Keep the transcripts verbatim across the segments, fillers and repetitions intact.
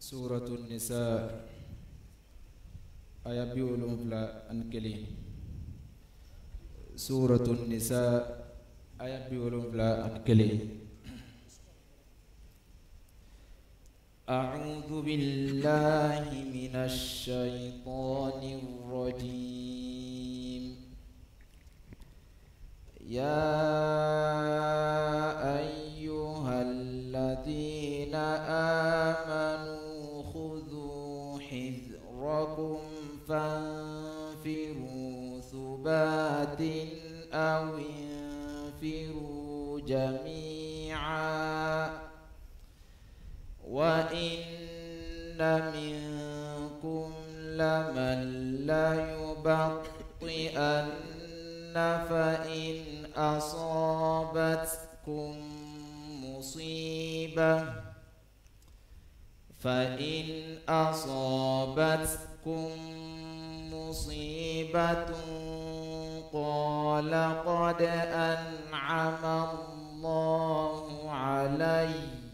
سورة النساء آية بيولون فلا أنكلي سورة النساء آية بيولون فلا أنكلي أعوذ بالله من الشيطان الرجيم يا أيها الذين آمنوا خذوا حذركم فانفروا ثبات أو انفروا جميعا وإن منكم لمن ليبطئن فإن أصابتكم مصيبة فإن أصابتكم مصيبة قال قد أنعم الله علي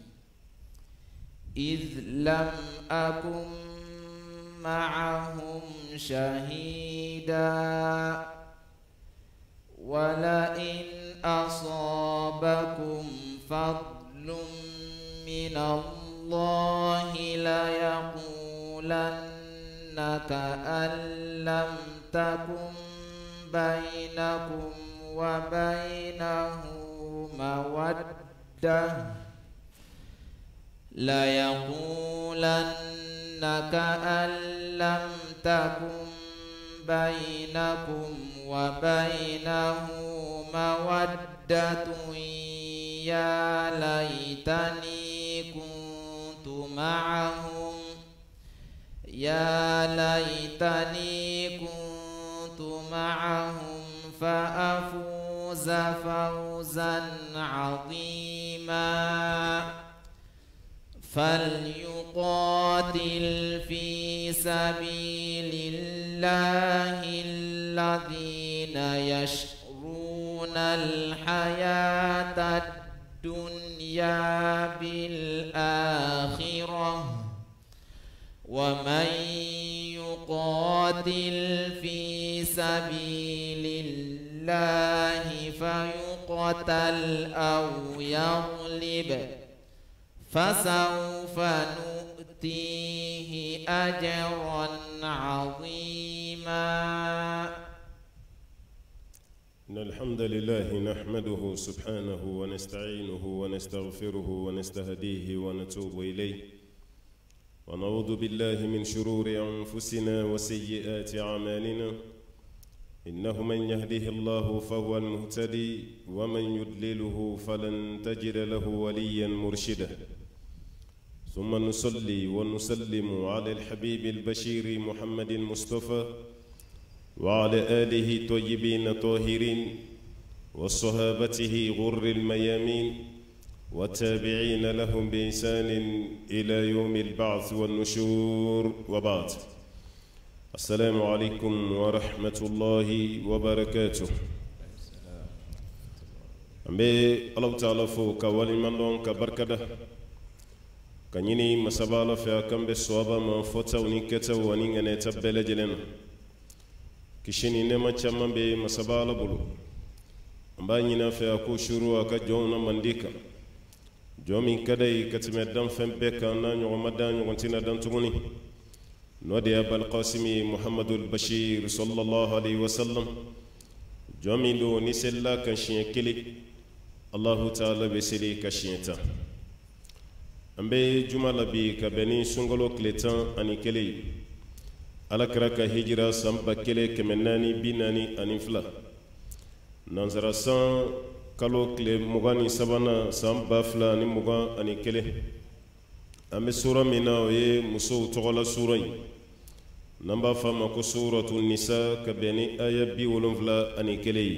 إذ لم أكن معهم شهيدا ولئن أصابكم فضل من الله ليقولن كأن لم تكن بينكم وبينه مودة ليقولن كأن لم تكن بينكم وبينه مودة يا ليتني كنت معهم يا ليتني كنت معهم فأفوز فوزا عظيما فليقاتل في سبيل الله الذين يشرون الحياة الدنيا بالآخرة ومن يقاتل في سبيل الله فيقتل أو يغلب فسوف نؤتيه أجرا عظيما إن الحمد لله نحمده سبحانه ونستعينه ونستغفره ونستهديه ونتوب إليه ونعوذ بالله من شرور أنفسنا وسيئات أعمالنا إنه من يهده الله فهو المهتدي ومن يضلله فلن تجد له وليا مرشدا ثم نصلي ونسلم على الحبيب البشير محمد المصطفى وعلى آله الطيبين الطاهرين وصحابته غر الميامين والتابعين لهم بإحسان إلى يوم البعث والنشور وبعد السلام عليكم ورحمة الله وبركاته أمي الله تعالى فوق ولمن دون كبركده كنيني مسبالة في أكم بالصوابة ما فوتا ونكتا ونينغنى تبال جلنا كشيني نما تشمم بي مسبالة بلو أمبانينا في أكو شروع كجونا منديكا جومي كداي كتمدان فنبكا نانيو ومدان يغنتنا دان تغني نودي أبا القاسم محمد البشير صلى الله عليه وسلم جومي دو نسلا كشين كلي الله تعالى بسلي كشينتا أمبي جمال بي كبني سنغلو كليتان أني كلي على كراك هجرة سامبا كلي كمناني بيناني أني فلا نانزرا سان كالو كلي مغاني سبانا سامبا فلا أني مغان أني كلي أمبي سورة منا وي مسو تغلا سورة نمبا فما كو سورة النساء كبني آية بي ولم فلا أني كلي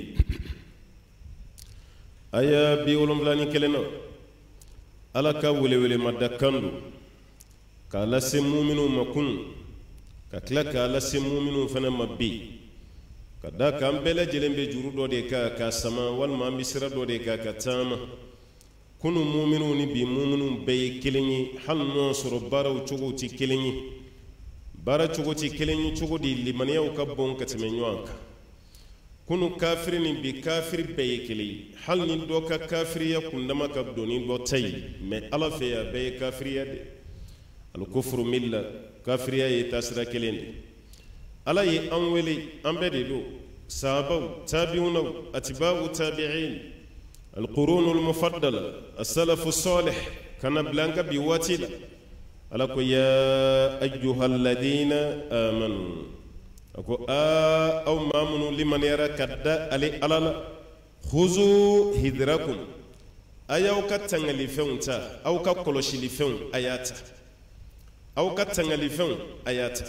آية بي ولم فلا أني كلي ala ka wele wele madakandu ka lase mu'minu makun ka tila ka lase mu'minu fana mabbi ka da kan bele jelen be juru do de ka ka sama wal ma misra do de ka ka tama kunu mu'minu ni bi mu'minu be kelenyi hal no soro baraw cogo ti kelenyi bara cogo ti kelenyi cogo di limaniyaw ka bon ka teme ɲɔgɔn kan kunu kafiri ni bi kafiri bɛɛ ye kelen ye hali ni dɔ ka kafiriya kundama ka don ni dɔ ta ye mɛ ala fɛ yan bɛɛ ye kafiriya de alkufuru milla kafiriya ye taasira kelen de ala ye an wele an bɛɛ de don sahabaw tabiunaw atiba'u tabi'in alqurunu almufaddala asalafu salih kana bila an ka bi waati la ala ko ya ayyuha alladina amanu ako a aw mamunu limaniyara kadda ale ala la khuzu hidrakum ayaw ka tangali fɛnw ta aw ka kɔlɔsili fɛnw a y'a ta aw ka tangali fɛnw a y'a ta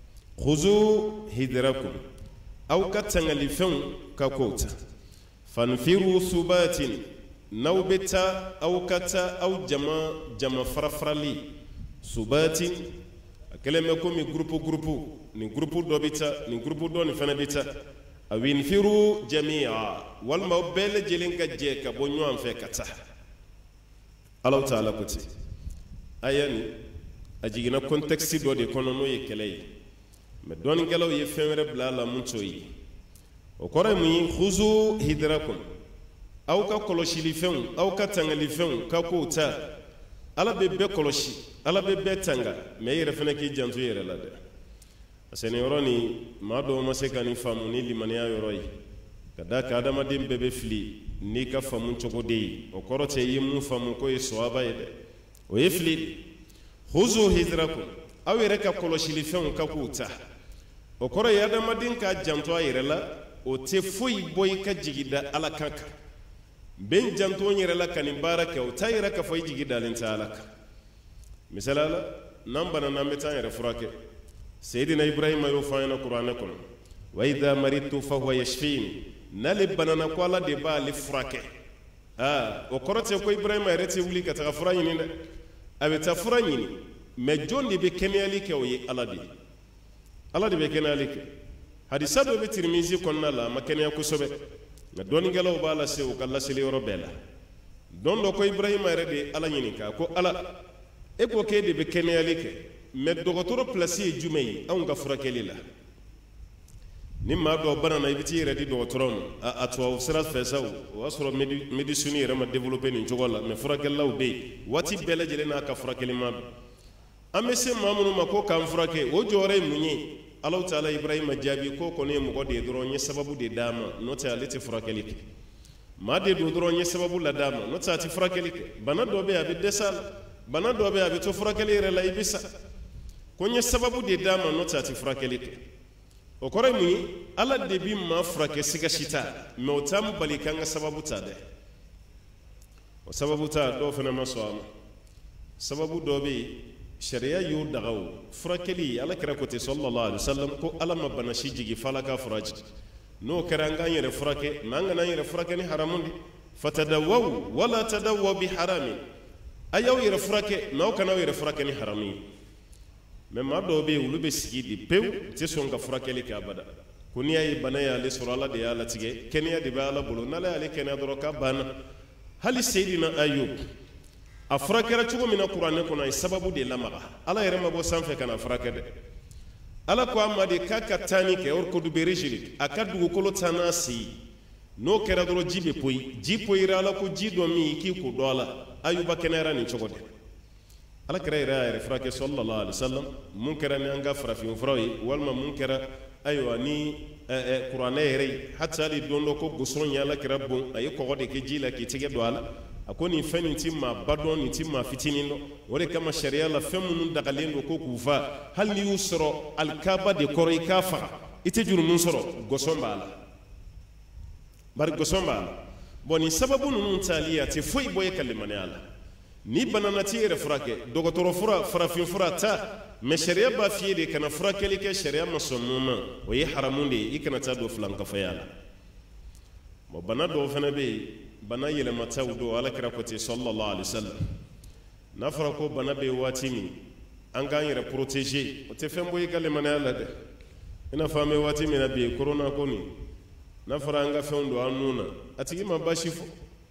khuzu hidrakum aw ka tangali fɛnw ka kow ta fanfiru subatin n'aw bɛ taa aw ka taa aw jama jama farafarali subatin a kɛlen bɛ komi gurupu gurupu ni grupu dɔ bɛ taa ni grupu dɔ nin fana bɛ taa a winfiru jamiya walima aw bɛɛ lajɛlen ka jɛ ka bɔ ɲɔgɔn fɛ ka taa alaw taala ko ten aya nin a jiginna contexte dɔ de kɔnɔ n'o ye kɛlɛ ye mɛ dɔɔnikɛlaw ye fɛn wɛrɛ bila a la mun t'o ye o kɔrɔ ye mun ye khuzu hidrakum aw ka kɔlɔsilifɛnw aw ka tangalifɛnw ka kow ta ala bɛ bɛɛ kɔlɔsi ala bɛ bɛɛ tanga mɛ i yɛrɛ fana k'i janto i yɛrɛ la dɛ sɛnɛ yɔrɔ ni maa dɔw ma se ka nin faamu ni limaniya yɔrɔ ye ka da ka adamaden bɛɛ bɛ fili n'i ka faamu cogo de ye o kɔrɔ tɛ i ye mun faamu k'o ye sɔhaba ye dɛ o ye fili de khuzu hidrakum aw yɛrɛ ka kɔlɔsilifɛnw ka k'u ta o kɔrɔ ye adamaden k'a janto a yɛrɛ la o tɛ foyi bɔ i ka jigi da ala kan kan bɛn janto n yɛrɛ la ka nin baara kɛ o t'a yɛrɛ k'a fɔ i jigi dalen tɛ ala kan misaliya la n'an banana an bɛ taa an yɛrɛ furakɛ Seydina Ibrahima y'o fɔ an ɲɛna kuranɛ kɔnɔ wa idha maritu fahuwa yashfini n'ale banana ko ala de b'ale furakɛ aa o kɔrɔ tɛ ko Ibrahima yɛrɛ tɛ wuli ka taga fura ɲini dɛ a bɛ taa fura ɲini mɛ jɔn de bɛ kɛnɛyali kɛ o ye ala de ye ala de bɛ kɛnɛyali kɛ hadisa dɔ bɛ Tirmizi kɔnɔna la a ma kɛnɛya kosɛbɛ nka dɔɔnikɛlaw b'a lase u ka laseli yɔrɔ bɛɛ la don dɔ ko Ibrahima yɛrɛ de ye ala ɲininka ko ala e ko k'e de bɛ kɛnɛyali kɛ mɛ dɔgɔtɔrɔ pilasi ye jumɛn ye anw ka furakɛli la ni maa dɔ banana i bɛ t'i yɛrɛ di dɔgɔtɔrɔ ma a tubabu sira fɛ sa o y'a sɔrɔ médecine yɛrɛ ma développé nin cogo la mɛ furakɛlilaw bɛ yen waati bɛɛ lajɛlen n'a ka furakɛlima don an bɛ se maa minnu ma ko k'an furakɛ o jɔyɔrɔ ye mun ye Alahu Taala Ibrahima jaabi ko kɔni ye mɔgɔ de ye dɔrɔn n ye sababu de d'a ma n'o tɛ ale tɛ furakɛli kɛ maa de don dɔrɔn n ye sababu la d'a ma n'o tɛ a tɛ furakɛli kɛ bana dɔ bɛ yen a bɛ dɛsɛ a la bana dɔ bɛ yen a bɛ to furakɛli yɛrɛ la i bɛ sa ko n ye sababu de d'a ma n'o tɛ a tɛ furakɛli kɛ o kɔrɔ ye mun ye ala de bi maa furakɛ siga si t'a mɛ o t'an bali k'an ka sababu ta dɛ o sababu ta dɔw fana ma sɔn a ma sababu dɔ bɛ yen sariya y'o daga o furakɛli ala kɛra ko ten sallallahu alaihi wasallam ko ala ma bana si jigi f'ala ka fura jigi n'o kɛra an k'an yɛrɛ furakɛ mɛ an kana an yɛrɛ furakɛ ni haramu de fatadawaw wala tadawaw bi haramin a y'aw yɛrɛ furakɛ mɛ aw kana aw yɛrɛ furakɛ ni haramu ye mɛ maa dɔw bɛ yen olu bɛ sigi de pewu tɛ sɔn ka furakɛli kɛ abada ko n'i y'a ye bana y'ale sɔrɔ ala de y'a latigɛ kɛnɛya de bɛ ala bolo n'ala y'ale kɛnɛya dɔrɔn k'a banna hali Seydina Ayub a furakɛra cogo min na kuranɛ kɔnɔ a ye sababu de lamaga ala yɛrɛ ma bɔ sanfɛ ka na furakɛ dɛ ala ko a ma de k'a ka taani kɛ orikodu berejirik a ka dugukolo taa n'a sen n'o kɛra dɔrɔn ji bɛ poyi ji poyira ala ko ji dɔ min i k'i ko dɔ a la Ayuba kɛnɛyara nin cogo de ala kɛra yɛrɛ y'a yɛrɛ furakɛ sallallahu alaihi wasallam mun kɛra ni an ka farafin furaw ye walima mun kɛra ayiwa ni kuranɛ yɛrɛ ye hati hali don dɔ ko gosɔn ye ala kɛra bon a ye kɔgɔ de kɛ ji la k'i tɛgɛ don a la a ko nin fɛn nin ti maa ba dɔn nin ti maa fitinin dɔn o de kama sariya la fɛn minnu dagalen don ko k'u fa hali n'i y'u sɔrɔ alikaba de kɔrɔ i k'a faga i tɛ juru min sɔrɔ gosɔn b'a la bari gosɔn b'a la bɔn nin sababu ninnu taali a tɛ foyi bɔ e ka limaniya la ni banana t'i yɛrɛ furakɛ dɔgɔtɔrɔ fura farafin fura ta mɛ sariya b'a f'i ye de kana furakɛli kɛ sariya ma sɔn mun ma o ye haramu de ye i kana taa don filankafaya la bɔn bana dɔw fana bɛ yen bana yɛlɛmataw don ala kɛra ko ten sallallahu alaihi wasallam n'a fɔra ko bana bɛ waati min an k'an yɛrɛ protéger o tɛ fɛn bɔ i ka limaniya la dɛ i n'a fɔ an bɛ waati min na bi corona ko nin n'a fɔra an ka fɛnw don an nun na a tigi ma baasi fɔ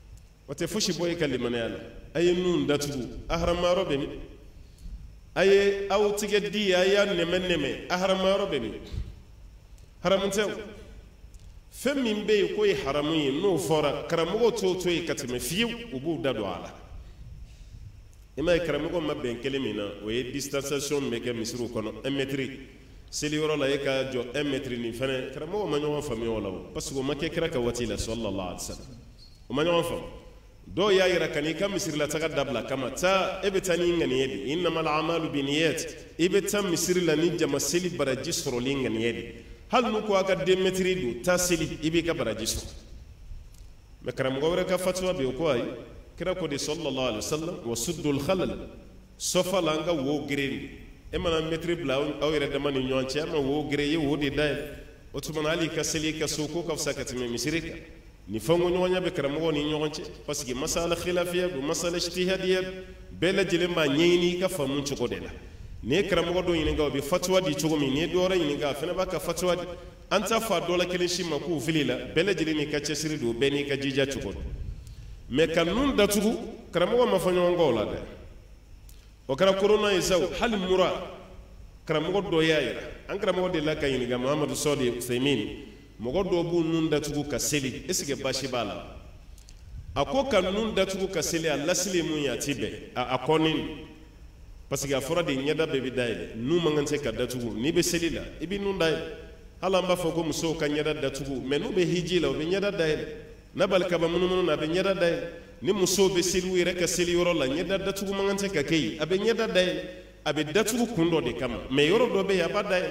wote foshi boy kalimana yalla ay nun datugu ahrama robe mi ay aw tige di ya neme neme ahrama robe mi haramun tew fem min be ko yi haramun yi no fora karamugo to to yi katime fiu ubu dadu ala ima karamugo mabben kelimina o yi distanciation meke misru kono un mètre seli yoro la yeka jo un mètre ni fane karamugo ma ñoo fami wala parce que ma ke kra ka watila sallallahu alaihi wasallam o ma ñoo fam do ya yira kani kam misir la taga dabla kama ta ebetani ngani yedi innamal a'malu binniyat ebetam misir la ni jama seli baraji soro lingani yedi hal nu ko aga de metri du tasili ibi ka barajiso me karam go wara ka fatwa be ko ay kira ko de sallallahu alaihi wasallam wa suddul khalal sofa langa wo green e mana metri bla aw yere de mani nyonche ma wo grey ye wo de dai o tuma ali ka seli ka soko ka sakati me misirika ni fango nyonya be karam go ni nyonche parce que masala khilafiyya du masala ijtihadiyya bela jile ma nyini ka famun ci ko de la ne karamogo do yin ga bi fatwa di chugumi ne do ra yin ga fena baka fatwa di anta fa dola kelin shi ma ku filila bele jili ni ka cesiri do beni ka jija chugo me kanun da tugu karamogo ma fanyo ngola de o kara corona isaw hal mura karamogo do yaira an karamogo de la ka yin ga muhammad sodi usaymin mogo do bu nun da tugu ka seli esige bashi bala ako kanun da tugu ka seli Allah silimu ya tibe a akonin parce que a fora de nyada be bidaile nu mangante ka datugu ni be selila ibi nu dai hala mba fo ko muso ka nyada datugu me nu be hijila be nyada dai na bal ka ba munu munu na be nyada dai ni muso be seli re ka seli yoro la nyada datugu mangante ka kei abe nyada dai abe datugu kundo de kama me yoro do be ya ba dai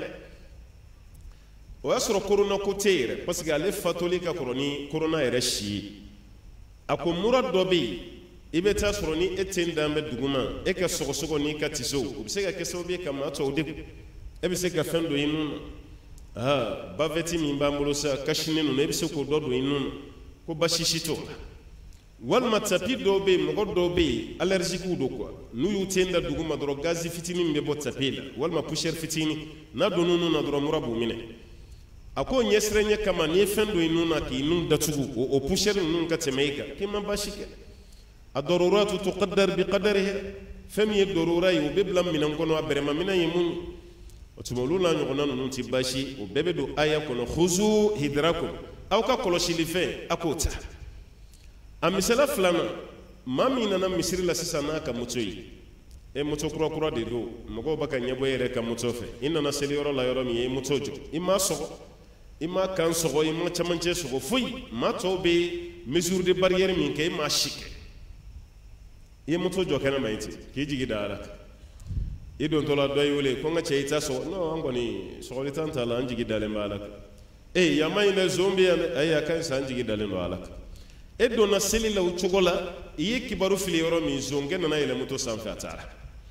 o asro corona ko tere parce que ale fatolika corona corona ere shi ako murad do be ibe ta soro ni etin dambe duguma e ka sogo sogo ni ka tiso o se ka keso be kama to de e be se ka fendo inu ah baveti mi mbambulo sa kashine no e be se ko dodo inu ko bashishito wal matapi do be mo do be allergique do quoi nu yutenda duguma dro gazi fitini mbe bo tapela wal ma pusher fitini na do nunu na dro murabu mine ako nyesrenye kama ni fendo inu na ki inu datugu o pusher nunu ka temeka ki mabashike الضرورات تقدر بقدرها فمي الضرورة وببلا من أنكونوا برما من يمون وتمولونا نقولنا ننتي باشي وببدو آية كنا خذوا هدراكم أو كقولش لفين أكوتا أمثال فلانا ما ميننا مصير لسنا كمتوي e muto kura kura de do mogo baka nyabo yere ka muto fe inna na seli yoro la yoro mi e muto jo ima sogo ima kan sogo ima chamanche sogo fui ma to be mesure de barrière mi ke ma shike ye muto jo kana mayti ki jigi dara e don to la doy wole ko nga cheita so no angoni so li tanta la anjigi dale malaka e ya may na zombi ay kan sa anjigi dale malaka e don na seli la uchogola ye kibaru fili yoro mi zonge na ile muto sanfa atara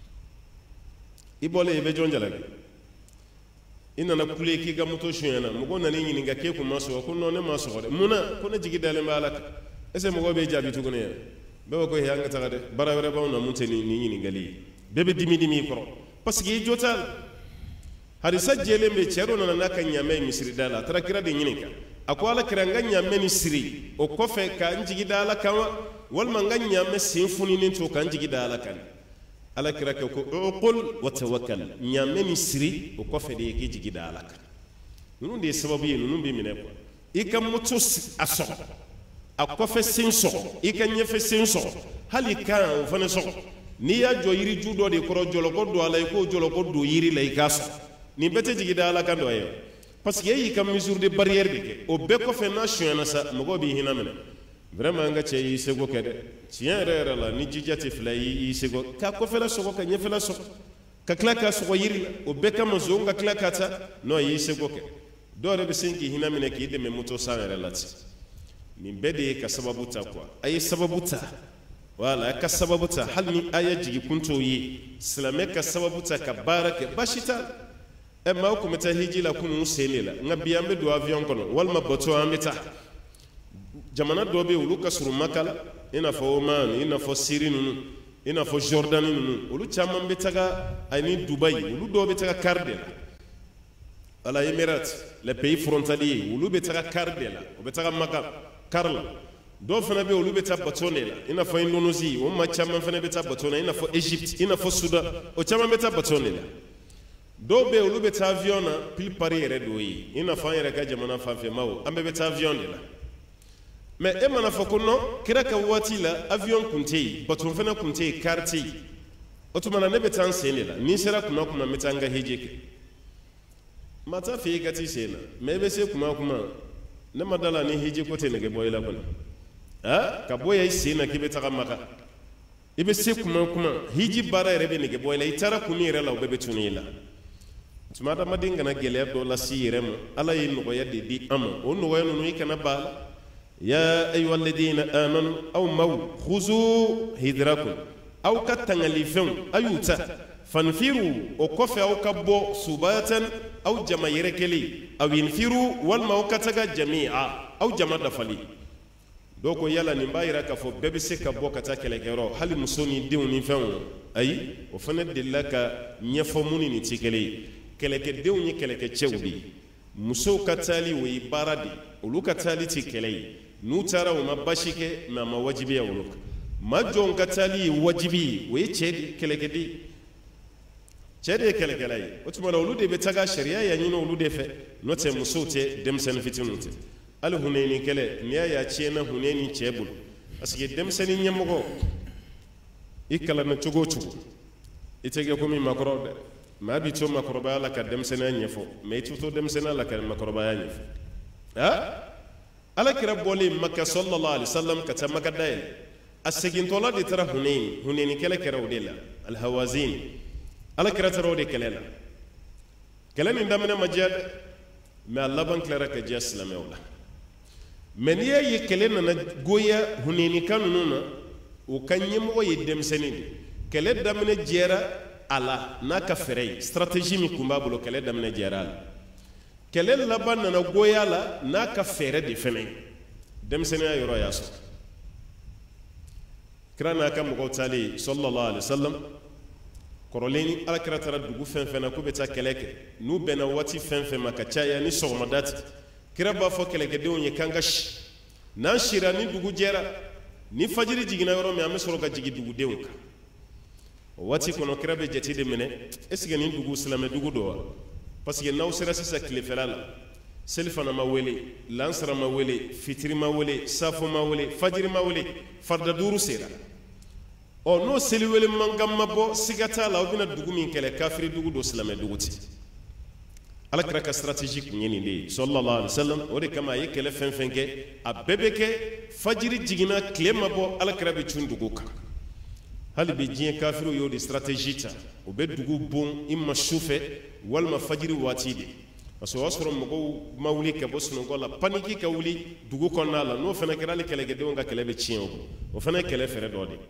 ibole be jonjala ina na kule ki ga muto shuyana mugo na ni ni ga ke ku maso ko no ne maso de muna ko na jigi dale malaka ese mugo be jabi tugune be ko he anga tagade barawere ba na munte ni ni ni gali bebe dimi dimi ko parce que jotal hari sajjele be chero na na kan nyame misri dala tara kira de nyinika akwala kira nga nyame ni siri o kofe ka njigi dala kama wal manga nyame sinfuni ni to kan njigi dala kan ala kira ko qul wa tawakkal nyame ni siri o kofe de ki jigi dala kan nunu de sababu yi nunu bi mine ko ikam mutu aso akofe sinso ikanye fe sinso hali kan fane so ni ya jo yiri judo de koro jolo ko do ala ko jolo ko do yiri lay kaso ni bete jigi dala kan do ayo parce que yi kam mesure de barrière de ke o be ko fe nation na sa mo go bi hina mene vraiment nga che yi sego kede tien rere la ni jijati fla yi sego ka ko fe la so ko ka nyefe la so ka klaka so yiri o be kam zo nga klaka ta no yi sego ke do re be senki hina mene ki de me moto sa rere lati ni bede ka sababu ta kwa ay sababu ta wala ka sababu ta hal ni aya jigi kunto yi islame ka sababu ta ka barake bashita e ma ko meta hijila kunu senela ngabi ambe do avion kono wal ma boto ameta jamana do be ulu kasuru makala ina fo Oman ina fo Syrie nunu ina fo Jordan nunu ulu chamam be taga ani Dubai ulu do be taga karde ala Emirates les pays frontaliers ulu be taga karde la o be taga maka karla do fana be olu be ta batone la ina fo Indonesia o ma chama fana be ta batone ina fo Egypt ina fo Sudan o chama be ta batone la do be olu be ta avion na pil pari yere do yi ina fa yere ka jamana fa fe mawo ambe be ta avion la mais e mana fo ko no kira ka wati la avion kunte baton fana kunte karti o to mana ne be tan sene la ni sera kuma kuma metanga hejeke mata fe gati sena me be se kuma kuma ne madala ni heje ko te ne ge boyla ko ha ka boye sena ki be ta maka ibe se kuma kuma hiji bara rebe ne ge boyla itara kumi re la be be tunila tumata madinga na gele do la sirem ala yin no yadde di am o no wayno no ikana bala ya ayyuhal ladina amanu aw maw khuzu hidrakum aw katangalifun ayuta fanfiru o kofe aw kabbo subatan aw jamayere keli aw infiru wal mawkataga jami'a aw jamada fali doko yala ni mbayira ka fo bebe se ka bo kata kele kero hali musoni diw ni fen ay o fana dillaka nyefo muni ni tikele kele ke diw ni kele ke chewdi muso katali wi baradi ulu katali tikele nu tara o mabashike ma mawajibi ya uluka majon katali wajibi wi chedi kele ke di chedi kele kele ay otuma ulu de betaga sharia ya nyino ulu de fe note muso te demsen fitinute al huneni kele niya ya chena huneni chebul asike demseni nyamugo ikala na chugo chugo itege ko mi makoro de ma bi to makoroba la ka demseni nyefo me tuto demseni la ka makoroba ya nyefo ha ala kira boli makka sallallahu alaihi wasallam ka ta makadayel asegin tola de tara huneni huneni kele kere odela al hawazin ala kira tara ode kele la kele ni ndamena majad me Allah ban klara ka jaslam wala men ye ye kele na goya huneni kanunu na o kanyem wo ye demseni kele damene jera ala naka ferey strategie mi kumba bulo kele damene jera ala kele laban na goya la naka fere de fene demseni ayoro yaso krana ka mo tali sallallahu alaihi wasallam koroleni ala kira tara dugu fen fen ko beta keleke nu bena wati fen fen maka chaya ni sogmadati kira ba fo keleke de onye kangash nan shira ni dugu jera ni fajiri jigina yoro mi amesoro ga jigi dugu de onka wati kono kira be jeti de mene esige ni dugu islam dugu do parce que naw sera sisa klifelala selfana ma wele lansara ma wele fitri ma wele safo ma wele fajiri ma wele farda duru sera o no seli wele mangamma bo sigata la obina dugu min kele kafiri dugu do islam dugu ti ala kira ka stratégique ñeni de sallallahu alaihi wasallam o de kama ye kele fen fen ke a bebe ke fajiri jigina klema bo ala kira be cundugu ka hali be jiye kafiru yo de stratégie ta o be dugu bon imma shufe walma fajiri wati de parce que wasoro mo mawli ke bo sunu gola paniki ka wuli dugu konna la no fena kira le kele ge de nga kele be cien o fena kele fere do de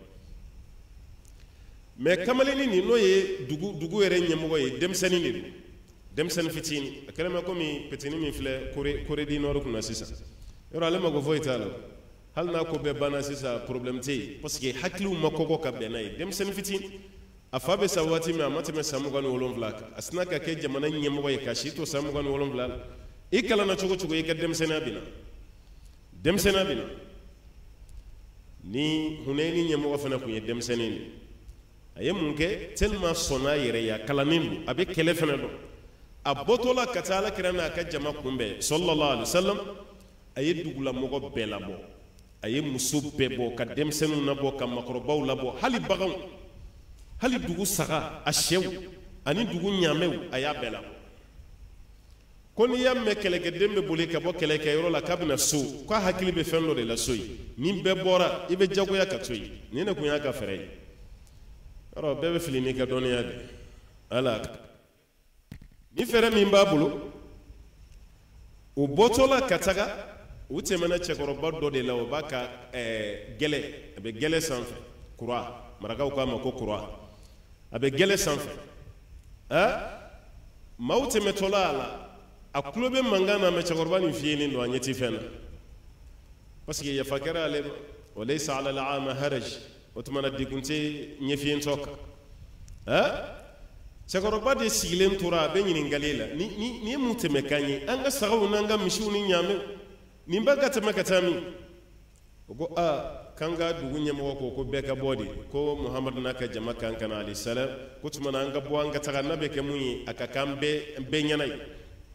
mais kamalini ni no ye dugu dugu ere nyemo ye demsani ni demsen fitini kalama ko mi petini mi fle kore kore di noro kuna sisa yoro ale mago voitalo hal na ko be bana sisa problem te parce que haklu makoko ka be nay demsen fitini afabe sawati mi amati me samu gan wolon vlaka asnaka ke jamana nyemo way kashi to samu gan wolon vlala ikala na chugo chugo yeka demsen abina demsen abina ni huneni nyemo wa fana kunye demsen ni ayemunke tellement sona yere ya kalanindu abe kele fana do abotola katala kirana ka jama kumbe sallallahu alaihi wasallam aye dugula mogo belabo aye musu bebo ka demsenu nabo ka makrobaw labo hali bagaw hali dugu saga ashew ani dugu nyamew aya belabo koni yamme keleke dembe boli ka bo keleke yoro la kabna so ko hakili be fenlo de la soyi ni be bora ibe jago ya ka toyi ni ne kunya ka fere aro bebe filini ka doniya de ala ni fere min b'a bolo o bɔtɔla ka taga u tɛmɛna cɛkɔrɔba dɔ de la o b'a ka ɛɛ gɛlɛ a bɛ gɛlɛ sanfɛ kura marakaw k'a ma ko kura a bɛ gɛlɛ sanfɛ ɛ maaw tɛmɛtɔla a la a tulo bɛ mankan na mɛ cɛkɔrɔba nin fiyelen don a ɲɛ ti fɛn na parce que yafa kɛra ale ma wa laysa ala al-aama haraj o tuma na degun tɛ ɲɛfiyentɔ kan ɛ cɛkɔrɔba de sigilen tora a bɛ ɲininkali la ni ni ni ye mun tɛmɛ kan ye an ka sagaw n'an ka misiw ni ɲaamɛw nin bɛɛ ka tɛmɛ ka taa min ko a kanga dugu ɲɛmɔgɔ ko ko bɛɛ ka bɔ de ko muhamadu n'a ka jama kan kana alayhi salam ko tuma na an ka bɔ an ka taga n'a bɛ kɛ mun ye a ka kan bɛɛ bɛɛ ɲɛna ye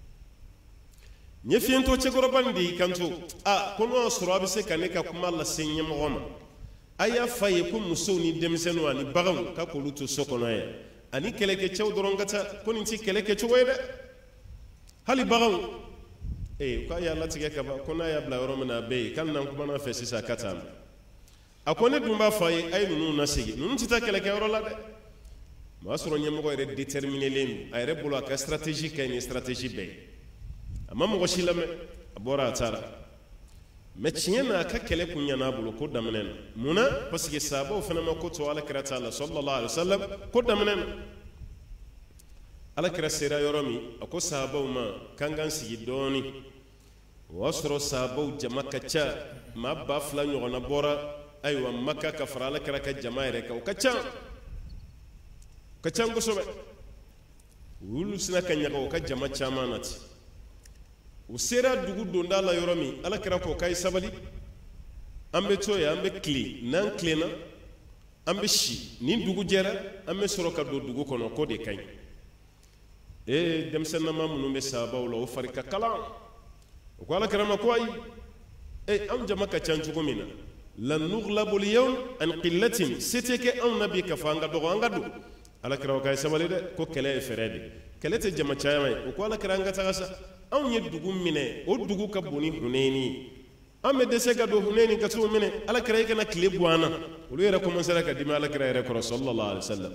ɲɛ fiyɛntɔ cɛkɔrɔba nin de y'i kanto a ko n'o y'a sɔrɔ a bɛ se ka ne ka kuma lase ɲɛmɔgɔ ma a y'a f'a ye ko musow ni denmisɛnninw ani baganw k'a k'olu to so kɔnɔ yan ani kɛlɛkɛcɛw dɔrɔn ka taa ko nin tɛ kɛlɛ kɛcogo ye dɛ hali baganw ee k'a y'a latigɛ ka ban ko n'a y'a bila yɔrɔ min na a bɛ yen k'ale n'an kumana fɛ sisan a ka taa a ko ne dun b'a fɔ a ye a ye ninnu nasegin ninnu tɛ taa kɛlɛkɛyɔrɔ la dɛ o y'a sɔrɔ ɲɛmɔgɔ yɛrɛ déterminélen don a yɛrɛ bolo a ka stratégie ka ɲi ni stratégie bɛɛ ye a ma mɔgɔ si lamɛn a bɔra a taara mɛ tiɲɛ na a ka kɛlɛ kun ɲɛna a bolo ko daminɛ na munna parce que sahabaw fana ma ko to alakira ta la sallallahu alaihi wa sallam ko daminɛ na alakira sera yɔrɔ min a ko sahabaw ma k'an k'an sigi dɔɔni o y'a sɔrɔ sahabaw jama ka ca maa ba fila ɲɔgɔnna bɔra ayiwa maka ka fara alakira ka jama yɛrɛ kan o ka ca o ka ca kosɛbɛ u y'olu sina ka ɲaga o ka jama caman na ten u sera dugu donda la yɔrɔ min alakira ko k'a ye sabali an bɛ to yen an bɛ tile n'an tilenna an bɛ si ni dugu jɛra an bɛ sɔrɔ ka don dugu kɔnɔ ko de ka ɲi ee denmisɛnnama minnu bɛ sahabaw la o fari ka kalan o ko alakira ma ko ayi ee anw jama ka ca cogo min na lan nughlabu al-yawm an qillatin se tɛ kɛ anw na bi ka fɔ an ka dɔgɔ an ka don alakira ko k'a ye sabali dɛ ko kɛlɛ ye fɛɛrɛ de kɛlɛ tɛ jama cayama ye o ko alakira an ka taga sa anw ye dugu minɛ o dugu ka bon ni hunɛni ye an bɛ dɛsɛ ka don hunɛni ka t'o minɛ alakira i kana tile bɔ an na olu yɛrɛ commencera ka dimi alakira yɛrɛ kɔrɔ sallallahu alaihi wa sallam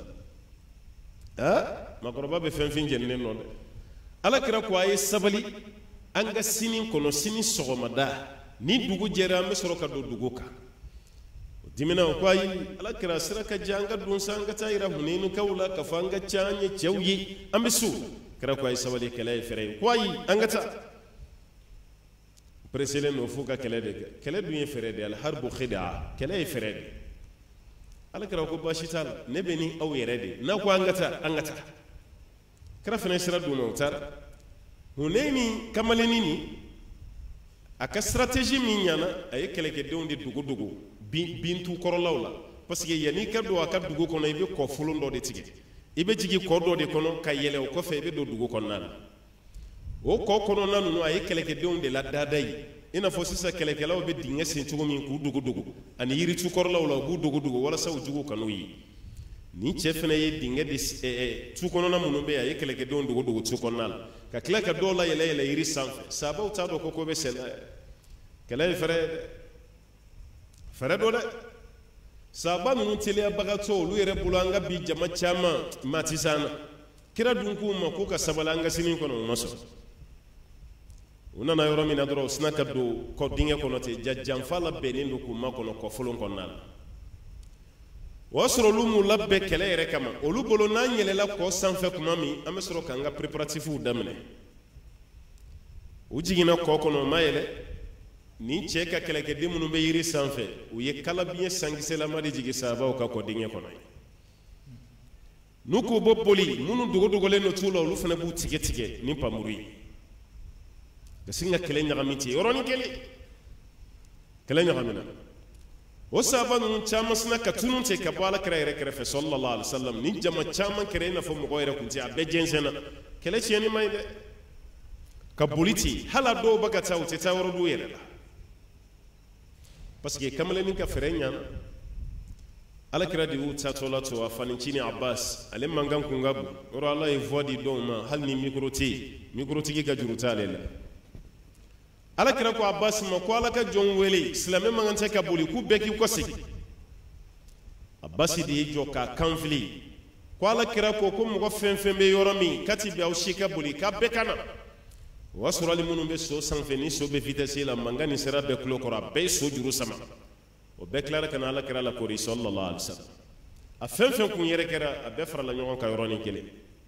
aa maakɔrɔba bɛ fɛn fɛn jɛninen nɔ dɛ alakira ko a ye sabali an ka sini kɔnɔ sini sɔgɔmada ni dugu jɛra an bɛ sɔrɔ ka don dugu kan o dimina o ko ayi alakira sira ka jan an ka don sa an ka taa yira hunɛnikaw la ka fɔ an ka ca an ye cɛw ye an bɛ so kira ko a ye sabali kɛlɛ ye fɛrɛ ye ko ayi an ka taa preselen don fo ka kɛlɛ de kɛ kɛlɛ dun ye fɛrɛ de ye alharbu khidaa kɛlɛ ye fɛrɛ de alakira ko baasi t'a la ne bɛ ni aw yɛrɛ de n'a ko an ka taa an ka taa kira fana sira d'u ma u taara hunɛni kamalennin nin a ka stratégie min ɲana a ye kɛlɛkɛdenw de dogo dogo bintu kɔrɔlaw la parce que yanni ka don a ka dugu kɔnɔ i bɛ kɔfolon dɔ de tigɛ i bɛ jigin kɔ dɔ de kɔnɔ ka yɛlɛ o kɔfɛ i bɛ don dugu kɔnɔna na o kɔ kɔnɔna ninnu a ye kɛlɛkɛdenw de la dada ye i n'a fɔ sisan kɛlɛkɛlaw bɛ dingɛ sen cogo min k'u dogo dogo ani yiritu kɔrɔlaw la u b'u dogo dogo walasa u jugu kan'u ye ni cɛ fana ye dingɛ de tu kɔnɔna minnu bɛ yen a ye kɛlɛkɛdenw dogo dogo tu kɔnɔna la ka tila ka dɔw la yɛlɛ yɛlɛ yiri sanfɛ sahabaw t'a dɔn ko ko bɛ senna kɛlɛ ye fɛrɛ ye dɛ fɛrɛ dɔ dɛ sahaba ninnu teliyabagatɔ olu yɛrɛ bolo an ka bi jama caman maa ti s'an na kira dun k'u ma k'u ka sabali an ka sini kɔnɔ u ma sɔn u nana yɔrɔ min na dɔrɔn u sina ka don kɔ dingɛ kɔnɔ ten janfa labɛnnen don k'u ma kɔnɔ kɔfolon kɔnɔna la o y'a sɔrɔ olu m'u labɛn kɛlɛ yɛrɛ kama olu bolo n'an yɛlɛla kɔ sanfɛ tuma min an bɛ sɔrɔ k'an ka préparatifs daminɛ u jiginna kɔ kɔnɔ u ma yɛlɛ ni cɛ ka kɛlɛkɛden minnu bɛ yiri sanfɛ u ye kalabiɲɛ sankisɛlama de jigin sahabaw ka kɔ dingɛ kɔnɔ n'u k'u bɔ boli minnu dogodogolen don t'u la olu fana b'u tigɛ tigɛ ni pamuru ye ka sin ka kɛlɛ ɲagami ten yɔrɔnin kelen kɛlɛ ɲagamina o sahaba ninnu caman sina ka tunu ten ka bɔ alakira yɛrɛ kɛrɛfɛ sallallahu alaihi wa sallam ni jama caman kɛra i n'a fɔ mɔgɔ yɛrɛ kun tɛ a bɛɛ jɛnsɛnna kɛlɛ tiɲɛni man ɲi dɛ ka boli ten hali a dɔw bɛ ka taa u tɛ taa yɔrɔ dɔw yɛrɛ la parce que kamalennin ka fɛrɛ ɲana alakira de y'u taatɔ la to a fanicini abbas ale mankan kun ka bon yɔrɔ ala ye voix di dɔw ma hali ni mikoro tɛ yen mikorotigi ka juru t'ale la alakira ko abbas ma ko ala ka jɔn wele silamɛ man kan tɛ ka boli k'u bɛɛ k'i kɔsegi abbas de y'i jɔ k'a kan fili ko alakira ko ko mɔgɔ fɛn fɛn bɛ yɔrɔ min k'a ti bɛn aw si ka boli k'a bɛɛ ka na o y'a sɔrɔ hali minnu bɛ so sanfɛ ni so bɛ vitesse la mankan nin sera bɛɛ tulo kɔrɔ a bɛɛ ye so juru sama o bɛɛ tilara ka na alakira la kori sallallahu alaihi wa sallam a fɛn fɛn kun yɛrɛ kɛra a bɛɛ farala ɲɔgɔn kan yɔrɔnin kelen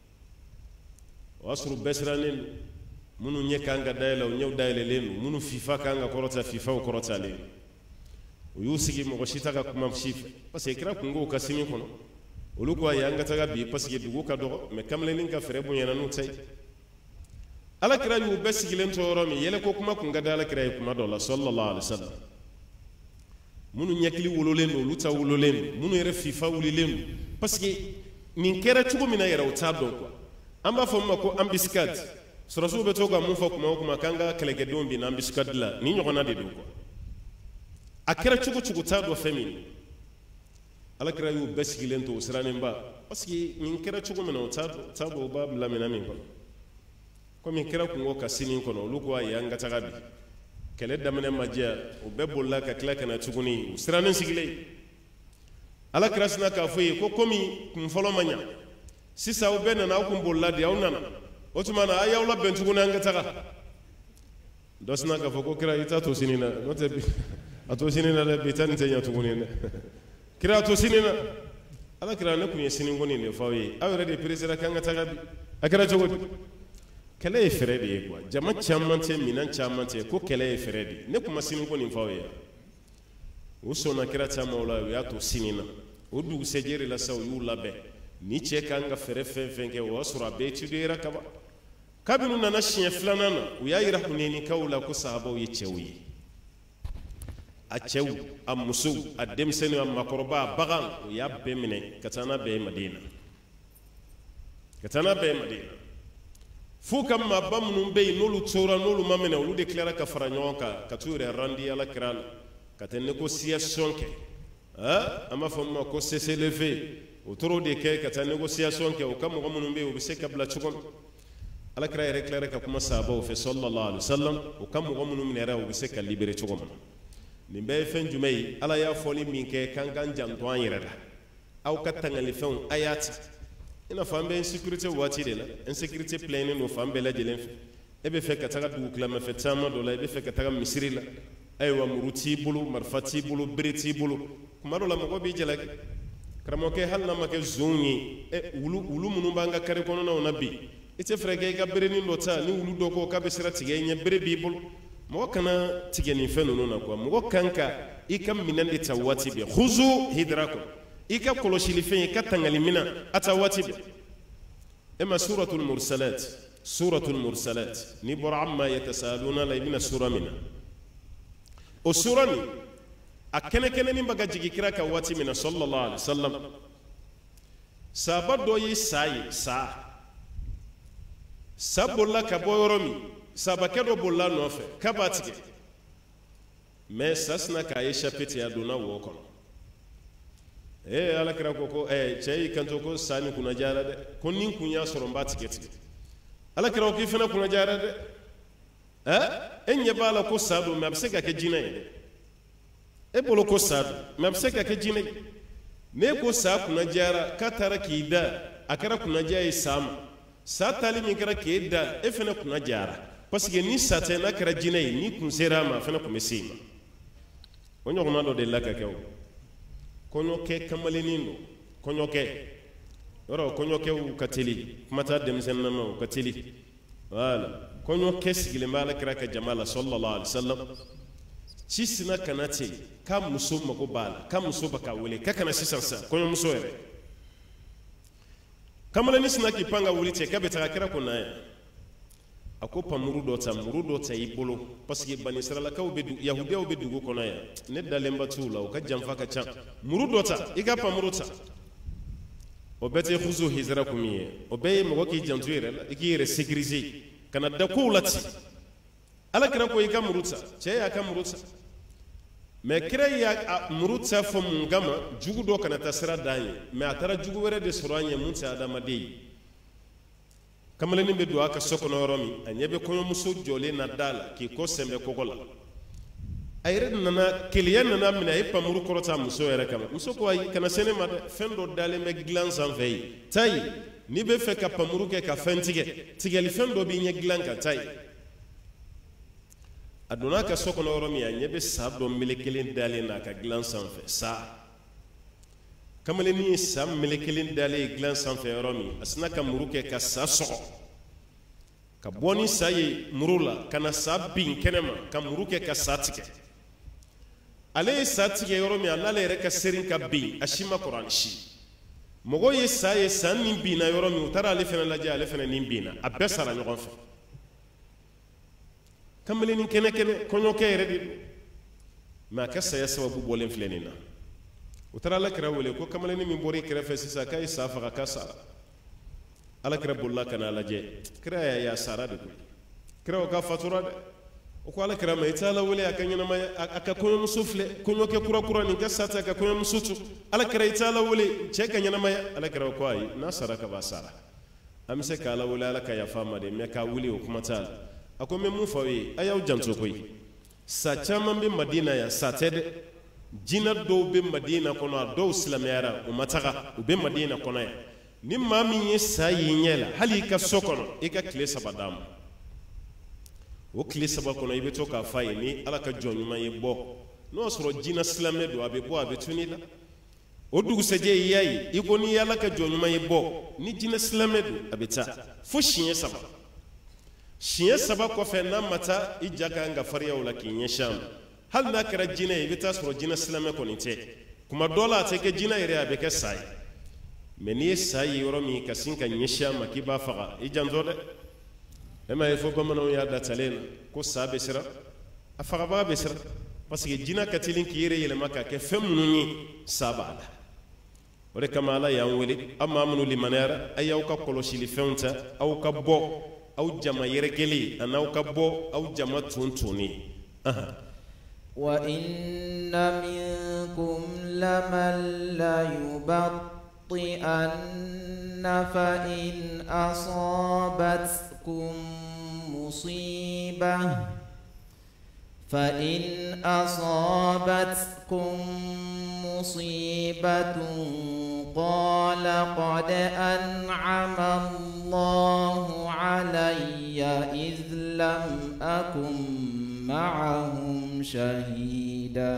o y'a sɔrɔ bɛɛ sirannen don minnu ɲɛ kan ka dayɛlɛ o ɲɛw dayɛlɛlen don minnu fifa kan ka kɔrɔta fifaw kɔrɔtalen don o y'u sigi mɔgɔ si ta ka kuma si fɛ parce que kira kun k'o ka sini kɔnɔ olu ko ayi an ka taga bi parce que dugu ka dɔgɔ mɛ kamalennin ka fɛrɛ bonyana n'u ta ye alakira y'u bɛɛ sigilen to yɔrɔ min yɛlɛ ko kuma kun ka di alakira ye kuma dɔ la sallallahu alaihi wa sallam munu ɲɛkili wololen don olu ta wololen don munu yɛrɛ fifa wulilen don parce que nin kɛra cogo min na yɛrɛ o t'a dɔn quoi an b'a fɔ min ma ko embuscade sɔrɔsiw bɛ to ka mun fɔ kuma o kuma k'an ka kɛlɛkɛdenw bin embuscade la nin ɲɔgɔnna de don quoi a kɛra cogo cogo t'a dɔn fɛn min alakira y'u bɛɛ sigilen to o sirannen ba parce que nin kɛra cogo min na o t'a dɔn t'a dɔn o b'a bila minɛn min kɔnɔ komi kɛra kungo ka sini kɔnɔ olu ko ayi an ka taga bi kɛlɛ daminɛ ma diya o bɛɛ bolila ka tila ka na tuguni o sirannen sigilen alakira sina k'a fɔ ye ko komi kun fɔlɔ ma ɲa sisan aw bɛɛ nana aw kun bolila de aw nana o tuma na a y'aw labɛn tuguni an ka taga dɔ sina k'a fɔ ko kira i t'a to sini na n'o tɛ a to sini na dɛ bi ta nin tɛ ɲa tuguni dɛ kira a to sini na alakira ne kun ye sini ko nin de f'aw ye aw yɛrɛ de peresera k'an ka taga bi a kɛra cogo di kɛlɛ ye fɛrɛ de ye quoi jama caman tɛ minɛn caman tɛ ko kɛlɛ ye fɛrɛ de ye ne kun ma sini ko nin f'aw ye o sɔnna kira caman la o y'a to sini na o dugusɛjɛ de la sa u y'u labɛn ni cɛ kan ka fɛrɛ fɛn fɛn kɛ o y'a sɔrɔ a bɛɛ étudiera kaban kabini u nana siɲɛ filanan na u y'a yira hunɛnikaw la ko sahabaw ye cɛw ye a cɛw a musow a denmisɛnninw a makɔrɔba a bagan o y'a bɛɛ minɛ ka taa n'a bɛɛ ye madina ka taa n'a bɛɛ ye madina fo ka maaba minnu bɛ yen n'olu tora n'olu ma minɛ olu de tilara ka fara ɲɔgɔn kan ka t'u yɛrɛ randi alakira la ka taa négociation kɛ an b'a fɔ min ma ko cessez-le-feu o tora o de kɛ ka taa négociation kɛ o ka mɔgɔ minnu bɛ yen o bɛ se ka bila cogo min alakira yɛrɛ tilara ka kuma sahabaw fɛ sallallahu alaihi wa sallam o ka mɔgɔ minnu minɛ yɛrɛ o bɛ se ka libérer cogo min nin bɛɛ ye fɛn jumɛn ye ala y'a fɔli min kɛ k'an k'an janto an yɛrɛ la aw ka tangalifɛnw a y'a ta i n'a fɔ an bɛ insécurité waati de la insécurité plainen don fan bɛɛ lajɛlen fɛ e bɛ fɛ ka taga dugu tilamafɛ caman dɔ la i bɛ fɛ ka taga misiri la ayiwa muru t'i bolo marifa t'i bolo bere t'i bolo kuma dɔ la mɔgɔ b'i jalaki karamɔgɔkɛ hali n'a ma kɛ zonw ye ɛ wulu wulu minnu b'an ka kare kɔnɔnaw na bi i tɛ fɛrɛ kɛ i ka berenin dɔ ta ni wulu dɔ ko k'a bɛ sira tigɛ i ɲɛ bere b'i bolo mɔgɔ kana tigɛ nin fɛn ninnu na quoi mɔgɔ kan ka i ka minɛn de ta waati bɛɛ khuzu hidrakum i ka kɔlɔsili fɛn i ka tangali minɛn a ta waati bɛɛ e ma suratul mursalat suratul mursalat ni bɔra amma yatasaaluna la i bɛna sura min na o sura nin a kɛnɛ kɛnɛnin bɛ ka jigin kira kan waati min na sallallahu alaihi wa sallam sahaba dɔ ye sa ye sa sa bolila ka bɔ yɔrɔ min sahabakɛ dɔ bolila nɔfɛ k'a b'a tigɛ mais sa sina k'a échappé ten a donna wo kɔnɔ ee alakira ko ko ɛ cɛ y'i kanto ko sa ni kunnajara dɛ ko ni n kun y'a sɔrɔ n b'a tigɛ tigɛ alakira ko k'i fana kunnajara dɛ ɛ e ɲɛ b'a la ko sa don mais a bɛ se ka kɛ jinɛ ye dɛ e bolo ko sa don mais a bɛ se ka kɛ jinɛ ye n'e ko sa kunnajara k'a taara k'i da a kɛra kunnaja ye sa ma sa taali min kɛra k'e da e fana kunnajara parce que ni sa tɛ n'a kɛra jinɛ ye n'i kun sera a ma a fana kun bɛ se i ma o ɲɔgɔnna dɔ delila ka kɛ o kɔɲɔkɛ kamalennin don kɔɲɔkɛ yɔrɔ kɔɲɔkɛw ka teli kuma t'a denmisɛnnin ma o ka teli voilà kɔɲɔkɛ sigilen bɛ alakira ka jama la sallallahu alaihi wa sallam ci sina kana ten k'a muso mago b'a la k'a muso bɛ k'a wele k'a kana sisan sa kɔɲɔmuso yɛrɛ kamalennin sina k'i pan ka wuli cɛ k'a bɛ taga kira ko na yan a ko pan muru dɔ ta muru dɔ ta i bolo parce que bani israɛlakaw bɛ yahudiyaw bɛ dugu kɔnɔ yan ne dalenba t'u la u ka janfa ka ca muru dɔ ta i ka pan muru ta o bɛɛ tɛ khuzu hidrakum ye o bɛɛ ye mɔgɔ k'i janto i yɛrɛ la i k'i yɛrɛ sécuriser kana da kow la ten alakira ko i ka muru ta cɛ y'a ka muru ta mais kira y'a muru ta fɔ mun kama jugu dɔ kana taa sira d'an ye mais a taara jugu wɛrɛ de sɔrɔ an ye mun tɛ adamaden ye kamalennin bɛ don a ka so kɔnɔ yɔrɔ min a ɲɛ bɛ kɔɲɔmuso jɔlen na da la k'i kɔ sɛnbɛ kɔgɔ la a yɛrɛ nana keleya nana minɛ a ye pamuru kɔrɔta a muso yɛrɛ kama muso ko ayi kana se ne ma dɛ fɛn dɔ dalen bɛ dilan sanfɛ ye taa ye n'i bɛ fɛ ka pamuru kɛ ka fɛn tigɛ tigɛli fɛn dɔ b'i ɲɛ dilan kan taa ye a donna a ka so kɔnɔ yɔrɔ min a ɲɛ bɛ sa dɔ melekelen dalen na a ka dilan sanfɛ sa kamalennin ye sa melekelen dalen ye dilan sanfɛ yɔrɔ min a sina ka muru kɛ ka sa sɔgɔ ka bɔ ni sa ye muru la ka na sa bin kɛnɛma ka muru kɛ ka sa tigɛ ale ye sa tigɛ yɔrɔ min a n'ale yɛrɛ ka serin ka bin a si ma kɔrɔ ani si mɔgɔw ye sa ye sa nin binna yɔrɔ min u taara ale fana lajɛ ale fana nin binna a bɛɛ sara ɲɔgɔn fɛ kamalennin kɛnɛ kɛnɛ kɔɲɔkɛ yɛrɛ de don ma ka saya sababu bolen flenina utara la kira wele ko kamaleni min bori kira fe sisa kay safa ka kasa ala kira bulla kana laje kira ya ya sara de kira ka fatura de o ko ala kira mai tala wele akanyana mai aka kunyo musufle kunyo ke kura kura ni ka sata ka kunyo musutu ala kira tala wele che kanyana mai ala kira ko ai na sara ka ba sara amse ka ala wele ala ka ya fama de me ka wuli o kuma tala ako me mu fawi ayaw janto koy sa caman be madina ya satede jina do be madina kono do islamiyara o mataga o be madina kono ya ni mami ye sayi nyela hali ka sokono e ka kile sabadam o kile sabakono ibe to ka fayi ni ala ka jonyuma ye bo no soro jina islamé do abe bo abe tunila o dugu seje yayi iko ni ala ka jonyuma ye bo ni jina islamé do abe ta fo shiye saba shiye saba ko fe na mata ijaka nga fariya wala kinye sham hal na kara jina ibe ta soro jina islamé ko ni te kuma dola te ke jina ire abe ke sai meni sai yoro mi kasinka nyesha makiba faga ijanzo de ema ifo bamano ya datalena ko sabe sira afaga ba be sira parce que jina katilin ki yere yele maka ke femnuni sabala ore kamala ya weli amma munu limanara ayaw ka koloshi li fenta aw ka bo aw jama yere geli anaw ka bo aw jama tuntuni aha wa inna minkum laman la yubat أن فإن أصابتكم مصيبة فإن أصابتكم مصيبة قال قد أنعم الله علي إذ لم أكن معهم شهيدا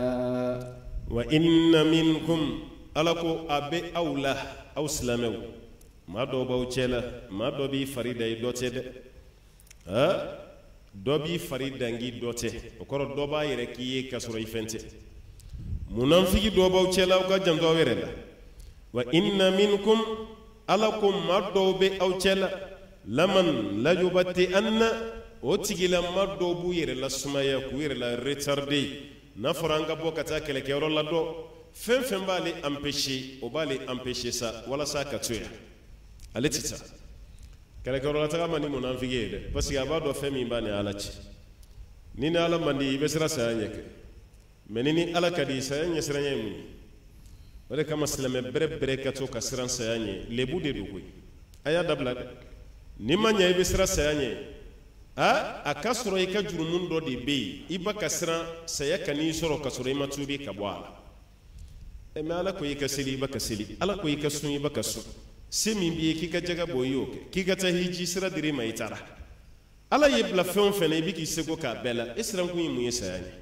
وإن منكم alako abe awla aw silamew ma do baw cela ma do bi farida yi dote de ha do bi farida ngi dote o koro do ba yere ki ye kasoro ifente munafiki do baw cela ko janto werela wa inna minkum alakum ma do be aw cela laman la yubati anna o tigila ma do bu yere la sumaya ku yere la retardé na faranga bokata kele ke ro la do fen fen b'ale empêcher o b'ale empêcher sa walasa ka to ya ale tita kɛlɛkɛyɔrɔ la taga man di munafiki ye dɛ parce que a b'a dɔn fɛn min b'a ni ala cɛ ni ni ala man di i bɛ siran saya ɲɛ kɛ mɛ ni ni ala ka di saya ɲɛsiranya ye mun ye o de kama silamɛ bɛrɛ bɛrɛ ka to ka siran saya ɲɛ lebu de don koyi a y'a dabila dɛ ni ma ɲɛ i bɛ siran saya ɲɛ a a ka sɔrɔ i ka jurumun dɔ de bɛ yen i ba ka siran saya ka n'i sɔrɔ ka sɔrɔ i ma tuubi ka bɔ a la mais ala ko yika seli baka seli ala ko yika sun baka sun se min bi ki ka jaga boyo ke ki ka ta hiji sira dire mai tara ala ye bla fen fen e bi ki sego ka bela isran kun mu yesa yani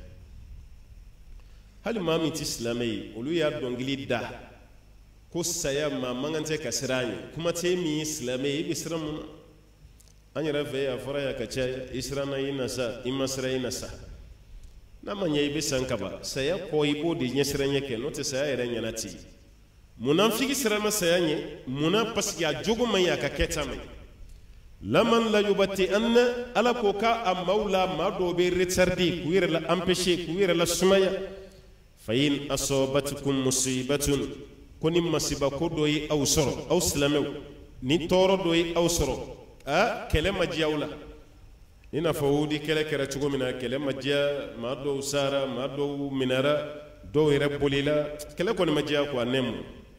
hal ma mi islamai olu ya dongili da ko saya ma mangante ka sirani kuma te mi islamai bi siran mun an yara fe ya fara ya ka ce israna yina sa imasra yina sa na manya ibe sankaba saya ko ibo di nyesranya ke no te saya yere nyanati munafiki sirama saya nye muna paski a jogo manya ka ketame laman la yubati anna ala ko ka a maula ma do be retardi ku yere la empêcher ku yere la sumaya fa in asabatkum musibatun koni masiba ko do yi aw soro aw slamew ni toro do yi aw soro a kele majiyawla ina fawudi kele kere chugo mina kele majia ma do sara ma do minara do ire bolila kele ko ni majia ko anem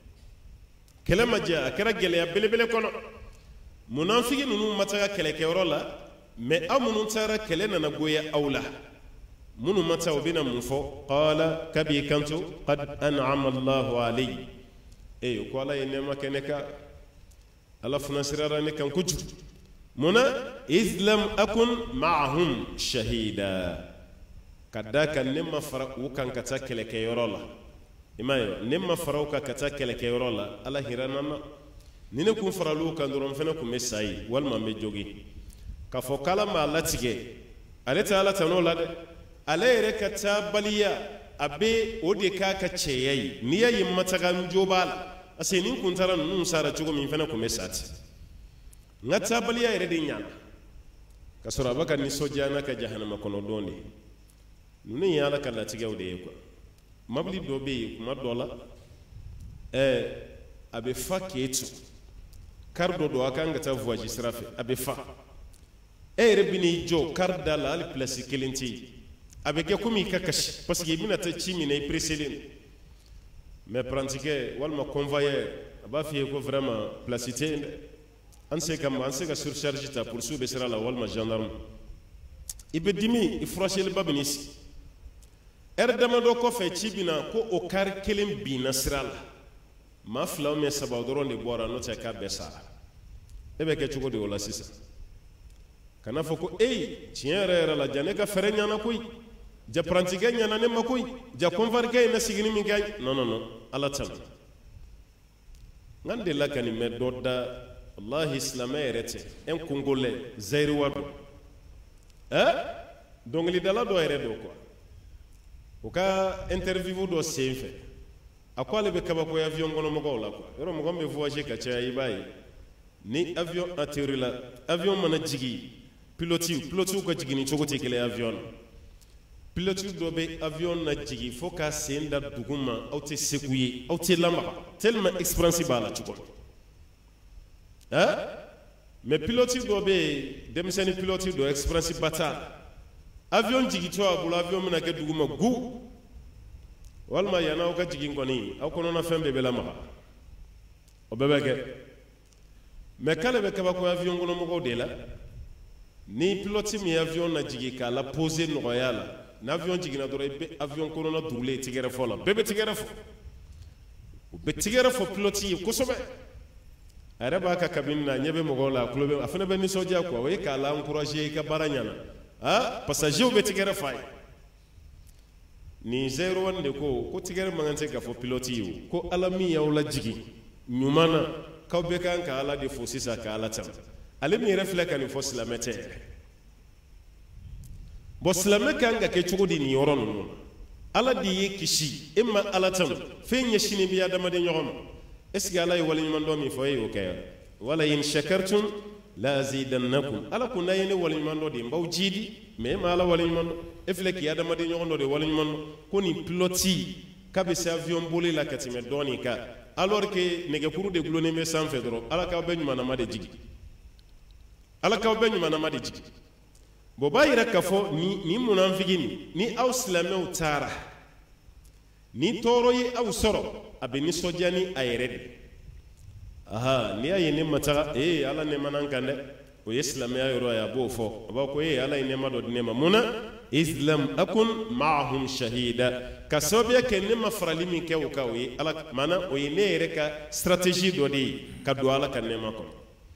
kele majia kera gele ya belebele kono munafiki nunu mata kele ke rola me amunu tara kele na goya awla munu mata obina munfo qala kabi kantu qad an'ama Allahu alayhi e ko ala yenema keneka ala funa sirara ne kan kuju muna islam akun ma'ahum shahida kadaka nimma fara ukan kata kele ke yorola imayo nimma fara ukan kata kele ke yorola ala hiranana nine kun fara lu kan doron fena kun me sai walma me jogi ka fo kala ma latige ale ta ala tanola de ale yere kata baliya abe ode ka ka ceyai niya yimma tagan jobal asinin kun tara nun sara jogo min fena kun me sati ngata baliya yere de nyana kasoro abaka ni sojana ka jahannama kono dondi ninnu ye ala ka latigɛw de ye quoi mabili dɔ bɛ yen kuma dɔ la ɛɛ a bɛ fa k'e to kari dɔ don a kan ka taa voyage sira fɛ a bɛ fa e yɛrɛ bɛ n'i jɔ kari da la hali pilasi kelen tɛ yen a bɛ kɛ komi i ka kasi parce que i bɛna taa ci min na i pereselen don mais prantikɛ walima convoyeur a b'a f'i ye ko vraiment place tɛ yen dɛ an se ka an se ka surcharge ta polisiw bɛ sira la walima gendarme i bɛ dimi i furasiyɛliba bɛ n'i sigi ɛri damadɔ kɔfɛ ci bɛ na ko o kari kelen binna sira la maa fila ou saba dɔrɔn de bɔra n'o tɛ k'a bɛɛ sara e bɛ kɛ cogo di o la sisan kana fɔ ko eyi tiɲɛ yɛrɛ yɛrɛ la ja ne ka fɛɛrɛ ɲana koyi ja parantikɛ ɲana ne ma koyi ja kɔnfarikɛ ye ne sigini min kɛ non non non ala tanu n delila ka nin mɛn dɔ da wallahi silamɛ yɛrɛ tɛ un congolais zayiriwa don ɛ dɔnkilidala dɔ yɛrɛ don quoi o ka interview dɔ sen fɛ a ko ale bɛ kabako avion kɔnɔ mɔgɔw la quoi yɔrɔ mɔgɔ min bɛ voyager ka caya i b'a ye ni avion atterri la avion mana jigin pilote pilote ka jigin cogo tɛ kelen avion na pilote dɔ bɛ avion na jigin fo k'a sen da dugu ma aw tɛ segu ye aw tɛ lamaga tellement expérience b'a la cogo min ɛ mais pilote dɔ bɛ yen denmisɛnnin pilote dɔ expérience ba t'a la avion jigintɔ a bolo avion bɛna kɛ dugu ma gu walima yanni aw ka jigin kɔni aw kɔnɔna fɛn bɛɛ bɛ lamaga o bɛɛ bɛ kɛ mais k'ale bɛ kabako avion kɔnɔ mɔgɔw de la ni pilote min ye avion na jigin k'a la poser nɔgɔya la ni avion jiginna dɔrɔn i bɛ avion kɔnɔna dugulen tigɛrɛ fɔ la bɛɛ bɛ tigɛrɛ fɔ u bɛ tigɛrɛ fɔ pilote ye kosɛbɛ a yɛrɛ b'a ka cabine na a ɲɛ bɛ mɔgɔw la a tulo bɛ a fana bɛ nisɔndiya quoi o ye k'a la encourager i ka baara ɲɛna ah passagers bɛ tigɛrɛ f'a ye nin zero one de ko ko tigɛrɛ man kan tɛ ka fɔ pilote ye o ko ala min y'aw lajigin ɲuman na k'aw bɛ kan ka ala de fo sisan ka ala tanu ale min yɛrɛ filɛ ka nin fɔ silamɛ tɛ yɛrɛ bon silamɛ kan ka kɛ cogo di nin yɔrɔ ninnu na ala de ye kisi e ma ala tanu fɛn ɲɛsinen bɛ adamaden ɲɔgɔn ma est ce que ala ye waleɲumandɔn min fɔ e y'o kɛ wala in shakartum la azidannakum ala ko n'a ye ne waleɲumandɔn de n b'aw jiidi mais e ma ala waleɲumandɔn e filɛ k'i adamaden ɲɔgɔn dɔ de waleɲumandɔn ko nin pilote k'a bɛ se avion boli la ka tɛmɛ dɔɔnin kan alors que nɛgɛkuru de gulonnen bɛ sanfɛ dɔrɔn ala k'aw bɛ ɲumanama de jigi ala k'aw bɛ ɲumanama de jigi bon b'a yira k'a fɔ nin nin munafiki nin ni aw silamɛw taara ni tɔɔrɔ ye aw sɔrɔ a bɛ nisɔndiya ni a yɛrɛ de aha n'i y'a ye ne ma taga ee ala nɛɛma n'an kan dɛ o ye silamɛya yɔrɔ ye a b'o fɔ a b'a ko ee ala ye nɛɛma dɔ di ne ma mun na islam akun ma'ahum shahida ka sababuya kɛ ne ma farali min kɛ o kan o ye ala maana o ye ne yɛrɛ ka stratégie dɔ de ye ka don ala ka nɛɛma kɔnɔ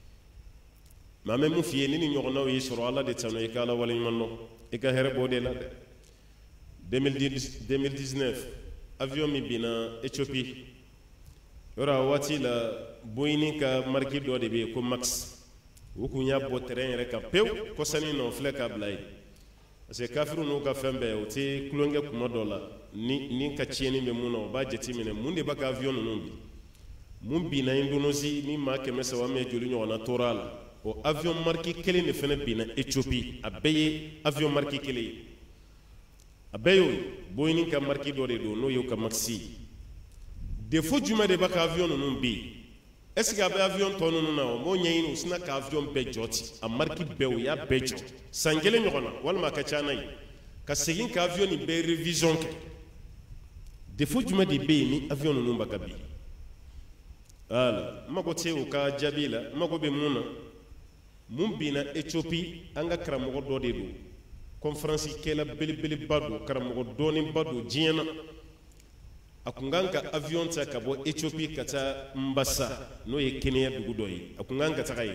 maa mɛ mun f'i ye ni ni ɲɔgɔnnaw y'i sɔrɔ ala de tanu i ka ala waleɲuman dɔn i ka hɛrɛ b'o de la dɛ deux mille dix-neuf avion min binna Éthiopie yɔrɔ a waati la Boeing ka marque dɔ de bɛ yen ko max u kun y'a bɔ terrain yɛrɛ kan pewu kɔsani na o filɛ k'a bila yen parce que kafiru n'u ka fɛn bɛɛ o tɛ kulonkɛ kuma dɔ la ni ni ka tiɲɛni bɛ mun na o b'a jateminɛ mun de b'a ka avion ninnu bi mun binna Indonésie ni maa kɛmɛ saba mɛ joli ɲɔgɔnna tora a la o avion marque kelen de fana binna Éthiopie a bɛɛ ye avion marque kelen ye a bɛɛ y'o ye Boeing ka marque dɔ de don n'o y'o ka max ye défaut jumɛn de b'a ka avion ninnu bi yen est ce que a bɛ avion tɔ ninnu na o m'o ɲɛɲini u sina ka avion bɛɛ jɔ ten a marque bɛɛ o y'a bɛɛ jɔ san kelen ɲɔgɔn na walima a ka ca n'a ye ka segin ka avion nin bɛɛ révision kɛ défaut jumɛn de bɛ yen ni avion ninnu b'a ka bi voilà n mago tɛ o ka jaabi la n mago bɛ mun na mun binna Éthiopie an ka karamɔgɔ dɔ de don conférence kɛla belebeleba don karamɔgɔ dɔɔninba don diɲɛ na a kun kan ka avion ta ka bɔ Éthiopie ka taa Mbassa n'o ye Kenya dugu dɔ ye a kun kan ka taga yen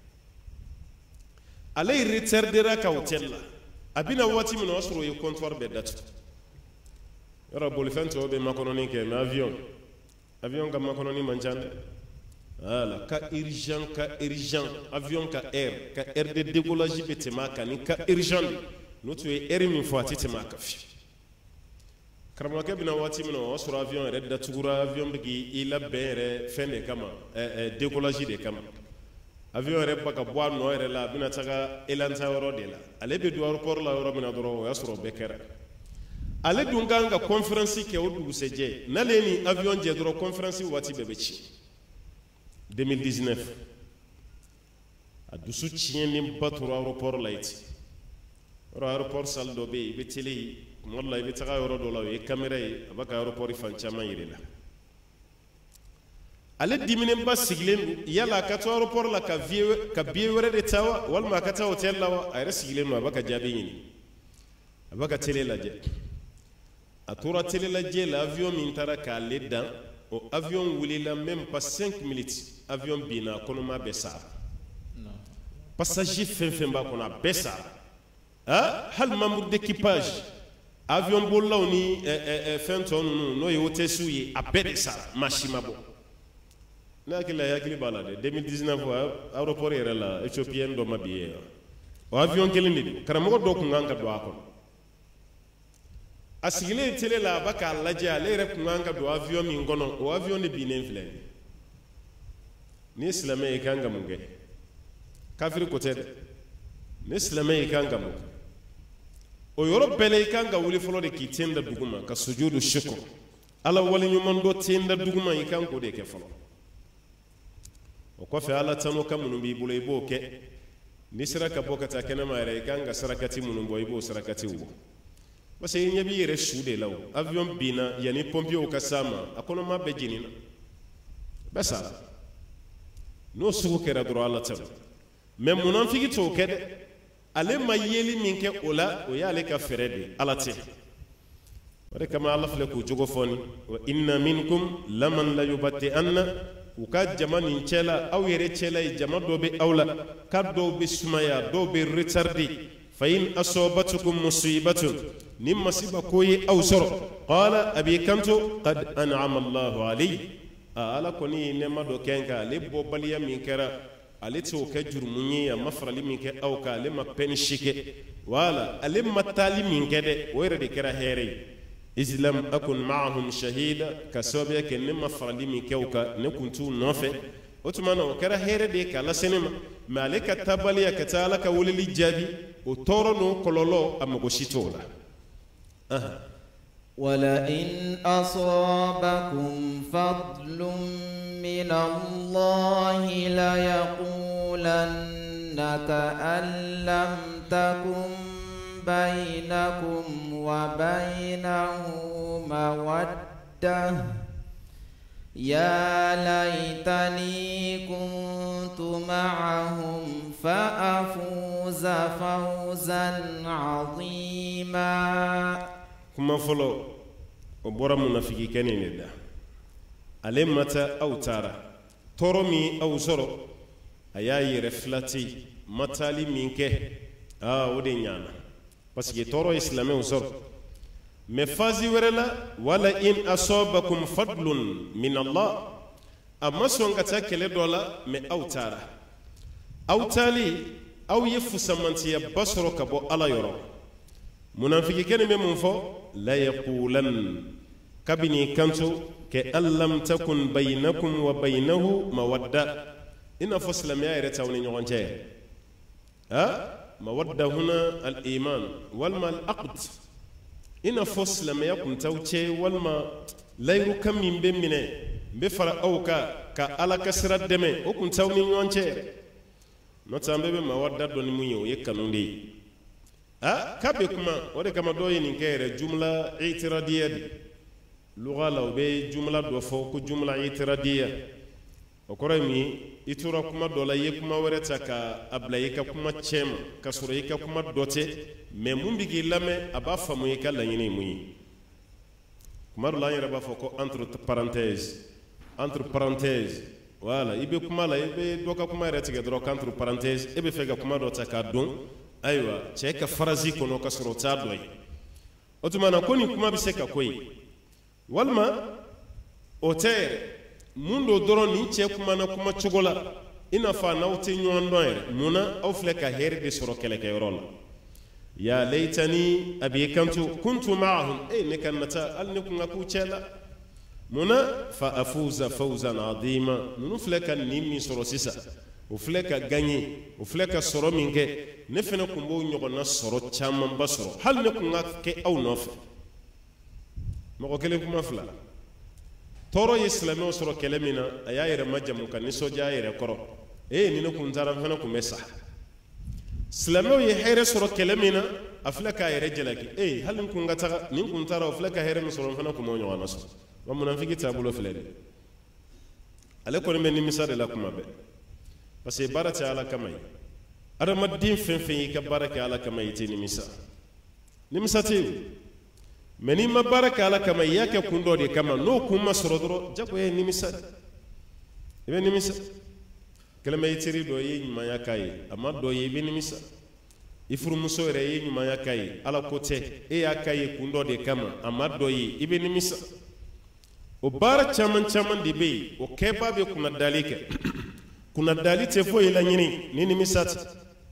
ale retardera ka hôtel la a bɛna waati min na o y'a sɔrɔ o ye comptoir bɛɛ datugu yɔrɔ bolifɛn tɔw bɛ makɔnɔni kɛ mais avion avion ka makɔnɔni man ca dɛ voilà ka urgent ka urgent avion ka air ka air de décollage bɛ tɛmɛ a kan ni ka urgent de n'o tun ye air min fɔ a tɛ tɛmɛ a kan fiyewu karamɔgɔkɛ bɛna waati min na o y'a sɔrɔ avion yɛrɛ datugura avion bɛ k'i labɛn yɛrɛ fɛn de kama ɛɛ décollage de kama avion yɛrɛ ba ka bɔ a nɔ yɛrɛ la a bɛna taga élan ta yɔrɔ de la ale bɛ don aéroport la yɔrɔ min na dɔrɔn o y'a sɔrɔ o bɛɛ kɛra ale dun kan ka conférence kɛ o dugusɛjɛ n'ale ni avion jɛ dɔrɔn conférence waati bɛɛ bɛ ci deux mille dix-neuf a dusu tiɲɛnenba tora aéroport la yen yɔrɔ aéroport salle dɔ bɛ yen i bɛ télé ye kuma dɔ la i bɛ taga yɔrɔ dɔ la o ye caméra ye a bɛ ka aéroport fan caman yir'i la ale diminenba sigilen don yala a ka to aéroport la ka billet ka billet wɛrɛ de ta wa walima a ka taa hôtel la wa a yɛrɛ sigilen don a bɛ ka jaabi ɲini a bɛ ka télé lajɛ a tora télé lajɛ la avion min taara k'ale dan o avion wulila même pas cinq minutes avion binna a kɔnɔma bɛɛ sara passager fɛn fɛn b'a kɔnɔ a bɛɛ sara ah hali membre d'équipage avion bolilaw ni fɛn tɔ ninnu n'o ye hôtesse ye a bɛɛ de sara maa si ma bɔ ne hakili la hakili b'a la dɛ deux mille dix-neuf aéroport yɛrɛ la éthiopienne dɔ ma bi ye o avion kelen de don karamɔgɔ dɔ kun kan ka don a kɔnɔ a sigilen télé la a b'a k'a lajɛ ale yɛrɛ kun kan ka don avion min kɔnɔ o avion de binnen filɛ ni silamɛ ye i kan ka mun kɛ kafiri ko tɛ dɛ ni silamɛ ye i kan ka mun kɛ o yɔrɔ bɛɛ la i kan ka wuli fɔlɔ de k'i ten da dugu ma ka sujudu shukr ala waleɲuman dɔ ten da dugu ma i kan k'o de kɛ fɔlɔ o kɔfɛ ala tano ka minnu b'i bolo i b'o kɛ ni sera ka bɔ ka taa kɛnɛma yɛrɛ i kan ka sarakati minnu bɔ i b'o sarakatiw bɔ parce que i ɲɛ b'i yɛrɛ su de la o avion binna yanni pompiers ka s'a ma a kɔnɔma bɛɛ jenina bɛɛ sara n'o sugu kɛra dɔrɔn ala tano mais munafiki t'o kɛ dɛ ale ma yeli min kɛ o la o y'ale ka fɛrɛ de ala tɛ o de kama ala filɛ k'o jogo fɔ ni wa inna minkum laman la yubatti'anna u ka jama nin cɛ la aw yɛrɛ cɛ la ye jama dɔ bɛ aw la ka dɔw bɛ sumaya dɔw bɛ retarder fa in asabatukum musibatun ni masiba ko ye aw sɔrɔ qala a b'i kanto qad an'ama Allahu alayhi ala kɔni ye nɛɛma dɔ kɛ n kan ale bɔbaliya min kɛra ale t'o kɛ jurumu ye a ma farali min kɛ aw kan ale ma pɛni si kɛ wala ale ma taali min kɛ dɛ o yɛrɛ de kɛra hɛrɛ ye islam akun ma'ahum shahida ka sababuya kɛ ne ma farali min kɛ u kan ne kun t'u nɔfɛ o tuma na o kɛra hɛrɛ de ye k'a lase ne ma mais ale ka taabaliya ka taa ala ka weleli jaabi o tɔɔrɔ n'o kɔlɔlɔ a mago si t'o la ولئن أصابكم فضل من الله ليقولن كأن لم تكن بينكم وبينه مودة يا ليتني كنت معهم فأفوز فوزا عظيما kuma fɔlɔ o bɔra munafiki kɛ nin de da ale ma taa aw taara tɔɔrɔ min aw sɔrɔ a y'a yɛrɛ filati ma taali min kɛ aa o de ɲana parce que tɔɔrɔ ye silamɛw sɔrɔ mais fazi wɛrɛ la wala in asabakum fadlun min Allah a ma sɔn ka taa kɛlɛ dɔ la mais aw taara aw taali aw ye fusamantiyaba sɔrɔ ka bɔ ala yɔrɔ munafiki kɛnin bɛ mun fɔ la yaqulan kabini kanto kɛ an lam takun baynakum wa baynahu mawadda i n'a fɔ silamɛya yɛrɛ t'aw ni ɲɔgɔn cɛ ha mawadda huna al iman walima al aqd i n'a fɔ silamɛya kun t'aw cɛ walima layiru kan min bɛ minɛ n bɛ fara aw kan ka ala ka sira dɛmɛ o kun t'aw ni ɲɔgɔn cɛ n'o tɛ an bɛɛ bɛ mawadda dɔn ni mun ye o ye kanu de ye ah k'a bɛ kuma o de kama dɔw ye nin kɛ yɛrɛ jumla itiradiya de lugha la u bɛ jumla dɔ fɔ ko jumla itiradiya o kɔrɔ ye mun ye i tora kuma dɔ la i ye kuma wɛrɛ ta ka a bila i ka kuma cɛ ma ka sɔrɔ i ka kuma dɔ tɛ mais mun bɛ k'i lamɛn a b'a faamu i ka laɲini ye mun ye kuma dɔ la an yɛrɛ b'a fɔ ko entre parenthèse entre parenthèse voilà i bɛ kuma la i bɛ dɔ ka kuma yɛrɛ tigɛ dɔrɔn qu'entre parenthèse e bɛ fɛ ka kuma dɔ ta k'a dɔn ayiwa cɛ ka farazi kɔnɔ ka sɔrɔ o t'a dɔ ye o tuma na ko nin kuma bɛ se ka ko ye walima o tɛ yɛrɛ mun do dɔrɔn nin cɛ kumana kuma cogo la i n'a fɔ a n'aw tɛ ɲɔgɔn dɔn yɛrɛ munna aw filɛ ka hɛrɛ de sɔrɔ kɛlɛkɛyɔrɔ la ya laytani a b'i kanto kuntu ma'ahum e ne ka nata hali ne kun ka k'u cɛ la munna fa afuza fawzan adima ninnu filɛ ka nin min sɔrɔ sisan o filɛ ka gagner o filɛ ka sɔrɔ min kɛ ne fana kun b'o ɲɔgɔnna sɔrɔ camanba sɔrɔ hali ne kun ka kɛ aw nɔfɛ mɔgɔ kelen kuma fila tɔɔrɔ ye silamɛw sɔrɔ kɛlɛ min na a y'a yɛrɛ majamu ka nisɔndiya a yɛrɛ kɔrɔ ee ni ne kun taara n fana kun bɛ sa silamɛw ye hɛrɛ sɔrɔ kɛlɛ min na a filɛ k'a yɛrɛ jalaki ee hali n kun ka taga nin kun taara o filɛ ka hɛrɛ min sɔrɔ n fana kun m'o ɲɔgɔnna sɔrɔ wa munafiki taabolo filɛ de ale kɔni bɛ nimisa de la kuma bɛɛ parce que baara tɛ ala kama ye adamaden fɛn fɛn y'i ka baara kɛ ala kama i tɛ nimisa nimisa tɛ yen mɛ n'i ma baara kɛ ala kama i y'a kɛ kun dɔ de kama n'o kun ma sɔrɔ dɔrɔn jagoya ye nimisa i bɛ nimisa kɛlɛmɛ i teri dɔ i ye ɲumanya k'a ye a ma dɔ ye i bɛ nimisa i furumuso yɛrɛ i ye ɲumanya k'a ye ala ko tɛ e y'a k'a ye kun dɔ de kama a ma dɔ ye i bɛ nimisa o baara caman caman de bɛ yen o kɛbaa bɛ kunnadali kɛ kunnadali tɛ foyi laɲini ni nimisa tɛ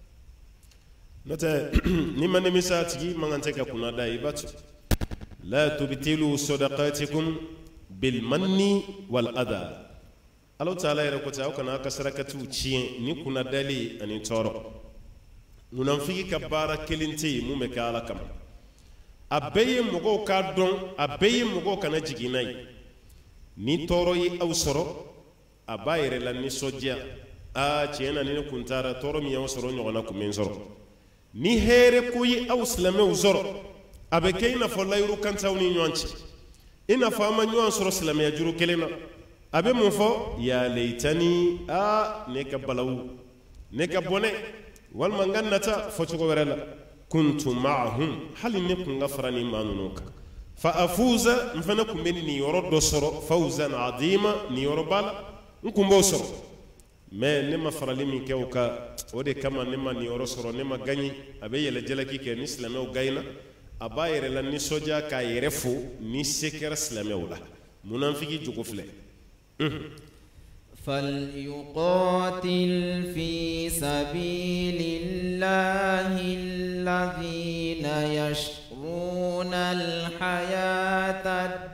n'o tɛ n'i ma nimisa a tigi man kan tɛ ka kunnada ye i b'a to la tubtilu sadaqatikum bil manni wal adha Allah ta'ala yɛrɛ ko ten aw kana aw ka sarakatiw tiɲɛ ni kunnadali ani tɔɔrɔ munafiki ka baara kelen tɛ yen mun bɛ kɛ ala kama a bɛɛ ye mɔgɔw k'a dɔn a bɛɛ ye mɔgɔw kana jigin n'a ye ni tɔɔrɔ ye aw sɔrɔ a b'a yɛrɛ la nisɔndiya aa tiɲɛ na ni ne kun taara tɔɔrɔ min y'aw sɔrɔ ɲɔgɔnna kun bɛ n sɔrɔ ni hɛrɛ ko ye aw silamɛw sɔrɔ a bɛ kɛ i n'a fɔ layiru kantaw ni ɲɔgɔn cɛ i n'a fɔ an ma ɲɔgɔn sɔrɔ silamɛya juru kelen na a bɛ mun fɔ ya leitani aa ne ka balawu ne ka bɔnɛ walima n ka nata fɔcogo wɛrɛ la kuntu ma'ahum hali ne kun ka fara ni maa ninnu kan fa afuza n fana kun bɛ nin yɔrɔ dɔ sɔrɔ fawzan adima nin yɔrɔ b'a la n kun b'o sɔrɔ mais ne ma farali min kɛ o kan o de kama ne ma nin yɔrɔ sɔrɔ ne ma gaɲi a bɛ yɛlɛ jalaki kɛ ni silamɛw gaɲina a b'a yɛrɛ la nisɔndiya k'a yɛrɛ fo ni se kɛra silamɛw la munafiki jogo filɛ فليقاتل في سبيل الله الذين يشرون الحياة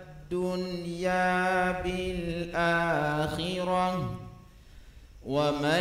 الدنيا بالآخرة ومن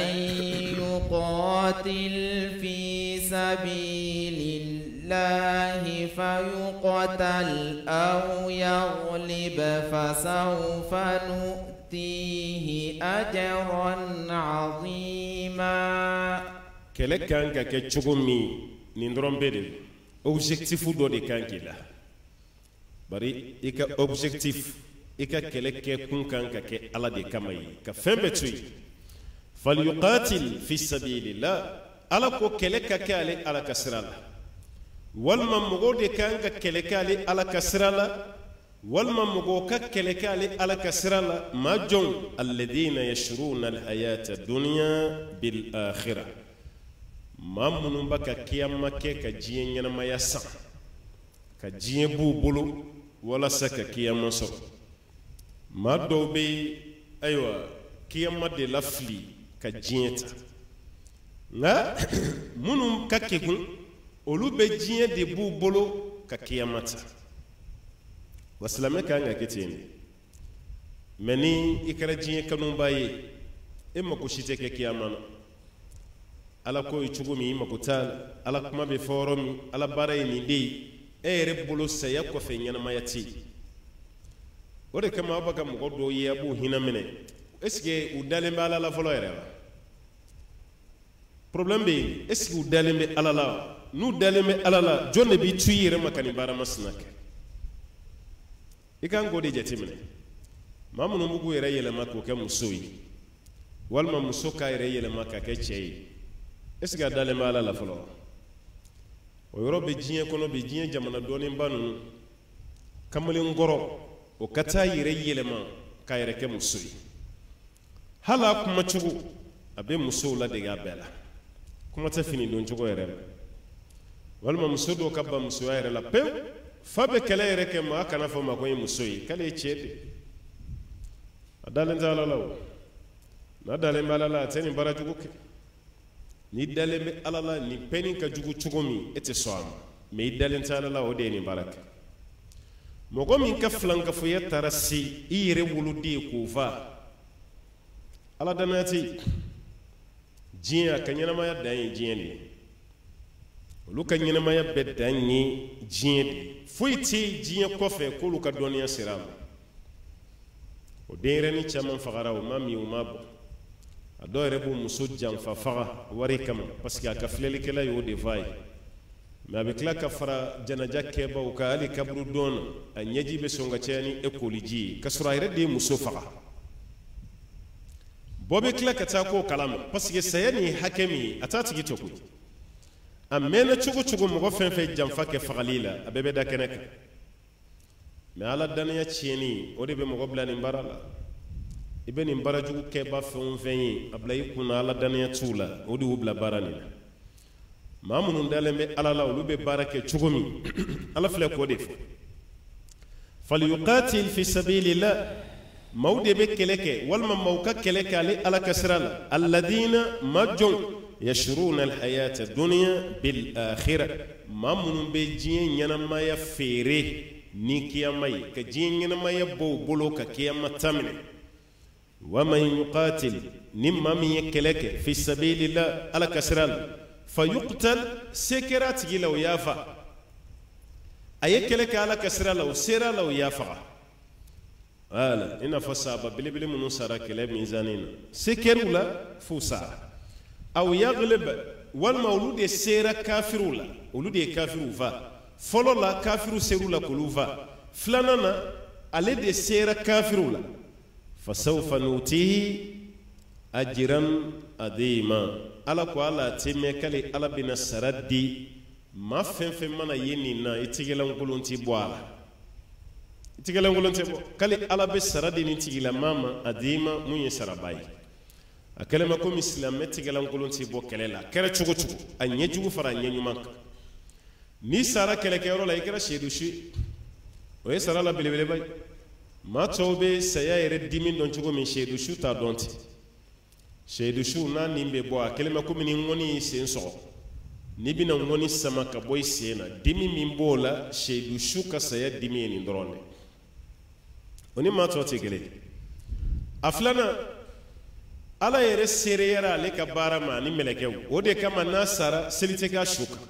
يقاتل في سبيل الله فيقتل أو يغلب فسوف نؤتيه أجرا عظيما kɛlɛ kan ka kɛ cogo min nin dɔrɔn bɛ de objectif dɔ de kan k'i la bari i ka objectif i ka kɛlɛ kɛ kun kan ka kɛ ala de kama ye ka fɛn bɛɛ to yen falyuqatil fi sabilillah ala ko kɛlɛ ka kɛ ale ala ka sira la walima mɔgɔw de kan ka kɛlɛ kɛ ale ala ka sira la walima mɔgɔw ka kɛlɛ kɛ ale ala ka sira la maa jɔnw alladina yashruna alhayata dunya bil akhirah maa minnu bɛ ka kiyama kɛ ka diɲɛ ɲɛnamaya san ka diɲɛ b'u bolo walasa ka kiyama sɔrɔ maa dɔw bɛ ayiwa kiyama de la fili ka diɲɛ ta nka minnu ka kekun olu bɛ diɲɛ de b'u bolo ka kiyama ta wa silamɛ kan ka kɛ ten de mɛ ni i kɛra diɲɛ kanuba ye e mako si tɛ kɛ kiyama na ala ko ye cogo min i mako t'a la ala kuma bɛ fɔ yɔrɔ min ala baara ye nin de ye e yɛrɛ bolo saya kɔfɛ ɲɛnamaya tɛ yen o de kama aw bɛ ka mɔgɔ dɔw ye a b'u hinɛ minɛ est-ce que u dalen bɛ ala la fɔlɔ yɛrɛ wa problème bɛ yen est-ce que u dalen bɛ ala la wa n'u dalen bɛ ala la jɔn de b'i tu i yɛrɛ ma ka nin baara masina kɛ i kan k'o de jateminɛ maa minnu b'u k'u yɛrɛ yɛlɛma k'o kɛ muso ye walima muso k'a yɛrɛ yɛlɛma k'a kɛ cɛ ye est-ce que a dalen bɛ ala la fɔlɔ o yɔrɔ bɛ diɲɛ kɔnɔ bi diɲɛ jamana dɔɔninba ninnu kamalenkɔrɔ o ka taa yɛrɛ yɛlɛma k'a yɛrɛ kɛ muso ye hali a kuma cogo a bɛ musow ladege a bɛɛ la kuma tɛ fini don cogo yɛrɛ la walima muso dɔw ka ban musoya yɛrɛ la pewu fa bɛ kɛlɛ yɛrɛ kɛ maa kana fɔ ma ko n ye muso ye k'ale ye cɛ de a dalen tɛ ala la o n'a dalen bɛ ala la a tɛ nin baara jugu kɛ n'i dalen bɛ ala la nin pɛni ka jugu cogo min e tɛ sɔn a ma mɛ i dalen tɛ ala la o de ye nin baara kɛ mɔgɔ min ka filankafoya taara se i yɛrɛ woloden ye k'o fa ala danaya tɛ yen diɲɛ a ka ɲɛnamaya dan ye diɲɛ de ye olu ka ɲɛnamaya bɛɛ dan ye diɲɛ de foyi tɛ diɲɛ kɔfɛ k'olu ka dɔnniya sera a ma o denyɛrɛni caman fagara o ma min o ma bɔ a dɔw yɛrɛ b'o muso janfa faga wari kama parce que a ka filɛlikɛla y'o de f'a ye mais a bɛ tila ka fara janaja kɛbaw ka hali kaburu dɔn na a ɲɛji bɛ sɔn ka caya ni ekoliji ye k'a sɔrɔ a yɛrɛ de ye muso faga bɔ bɛ tila ka taa k'o kalama parce que saya nin ye hakɛ min ye a t'a tigi to koyi a mɛnna cogo cogo mɔgɔ fɛn fɛn janfa kɛ fagali la a bɛɛ bɛ da kɛnɛ kan mais ala daniya tiɲɛni o de bɛ mɔgɔ bila nin baara la i bɛ nin baara jugu kɛba fɛn o fɛn ye a bila i kunna ala daniya t'u la o de y'u bila baara nin na maa minnu dalen bɛ ala la olu bɛ baara kɛ cogo min ala filɛ k'o de fɔ falyuqatil fi sabilillah maaw de bɛ kɛlɛ kɛ walima maaw ka kɛlɛ kɛ ale ala ka sira la alladina ma jɔn yashruna alhayata dunya bil akhirah maa minnu bɛ diɲɛ ɲɛnamaya feere ni kiyama ye ka diɲɛ ɲɛnamaya bɔ u bolo ka kiyama ta minɛ wa man yuqatil ni maa min ye kɛlɛ kɛ fi sabilillah ala ka sira la fayuqtal se kɛra a tigi la o y'a faga a ye kɛlɛ kɛ ala ka sira la o sera la o y'a faga wala i n'a fɔ sahaba belebele minnu sara kɛlɛ mizanin na se kɛr'u la f'u sara aw yaglib walima olu de sera kafiru la olu de ye kafiru fa fɔlɔ la kafiru ser'u la k'olu fa filanan na ale de sera kafiru la fasawfa nutihi ajran adima ala ko ala tɛmɛ k'ale ala bɛna sara di maa fɛn fɛn mana ye nin na i tigɛlankolon ti bɔ a la i tigɛlankolon tɛ bɔ k'ale ala bɛ sara di nin tigilamaa ma adima mun ye saraba ye a kɛlɛma komi silamɛ tigɛlankolon ti bɔ kɛlɛ la kɛra cogo cogo a ɲɛjugu fara a ɲɛɲuman kan ni sara kɛlɛkɛyɔrɔ la i kɛra seedusu o ye sara la belebeleba ye maa tɔw bɛ saya yɛrɛ dimi dɔn cogo min seedusu t'a dɔn ten seedusu n'a nin bɛ bɔ a kɛlɛma komi ni ŋɔni y'i sen sɔgɔ n'i bɛna ŋɔni sama ka bɔ i sen na dimi min b'o la seedusu ka saya dimi ye nin dɔrɔn de o ni maa tɔw tɛ kelen a filanan ala yɛrɛ seereyara ale ka baara ma ani mɛlɛkɛw o de kama n'a sara seli tɛ k'a su kan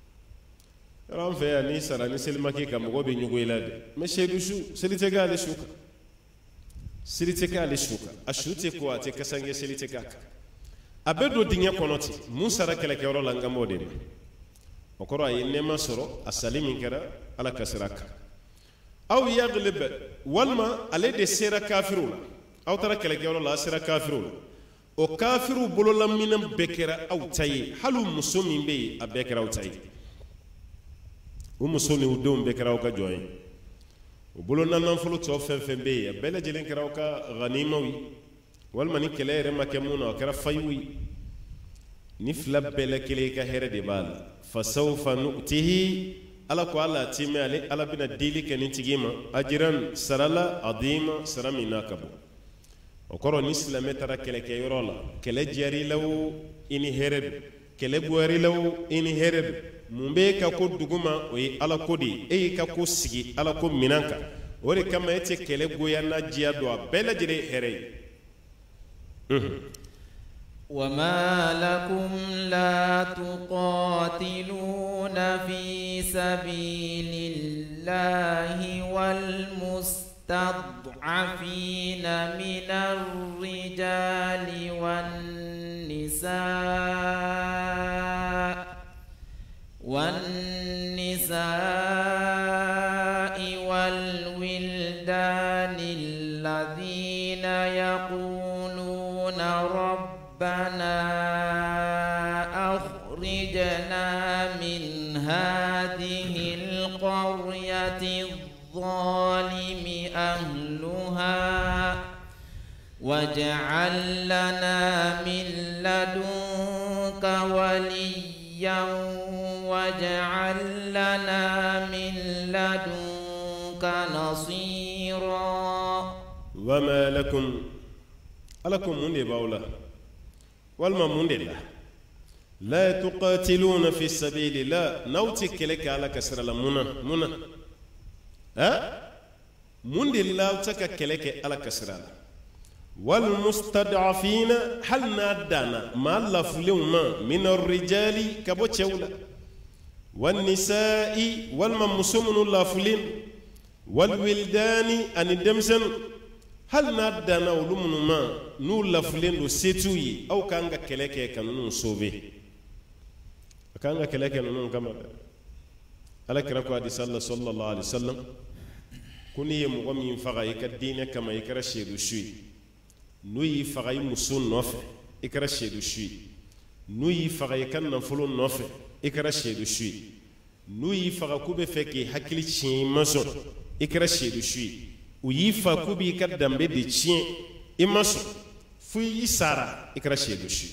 yɔrɔ an fɛ yan n'i sara ni selimaki kan mɔgɔ bɛ ɲugu i la dɛ mais seedusu seli tɛ k'ale su kan seli tɛ k'ale su kan a su tɛ ko a tɛ kasange seli tɛ k'a kan a bɛ don dingɛ kɔnɔ ten mun sara kɛlɛkɛyɔrɔ la n kan b'o de ma o kɔrɔ a ye nɛɛma sɔrɔ a sali min kɛra ala ka sira kan aw yaglib walima ale de sera kafiru la aw taara kɛlɛkɛyɔrɔ la a sera kafiru la o kafiru bololaminɛ bɛɛ kɛra aw ta ye hali muso min bɛ yen a bɛɛ kɛra aw ta ye o muso ni o denw bɛɛ kɛra aw ka jɔn ye o bolonanafolo tɔ fɛn fɛn bɛ yen a bɛɛ lajɛlen kɛra aw ka ganimaw ye walima ni kɛlɛ yɛrɛ ma kɛ mun na o kɛra fayiw ye ni fila bɛɛ la kelen ka hɛrɛ de b'a la fasawfa nu'tihi ala ko ala ti mɛ ale ala bɛna dili kɛ nin tigi ma ajiran sara la adima sara min n'a ka bon o kɔrɔ ni silamɛ taara kɛlɛkɛyɔrɔ la kɛlɛ diyar'i la o i ni hɛrɛ don kɛlɛ bɔr'i la o i ni hɛrɛ don mun b'e ka ko duguma o ye ala ko de ye e y'i ka ko sigi ala ko minan kan o de kama e tɛ kɛlɛ goya n'a diya don a bɛɛ lajɛlen ye hɛrɛ ye وما لكم لا تقاتلون في سبيل الله والمستضعفين من الرجال والنساء والنساء والولدان الذين يقولون ربنا أخرجنا من هذه القرية الظالم أهلها واجعل لنا من لدنك وليا واجعل لنا من لدنك نصيرا وما لكم ألكم من باولا والما من الله لا تقاتلون في سبيل الله نوتك لك على كسر المنى منى ها من الله تك لك على كسر والمستضعفين هل نادانا ما لفلوما من الرجال كبوتشولا والنساء والممسومن اللافلين والولدان أن الدمسن هل نادنا ولمن ما نو لافلين دو سيتوي أو كانغا كلكي كانون صوبي كانغا كلكي كانون كما على كركو حديث صلى الله عليه وسلم كوني يمغمي فغاي كدين كما يكرا شيدو شوي نوي فغاي مسون نوف يكرا شيدو شوي نوي فغاي كان نفلو نوف يكرا شيدو شوي نوي فغا كوبي فكي حكلي تشي مسون يكرا شيدو شوي ويفا كوبي كدام بدي تشي يمسون فوي سارا يكرا شيدو شوي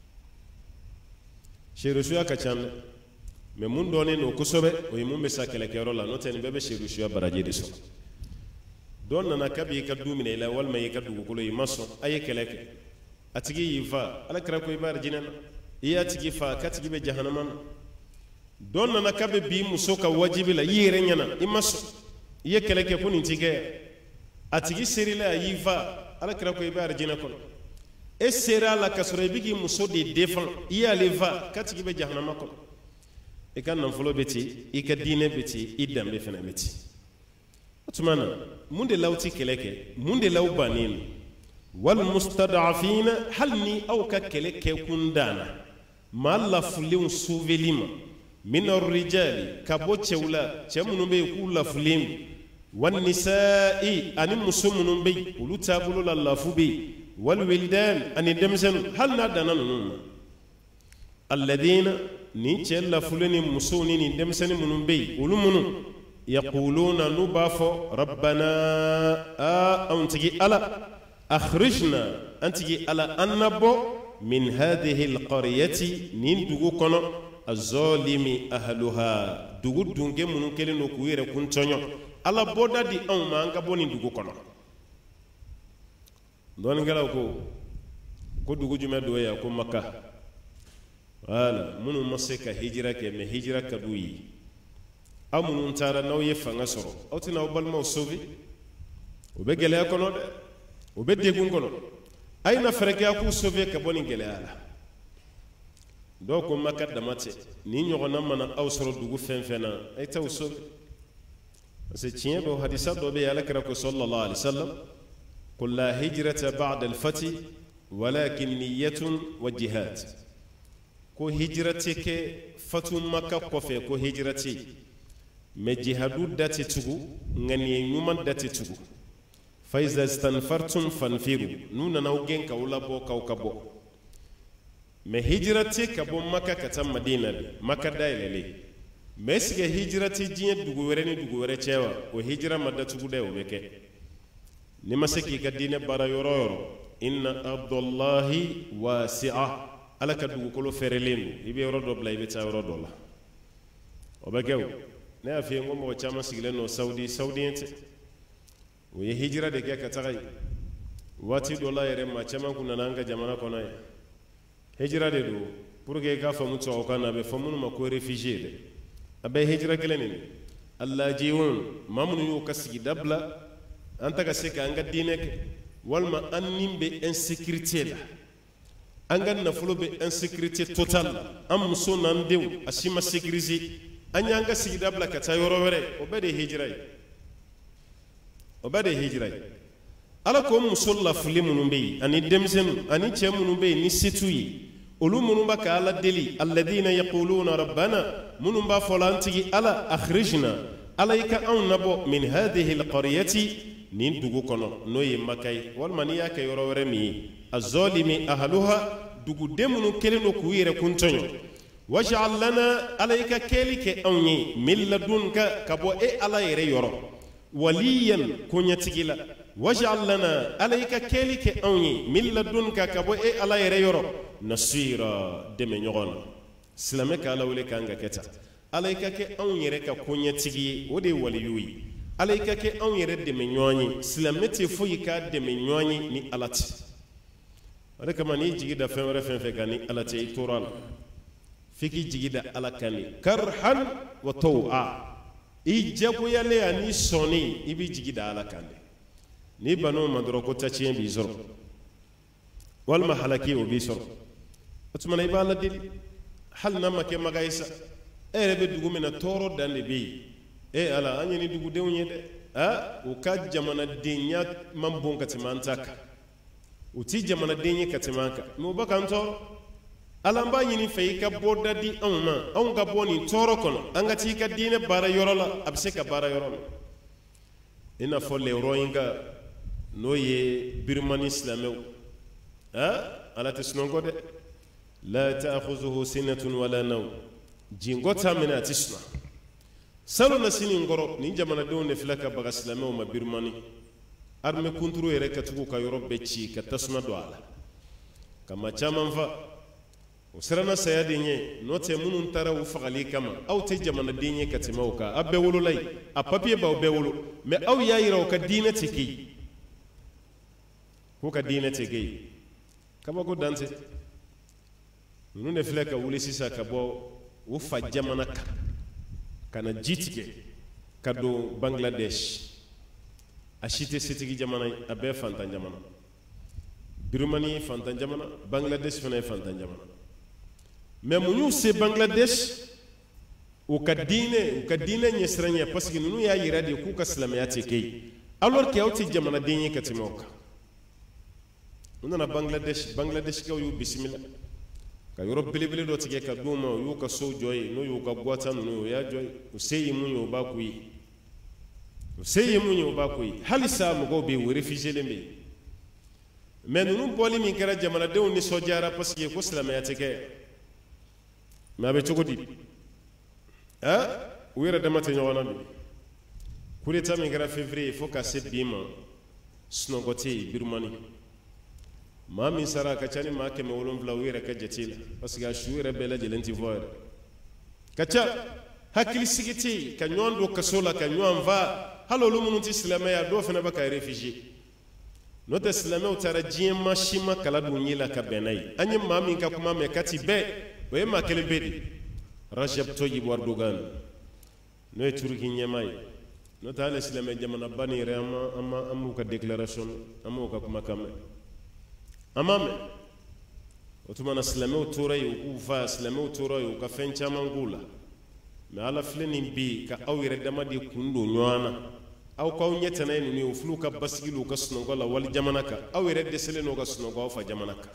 شيدو شوي كاتشان mais mun doni no kusobe o mun be sakele kero la no ten bebe shedu shuya baraje de so don nana kabi ka dumine ila wal may ka dugu kulo yimaso ay keleke atigi yifa ala kra ko ibar jinan iya atigi fa katigi be jahannama don nana kabe bi muso ka wajibi la yire nyana imaso iye keleke kuni tige atigi serila yifa ala kra ko ibar jinan ko e sera la kasore bigi muso de defan iya leva katigi be jahannama ko e kan nan folo beti e ka dine beti e dambe fena beti tumana munde lawti keleke munde law banin wal mustad'afina halni aw ka keleke kundana malla fulun suvelima min ar-rijali kabo chewla chemunu be kula fulim wan nisa'i ani musumunu be ulu tabulu lallafu be wal wildan ani demsen halna dananun alladina ni cella fulani musuni ni demsani munun bey ulu munun yaquluna nubafo rabbana a antigi ala akhrijna antigi ala annabo min hadhihi alqaryati nin dugu kono azalimi ahluha dugu dunge munun kelen no kuyere kuntonyo ala boda di on ma anga boni dugu kono don ngala ko ko dugu jume do ya ko makka wala munu maseka hijira ke me hijira kaduyi amunun tara nawye fanga soro awtina balma sobi obe gele kono de obe degun kono ayna freke aku sobe ka boni gele ala do ko makka damate ni nyogona mana aw soro dugu fenfena ay taw sobe se tien do hadisa do be ala kara ko sallallahu alaihi wasallam qul la hijrata ba'da al-fath walakin niyyatun wa jihad ko hijrati ke fatu makka kofe ko hijrati me jihadu dati tugu ngani nyuman dati tugu fa iza stanfartum fanfiru nuna nawgen ka wala bo ka ka bo me hijrati ka bo makka ka tam madina makka dailele me sige hijrati jiye dugu were ni dugu were cewa o hijra madda tugu de o beke ni masaki ka dine bara yoro yoro inna abdullahi wasi'a ala ka dugu kolo ferelenu ibe yoro do bla ibe ta yoro do la o be gew ne afi ngo mo chama sigle no saudi saudiente o ye hijra de ke ka tagay wati do la yere ma chama kuna nanga jamana kona ya hijra de do pour que ka famu to kana be famu ma ko réfugié de abe hijra keleni allah jiwon mamnu yo kasigi dabla anta ka se ka anga dinek walma annimbe insécurité la anga nafulo be insécurité totale am muso nan dew asima sécuriser anya anga sigida bla ka tayoro were obede hijrai obede hijrai ala ko muso la fulimu be ani demsenu ani chemunu be ni situyi ولومن بك على الدلي الذين يقولون ربنا من بافلانتي على أخرجنا عليك أو نبو من هذه القرية نندقو كنو نوي مكاي والمنيا كي يرورمي الظالم أهلها دقو دمنو كلنو كوير كنتنو واجعل لنا عليك كيلك أوني من لدنك كبو إي على يريورو وليا كنيتيلا واجعل لنا عليك كيلك أوني من لدنك كبو إي على يريورو nasira deme ɲɔgɔn na silamɛ ka ala wele kan ka kɛ tan ala i ka kɛ anw yɛrɛ ka koɲɛtigi ye o de ye waliyu ye ala i ka kɛ anw yɛrɛ dɛmɛ ɲɔgɔn ye silamɛ tɛ foyi k'a dɛmɛ ɲɔgɔn ye ni ala tɛ o de kama n'i jigi da fɛn wɛrɛ fɛn fɛn kan ni ala tɛ i tora la f'i k'i jigi da ala kan de karhan wa taw'a i jagoyalen ani sɔnni i b'i jigi da ala kan de n'i ban'o ma dɔrɔn ko tatiɲɛ b'i sɔrɔ walima halaki o b'i sɔrɔ o tuma na i b'a ladili hali n'a ma kɛ magayisa ere be dugu mena toro dan de be e ala anyeni dugu de unye de ha o ka jamana denya mambon katimantaka uti jamana denye katimaka no bakanto alamba nyini fe ka boda di anma on ga boni toro kono anga ti ka dine bara yorola abse ka bara yorola ina folle roinga no ye birmani islamew ha ala tisnongo de la ta'khuzuhu sinatun wala naw jingota mina tisna salo na sini ngoro ni jamana do ne filaka baga islamew ma birmani arme kunturu yere katugo ka yorobe ci ka tasna do ala kama chaman fa usrana sayade nye note munun tara u fagali kama aw te jamana dinye katimauka abbe wolo lay a papier ba be wolo me aw yayira ka dina tiki ko ka dina tiki kama ko dante nunu ne fleka wuli sisa ka bo u fa jamana ka kana jitike ka do Bangladesh ashite setigi jamana abe fantan jamana birmani fantan jamana Bangladesh fana fantan jamana mais munu se Bangladesh o ka dine o ka dine nyesranya parce que nunu ya yira de ku ka islamiyya te kay alors que awti jamana dinye katimoka unana Bangladesh Bangladesh ka yu bismillah ka yoro bilibili do tige ka duma yu ka so joy no yu ka gwata no ya joy o seyi mun yo ba ku yi o seyi mun yo ba ku yi halisa mo go be refugee le me mais nunu boli min kera jamana de on ni sojara parce que ko islamiyya te kay ma be cogodi ah wira damata ñowana bi kuri tami gara février fo ka set bima snogoti birmani ma min sara ka chani ma ke me wolon vla wira ka jetila parce que ashu wira bela jelenti voire kacha hakili sigiti ka nyondo ka sola ka nyon va halo lu munti islamaya do fena baka réfugié note islamaya tara jima shima kala dunyila ka benay anyi ma min ka kuma me kati be oye ma kele bedi Rajab Tayyip Erdogan no e turki nyamay no ta islam jamana bani rama ama amu ka déclaration amu ka kuma kam amame otuma na islam o toray o fa islam o toray o ka fencha mangula me ala fleni bi ka awire dama di kundo nywana aw ka nyeta na ni o flu ka basgilu ka sunongola wal jamana ka awire de seleno ka sunongo fa jamana ka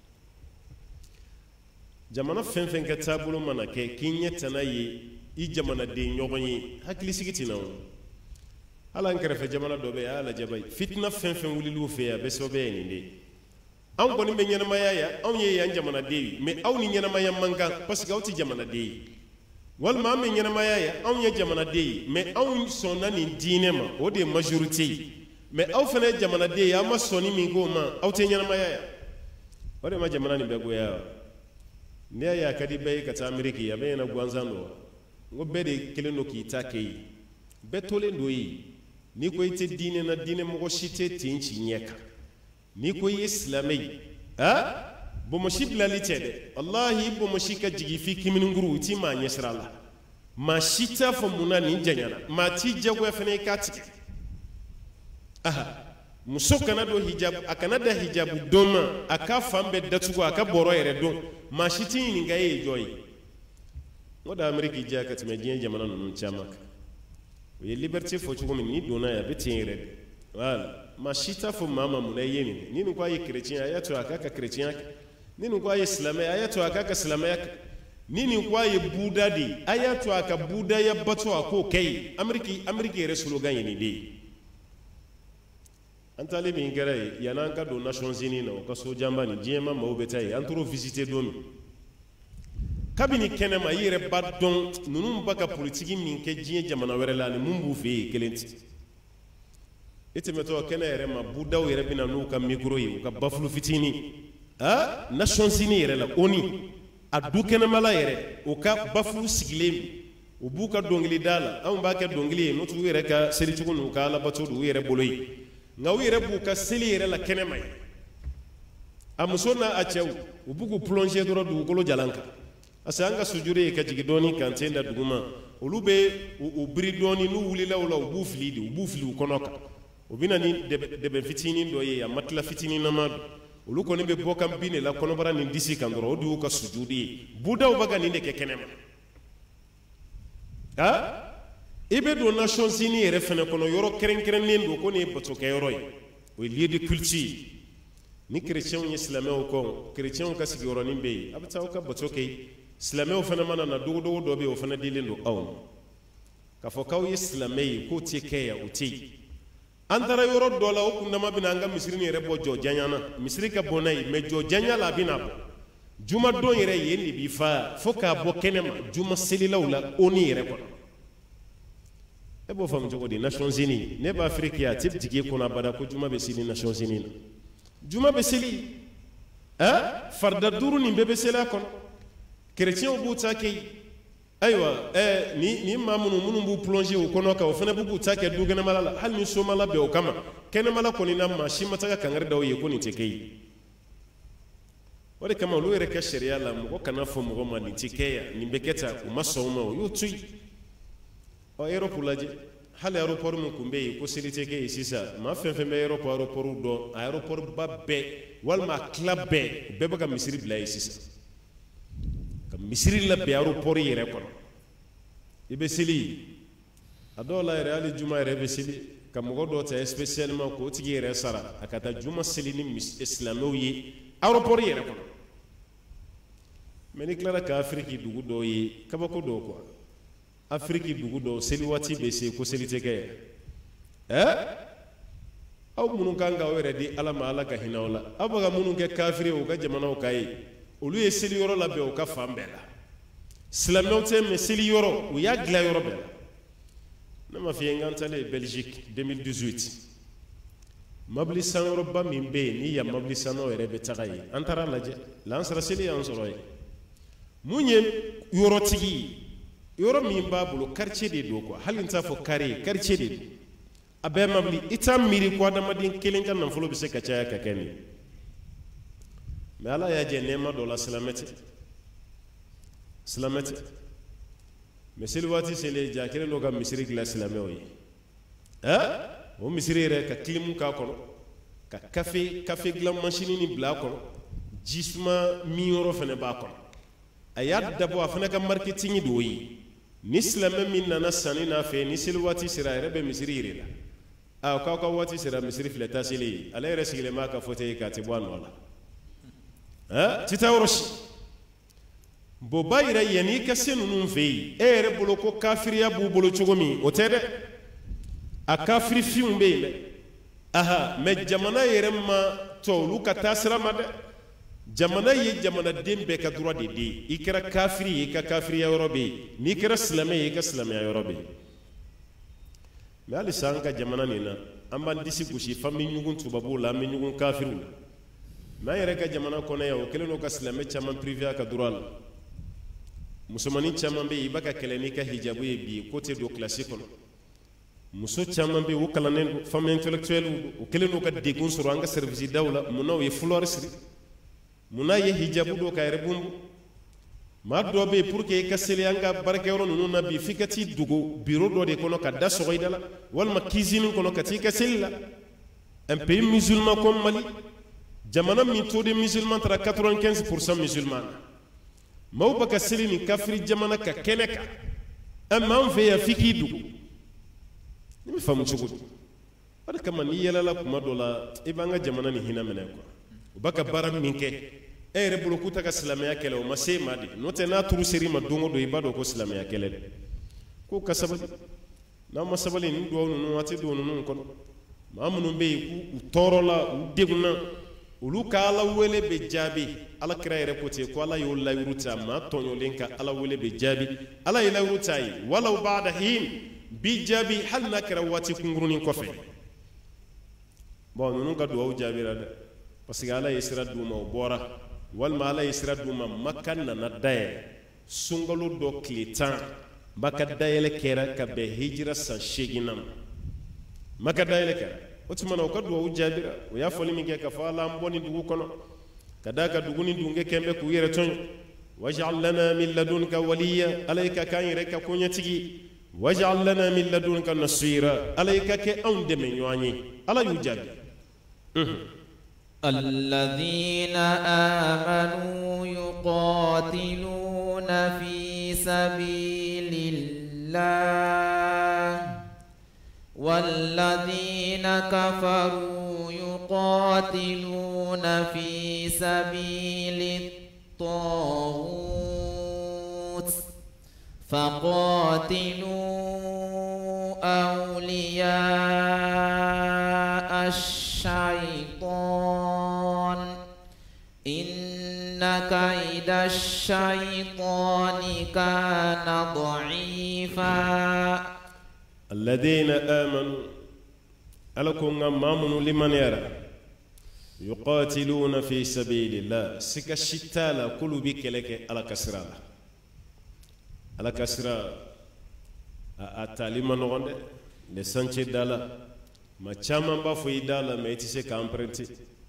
jamana fen fen ka tabulo mana ke kinye tanaye i jamana de nyogonyi hakili sigiti na ala ngere fe jamana dobe ala jabay fitna fen fen wuli lu fe ya besobe ni de an goni be nyana maya ya an ye yan jamana de me aw ni nyana maya manga parce que awti jamana de wal ma me nyana maya ya an ye jamana de me aw sonna ni dine ma o de majorité me aw fene jamana de ya ma soni mi go ma awti nyana maya ya o de ma jamana ni be go ya ne ya kadi bay ka ta ameriki ya be na gwanzando ngo be de keleno ki take be tole ndoyi ni ko ite dine na dine mo ko shite tinchi nyeka ni ko islamai ha bo mo shibla li tede wallahi bo mo shika jigi fi kimin nguru ti ma nyesrala ma shita fo munani janyana ma ti jago fene katike aha muso kana do hijab akana da hijab doma aka fambe datugo aka boro yere don ma shiti ni ngaye joy ngoda ameriki jaka tme jien jamana non chamak we liberté fo chugo min ni dona ya betinre wala ma shita fo mama mun yemi ni ni kwa ye chrétien ayato aka ka chrétien ni ni kwa ye islam ayato aka ka islam ni ni kwa ye buda di ayato aka buda ya bato ako kai ameriki ameriki resulu ganye ni di antali min gere yana ka do Nations Unies na ka so jamba ni diema ma obetay antro visiter domi kabini kenema yire badon nunum baka politique min ke jie jamana were la ni mumbu fe kelenti ete meto kena yere ma budaw yere bina no ka micro yi ka baflu fitini ha Nations Unies yere la oni adu kenema la yere o ka baflu sigile o buka dongli dala am ba ka dongli no tu yere ka seri tukunu ka la batu du yere boloyi ngaw yere buka seli yere la kenema amusona achew o buku plonger doro du golo jalanka asanga sujure ka jigi doni kan tenda duguma olube o biri doni nu wulila wala o bufli di o bufli konoka o bina ni debe fitini do ye ya matla fitini na madu olu ko ni be bokam bine la konobara ni disi kan doro o du ka sujudi buda o baga ni de ke kenema ha ibe do Nations Unies yɛrɛ fɛnɛ kɔnɔ yɔrɔ kɛrɛnkɛrɛnnen don ko nin ye batokɛ yɔrɔ ye o ye lieu de culte ni chrétiens ye silamɛw kɔ chrétiens ka sigiyɔrɔnin bɛ yen a bɛ taa aw ka bato kɛ silamɛw fɛnɛ mana na dogo dogo dɔ bɛ yen o fɛnɛ dilen don aw ma k'a fɔ k'aw ye silamɛ ye k'o tɛ kɛ yan o tɛ yen an taara yɔrɔ dɔ la o kundama bɛna an ka misiri nin yɛrɛ bɔ jɔ janya na misiri ka bɔ n'a ye mais jɔ janya la a bɛna bɔ juma don yɛrɛ yen de b'i fa fo k'a bɔ kɛnɛ ma juma selilaw la o ni yɛrɛ kɔnɔ e b'o faamu cogo di Nations Unies ne b'a Afrique a tɛ jigin e kɔnɔ abada ko juma bɛ seli Nations Unies na juma bɛ seli ɛ farida duuru nin bɛɛ bɛ seli a kɔnɔ chrétiens b'u ta kɛ ayiwa ɛ ni ni maa minnu minnu b'u plonger o kɔnɔ kan o fana b'u ta kɛ du kɛnɛmala la hali ni somala bɛn o kama kɛnɛmala kɔni na maa si ma taga kangari da o ye ko nin tɛ kɛ yen o de kama olu yɛrɛ kɛ sariya la mɔgɔ kana fɔ mɔgɔ ma nin tɛ kɛ yan nin bɛ kɛ tan u ma sɔn o ma o y'o to yen ɔ Europe lajɛ hali aéroport min kun bɛ yen ko seli tɛ kɛ yen sisan maa fɛn fɛn bɛ Europe aéroport dɔn a aéroport ba bɛɛ walima a tila bɛɛ u bɛɛ bɛ ka misiri bila yen sisan ka misiri labɛn aéroport yɛrɛ kɔnɔ i bɛ seli a dɔw la yɛrɛ hali juma yɛrɛ bɛ seli ka mɔgɔ dɔ ta spécialement k'o tigi yɛrɛ sara a ka taa juma seli ni silamɛw ye aéroport yɛrɛ kɔnɔ mais ni tilara ka Afrique dugu dɔw ye kabako dɔw quoi Afrique dugu dɔw seli waati bɛ se ko seli tɛ kɛ ɛ aw minnu kan ka aw yɛrɛ di Ala ma Ala ka hinɛ aw la aw bɛ ka minnu kɛ kafiri u ka jamanaw ka ye olu ye seli yɔrɔ labɛn u ka fan bɛɛ la silamɛw tɛ mais seli yɔrɔ u y'a dilan yɔrɔ bɛɛ la ne ma f'i ye n kan talen Belgique deux mille dix-huit mabili sanyɔrɔba min bɛ yen ni yan mabili sannaw yɛrɛ bɛ taga yen an taara lajɛ lansara seli y'an sɔrɔ yen mun ye yɔrɔtigi ye yɔrɔ min b'a bolo quartier de don quoi hali n t'a fɔ carré quartier de don a bɛɛ mabili i t'a miiri ko adamaden kelen ka nafolo bɛ se ka caya ka kɛ nin mais Ala y'a jɛ nɛɛma dɔ la silamɛ tɛ silamɛ tɛ mais seli waati selen ja kelen dɔ ka misiri dilan silamɛw ye ɛ o misiri yɛrɛ ka kilimu k'a kɔnɔ ka kafe kafe dilan machine ni bila a kɔnɔ jisuma min yɔrɔ fana b'a kɔnɔ a y'a dabɔ a fana ka marketing de o ye ni silamɛ min nana sanni n'a fɛ ni seli waati sera a yɛrɛ bɛ misiri yɛrɛ la a k'aw ka waati sera misiri filɛ taa seli ye ale yɛrɛ sigilen b'a ka fauteuil ye k'a tɛ bɔ a nɔ la ɛ tɛ taa yɔrɔ si bon b'a yira yanni i ka se ninnu fɛ yen e yɛrɛ bolo ko kafiriya b'u bolo cogo min o tɛ dɛ a kafiri fiw bɛ yen dɛ aha mais jamana yɛrɛ ma tɔ olu ka taa sira ma dɛ jamana ye jamanaden bɛɛ ka droit de den i kɛra kafiri ye i ka kafiriya yɔrɔ bɛ yen n'i kɛra silamɛ ye i ka silamɛya yɔrɔ bɛ yen mais halisa an ka jamana nin na an b'an disi gosi f'an bɛ ɲugun tubabuw la an bɛ ɲugun kafiriw la mais an yɛrɛ ka jamana kɔnɔ yan o kɛlen don ka silamɛ caman privé a ka droit la musomanin caman bɛ yen i b'a ka kɛlɛ n'i ka hijabu ye bi ko tɛ don kilasi kɔnɔ muso caman bɛ yen o kalannen don femme intellectuelle o kɛlen don ka degun sɔrɔ an ka service daw la munna o ye foulard siri munna ye hijabu don ka yɛrɛ bunbu maa dɔ bɛ yen pour que i ka seli an ka baarakɛyɔrɔ ninnu na bi f'i ka t'i dogo bureau dɔ de kɔnɔ ka da sɔgɔ i da la walima cuisine kɔnɔ ka t'i ka seli la un pays musulman comme Mali jamana min taux de musulman taara quatre-vingt-quinze pour cent musulman maaw bɛ ka seli ni kafiri jamana ka kɛnɛ kan an m'an fɛ yan f'i k'i dogo ne bɛ faamu cogo di o de kama n'i yɛlɛla kuma dɔ la i b'an ka jamana ni hinɛ minɛ quoi u b'a ka baara min kɛ e yɛrɛ bolo k'u ta ka silamɛya kɛlɛ o ma se ma de n'o tɛ n'a turu ser'i ma don o don i b'a dɔn ko silamɛya kɛlɛ de k'u ka sabali n'aw ma sabali ni duwawu ninnu a tɛ don ninnu kɔnɔ maa minnu bɛ yen k'u tɔɔrɔ la u degunna olu ka ala wele bɛ jaabi ala kira yɛrɛ ko ten ko ala y'o layiru ta maa tɔɲɔlen ka ala wele bɛ jaabi ala ye layiru ta ye walaw ba'da hin bi jaabi hali n'a kɛra waati kunkurunin kɔfɛ bon ninnu ka duwawu jaabira dɛ parce que ala ye sira d'u ma o bɔra walima ala ye sira d'u ma maka nana dayɛlɛ sunkalo dɔ tile tan maka dayɛlɛ kɛra ka bɛn hijira san seeginna ma maka dayɛlɛ kɛra o tuma na o ka duwawu jaabira o y'a fɔli min kɛ ka fɔ ala an bɔ nin dugu kɔnɔ ka d'a ka dugu ni dunkɛ kɛn bɛ k'u yɛrɛ tɔɲɔ waj'al lana min ladunka waliya ala ye ka k'an yɛrɛ ka koɲɛtigi waj'al lana min ladunka nasira ala ye ka kɛ anw dɛmɛ ɲɔgɔn ye ala y'u jaabi الذين آمنوا يقاتلون في سبيل الله والذين كفروا يقاتلون في سبيل الطاغوت فقاتلوا أولياء الشيطان إن كيد الشيطان كان ضعيفا الذين آمنوا ألكم أمامن لمن يرى يقاتلون في سبيل الله سك الشتال كل بك لك على كسرى على كسرى التعليم نغند لسانشي دالا ما تشامن بافوي دالا ما يتسي كامبرنتي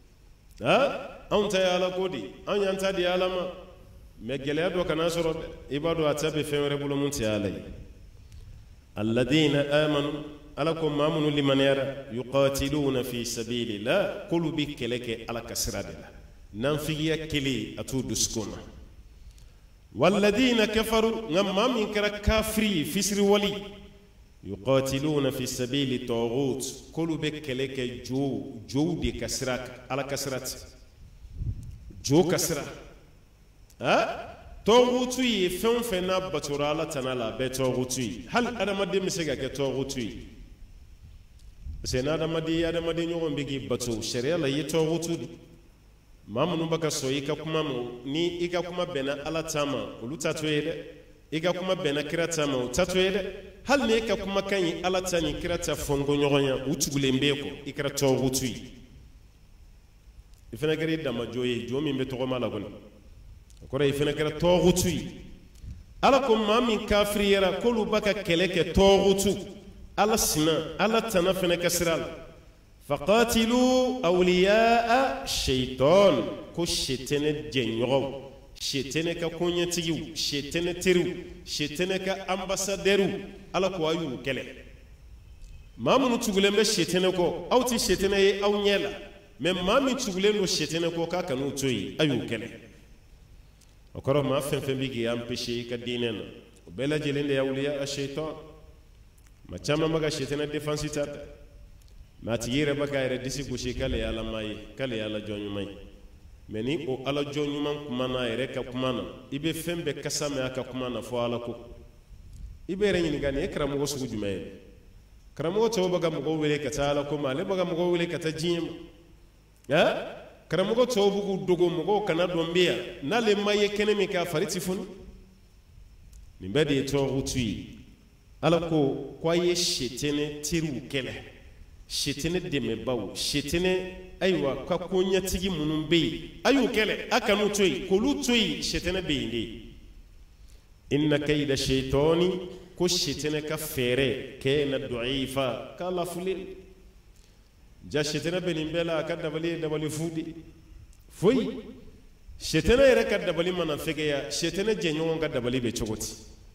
ها أنت يا على كودي أن ينتدي على ما مجلاد وكناشرود إبادو أتابي فين ربولو منتي علي الذين آمنوا ألكم مامنوا لمن يرى يقاتلون في سبيل الله كل بك لك على كسرى دالا ننفيا كلي أتو دسكونا والذين كفروا نما من كرا كافري فسر ولي يقاتلون في سبيل الطاغوت كل بك لك جو جو دي كسرك على كسرات جو كسرة ها طاغوتي فين فين بتورالة تنالا بطاغوتي هل أنا ما دي مسجع كطاغوتي سينا أنا ما دي أنا ما دي نيوم بيجي بتو شريعة لا يطاغوتي ما منو بكا سوي كم ني إيكا كم بنا على تاما ولو تاتويله إيكا كم بنا كرا تاما وتاتويله هل نيكا كم كاني على تاني كرا تفونغو نيوغنيا وتقولين بيكو إيكرا طاغوتي ifena gari dama joye jomi be to mala gon ko re ifena gara togutu ala ko mamin kafiriyara ko lu baka keleke togutu ala sina ala tanafena kasral faqatilu awliyaa shaytan ko shetene jenyo shetene ka kunyatiyu shetene teru shetene ka ambassaderu ala ko ayu kele mamunu tugulembe shetene ko awti shetene ye aw nyela mais mami tugule no shetene ko ka kanu toyi ayu kele okoro ma fen fen bigi empêcher ka dinen bela jelende ya awliya ash-shaytan ma chama maga shetene défense tata ma tiyire baga ere disi bushi kale ya la mai kale ya la jonyu mai meni o ala jonyu man kumana ere ka kumana ibe fembe kasame aka kumana fo ala ko ibe re nyini gani ekra mo sugu jumaye kramo to baga mo wele ka taala ko male baga mo wele ka tajim ya karamugo tobugu dogo mugo kana dombia nale maye kene mi ka fariti fun ni mbede to rutui alako kwaye shetene tiru kele shetene deme bawo shetene aywa ka konya tigi munun be ayu kele akanu toyi kolu toyi shetene be indi inna kayda shaytani ko shetene ka fere kana du'ifa kala fulil ja shetene benin bela ka dabali dabali fudi foyi shetene yere ka dabali mana fegeya shetene jenyon ka dabali be chogoti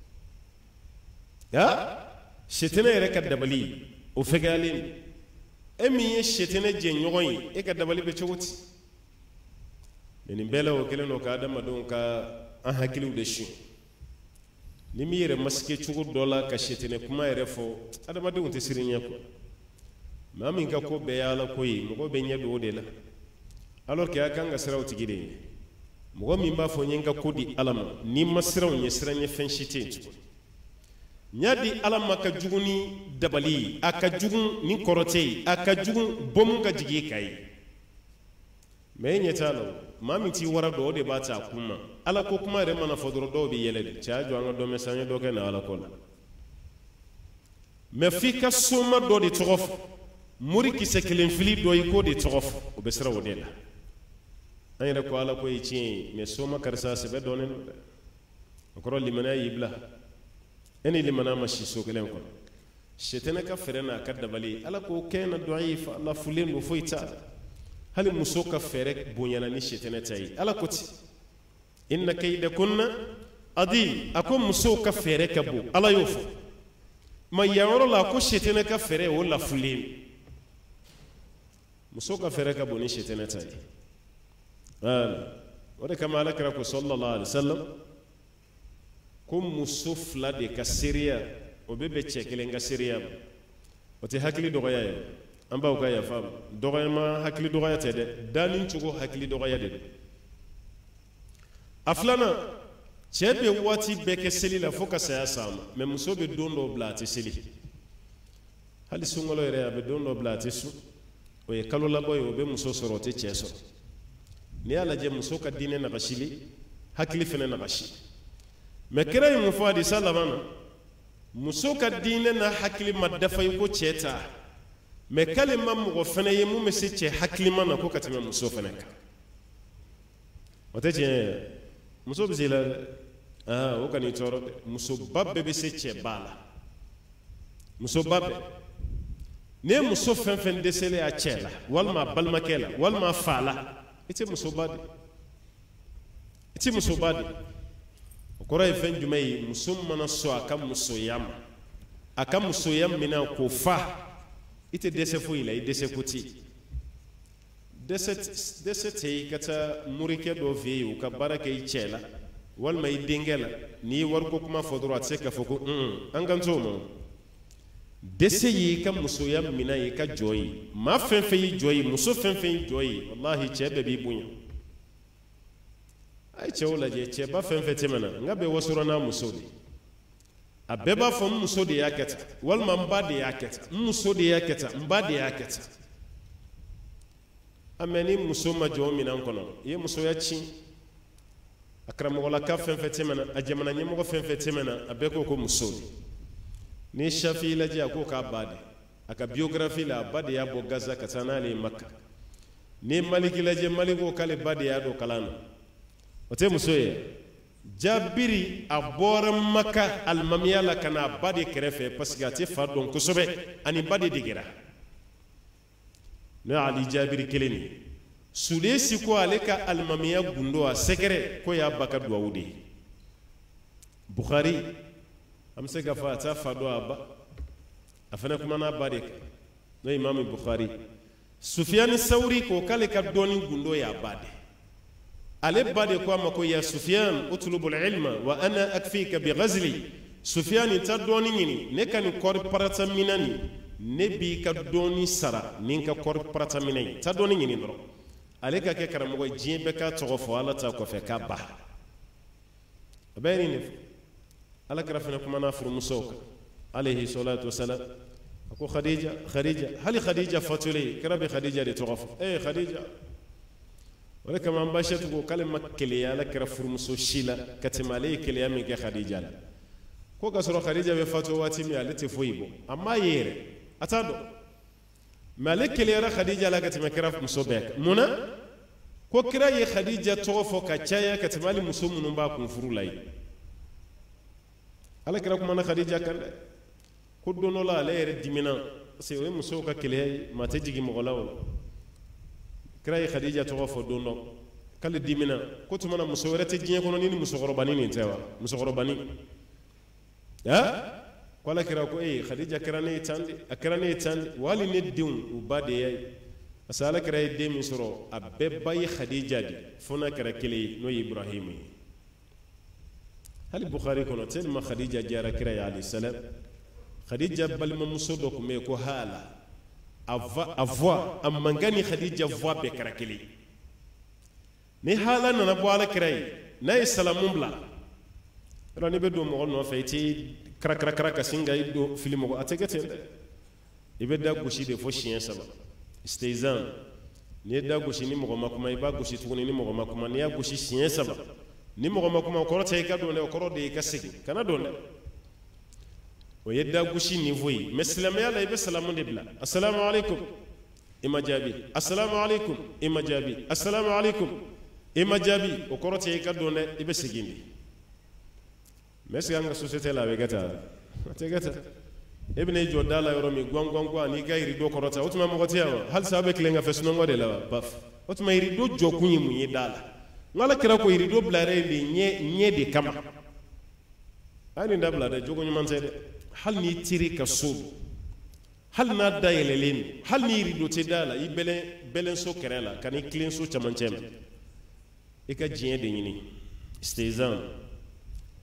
ya shetene yere ka dabali o fegalin emi shetene jenyon e ka dabali be chogoti benin bela o keleno ka adama don ka an hakilu de shi ni mi yere maske chogo dola ka shetene kuma yere fo adama don te sirinya ko mamin ka ko be yala koyi mo be nya do de la alors que aka nga siraw tigide mo mi ba fo nyenga kodi alama ni masiraw nye siranye fenshite nyadi alama ka juguni dabali aka jugun ni korote aka jugun bom ka jigi kai me nyetalo mami ti wara do de bata kuma ala ko kuma re mana fodoro do bi yele cha jo anga do mesanye do ke na ala ko la me fika suma do de trof muri ki sekelen fili do yiko de trof o be sira wodela ayra ko ala ko yici me suma karsa se be donen ko limana yibla eni limana mashi sokelen ko shetana ka ferena ka dabali ala ko kena du'ifa la fulin no foita hal musoka ferek bonyana ni shetana tay ala ko ti inna kayda kunna adim akum musoka fereka bu ala yofu ma yawro la ko shetana ka fere wala fulin musoka fereka bu ni shetana tay ala wala kama alakra ko sallallahu alaihi wasallam kum musufla de kasiria o be be cɛ kelen ka seereya ma o tɛ hakili dɔgɔya ye an baw ka yafa ma dɔgɔyama hakili dɔgɔya tɛ dɛ daani cogo hakili dɔgɔya de don a filanan cɛ bɛ waati bɛɛ kɛ seli la fo ka saya s'a ma mɛ muso bɛ don dɔw bila a tɛ seli hali sunkalo yɛrɛ a bɛ don dɔ bila a tɛ sun o ye kalo labɔ ye o bɛ muso sɔrɔ o tɛ cɛ sɔrɔ n'i y'a lajɛ muso ka diinɛ nagasili hakili fɛnɛ nagasi mɛ kira ye mun fɔ hadisa laban na muso ka diinɛ na hakili ma dafa i ko cɛ ta mɛ k'ale ma mɔgɔ fɛnɛ ye mun bɛ se cɛ hakilima na ko ka tɛmɛ muso fɛnɛ kan o tɛ tiɲɛ ye muso bɛ se la dɛ aa o kan'i tɔɔrɔ dɛ musoba bɛɛ bɛ se cɛ ba la musoba bɛɛ n'i ye muso fɛn fɛn dɛsɛlen a cɛ la walima a balimakɛ la walima a fa la i tɛ musoba de i tɛ musoba de o kɔrɔ ye fɛn jumɛn ye muso mana sɔn a ka musoya ma a ka musoya minɛ k'o fa i tɛ dɛsɛ foyi la i dɛsɛ ko tɛ dɛsɛ dɛsɛ tɛ yen ka taa morikɛ dɔ fɛ yen u ka baara kɛ i cɛ la walima i denkɛ la n'i ye wariko kuma fɔ dɔrɔn a tɛ se k'a fɔ ko an kan t'o ma dɛsɛ y'i ka musoya minɛ ye ka jɔ ye maa fɛn fɛn y'i jɔ ye muso fɛn fɛn y'i jɔ ye walahi cɛ bɛɛ b'i bonya a ye cɛw lajɛ cɛba fɛn fɛn tɛmɛna n ka bɛɛ wasora n'a muso de a bɛɛ b'a fɔ n muso de y'a kɛ tan walima n ba de y'a kɛ tan n muso de y'a kɛ tan n ba de y'a kɛ tan a mɛ ni muso ma jɔ o minɛn kɔnɔ i ye musoya tiɲɛ a karamɔgɔlaka fɛn fɛn tɛmɛna a jamana ɲɛmɔgɔ fɛn fɛn tɛmɛna a bɛɛ ko ko muso de ni shafi lajɛ a ko k'a ba de a ka biografi la a ba de y'a bɔ gaza ka taa n'ale ye maka ni maliki lajɛ mali ko k'ale ba de y'a don kalan na o tɛ muso ye jabiri a bɔra maka alimamiya la ka na a ba de kɛrɛfɛ parce que a tɛ fa dɔn kosɛbɛ ani ba de degera n'o ye ali jabiri kelen ye sudesi ko ale ka alimamiya gundo a sɛgɛrɛ ko y'a ba ka duwawu de ye bukhari an bɛ se k'a fɔ a t'a fa dɔn a ba a fana kumana a ba de kan n'o ye imami bukhari sufiyani sawuri ko k'ale ka dɔɔni gundo y'a ba de ale ba de ko a ma ko ya sufiyan utlubul ilma wa ana akfika bi ghazli sufiyani ta dɔɔni ɲini ne ka nin kɔri parata mina nin ne b'i ka dɔɔni sara ni n ka kɔri parata mina ye ta dɔɔni ɲini dɔrɔn ale ka kɛ karamɔgɔ ye diɲɛ bɛɛ k'a tɔgɔ fɔ ala ta kɔfɛ k'a ba a bɛɛ ye nin de fɔ ala kɛra fana kumana furumusow kan alayhi salatu wasalam a ko khadija khadija hali khadija fatulen kɛra bɛ khadija de tɔgɔ fɔ ee khadija o de kama an basiyatu ko k'ale ma keleya ala kɛra furumuso si la ka tɛmɛ ale ye keleya min kɛ khadija la ko ka sɔrɔ khadija bɛ fatu waati min ale tɛ foyi bɔ a m'a ye yɛrɛ a t'a dɔn mɛ ale keleyara khadija la ka tɛmɛ kɛra muso bɛɛ kan munna ko kira ye khadija tɔgɔ fɔ ka caya ka tɛmɛ hali muso minnu b'a kun furu la ye ala kira kumana khadija kan dɛ ko don dɔ la ale yɛrɛ dimina parce que o ye musow ka keleya ye maa tɛ jigin mɔgɔ la o la kira ye khadija tɔgɔ fɔ don dɔ k'ale dimina ko tuma na muso wɛrɛ tɛ diɲɛ kɔnɔ ni ni musokɔrɔbanin nin tɛ wa musokɔrɔbanin ha ko ala kira ko ee khadija kɛra ne ye tan de a kɛra ne ye tan de wa hali ne denw u ba de y'a ye parce que ala kira ye den min sɔrɔ a bɛɛ ba ye khadija de fo n'a kɛra kelen ye n'o ye ibrahim ye hali bukhari kɔnɔ tellement khadija diyara kira ye alayhi salam khadija balimamuso dɔ tun bɛ yen ko hala a voix a mankan ni khadija voix bɛɛ kɛra kelen ye ni hala nana bɔ ala kira ye n'a ye salamu bila yɔrɔ n'i bɛ don mɔgɔ nɔfɛ i tɛ karakarakara ka sin ka i don fili mɔgɔ a tɛ kɛ ten dɛ i bɛ da gosi de fo siɲɛ saba istizan n'i ye da gosi ni mɔgɔ ma kuma i b'a gosi tuguni ni mɔgɔ ma kuma n'i y'a gosi siɲɛ saba ni mɔgɔ ma kuma o kɔrɔ tɛ i ka don dɛ o kɔrɔ de ye i ka segin kana don dɛ o ye da gosi niveau ye mɛ silamɛya la i bɛ salamu de bila assalamu alaikum i ma jaabi assalamu alaikum i ma jaabi assalamu alaikum i ma jaabi o kɔrɔ tɛ i ka don dɛ i bɛ segin de mɛ est ce que an ka société la a bɛ kɛ tan a tɛ kɛ tan e bɛna i jɔ da la yɔrɔ min guan n'i ka rideau kɔrɔta o tuma mɔgɔ tɛ yan wa halisa a bɛ tilen ka fɛ sunɔgɔ de la wa baf o tuma rideau jɔkun ye mun ye da la n ala kira ko rideau bilara yen de ɲɛ ɲɛ de kama a ye nin dabila dɛ jogo ɲuman tɛ dɛ hali n'i teri ka so hali n'a da yɛlɛlen don hali ni rideau tɛ da la i bɛlɛn bɛlɛn so kɛrɛ la ka n'i tilen so camancɛ ma i ka diɲɛ de ɲini istizan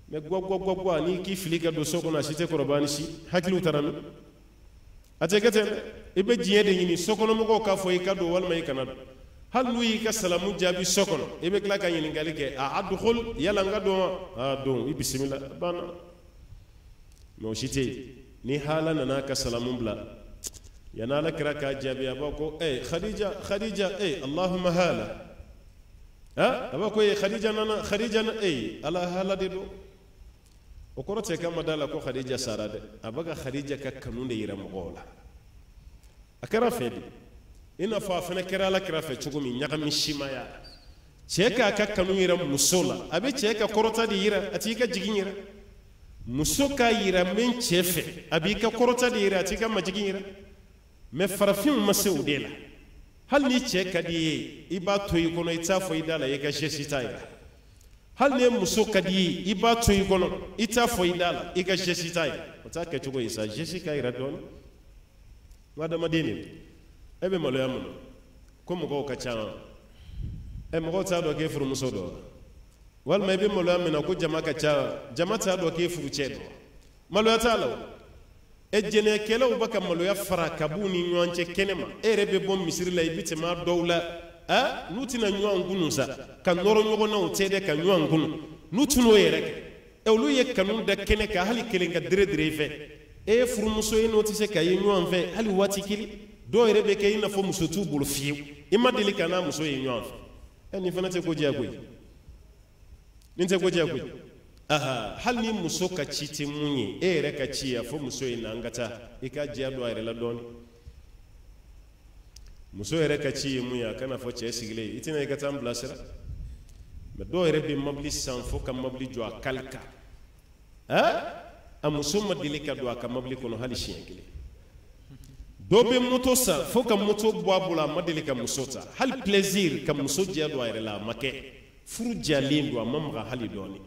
mais gwa gwa gwa gwa ni ki fili ka do soko na site korobani si hakilu tarami ate kete ibe jiye de ni soko no mo ka fo ka do wal may kanado hal nuyi ka salamu jabi soko no ibe kla ka ni ngali ke a adkhul yala ngado a do bismillah bana no site ni hala nana ka salamu bla yana la kira ka jabi abako eh khadija khadija eh allahumma hala ha abako eh khadija nana khadija na eh ala hala de do o korote kam madala ko khadija sarade abaga khadija ka kanunde yira mogola akara fedi ina fa fana kira la kira fe chugumi nyagami shimaya cheka ka kanu yira musola abe cheka korota di yira atika jiginyira musoka yira men chefe abika korota di yira atika majiginyira me farafin masaudela hal ni cheka di iba toyi kono itafo idala yega jesita ira hal ne muso kadi iba toyi kono itafo idala yega jesita ira otaka chugo isa jessica ira don wada madini ebe malo yamuno ko mo ko kacha e mo ko ta do ke furu muso do wal may be malo yamina ko jama kacha jama ta do ke furu chedo malo ya talo e jene kelaw baka malo ya fara kabuni nyonche kenema ere be bom misiri la ibite ma dowla a nutina nyuan gunusa kan noro nyogo na utede kan nyuan gunu nutuno yereke e olu ye kanun da kene ka hali kelenga dire dire fe e furu muso e notise ka ye nyuan fe hali wati kili do ere be ke ina fo muso tu bulu fiu imma dili kana muso ye nyuan fe e ni fana te ko jia koy ni te ko jia koy aha hal ni muso ka citi munyi e re ka ciya fo muso ina ngata e ka jia do ere la doni muso ere ka ciye muya kana fo ce sigle itina ka tam blasira me do ere be mabli san fo ka mabli jo akalka ha a muso madili ka do aka mabli kono hali shiengile do be moto sa fo ka moto bo abula madili ka muso ta hal plaisir ka muso jia do ere la make furu jalindo mamga hali doni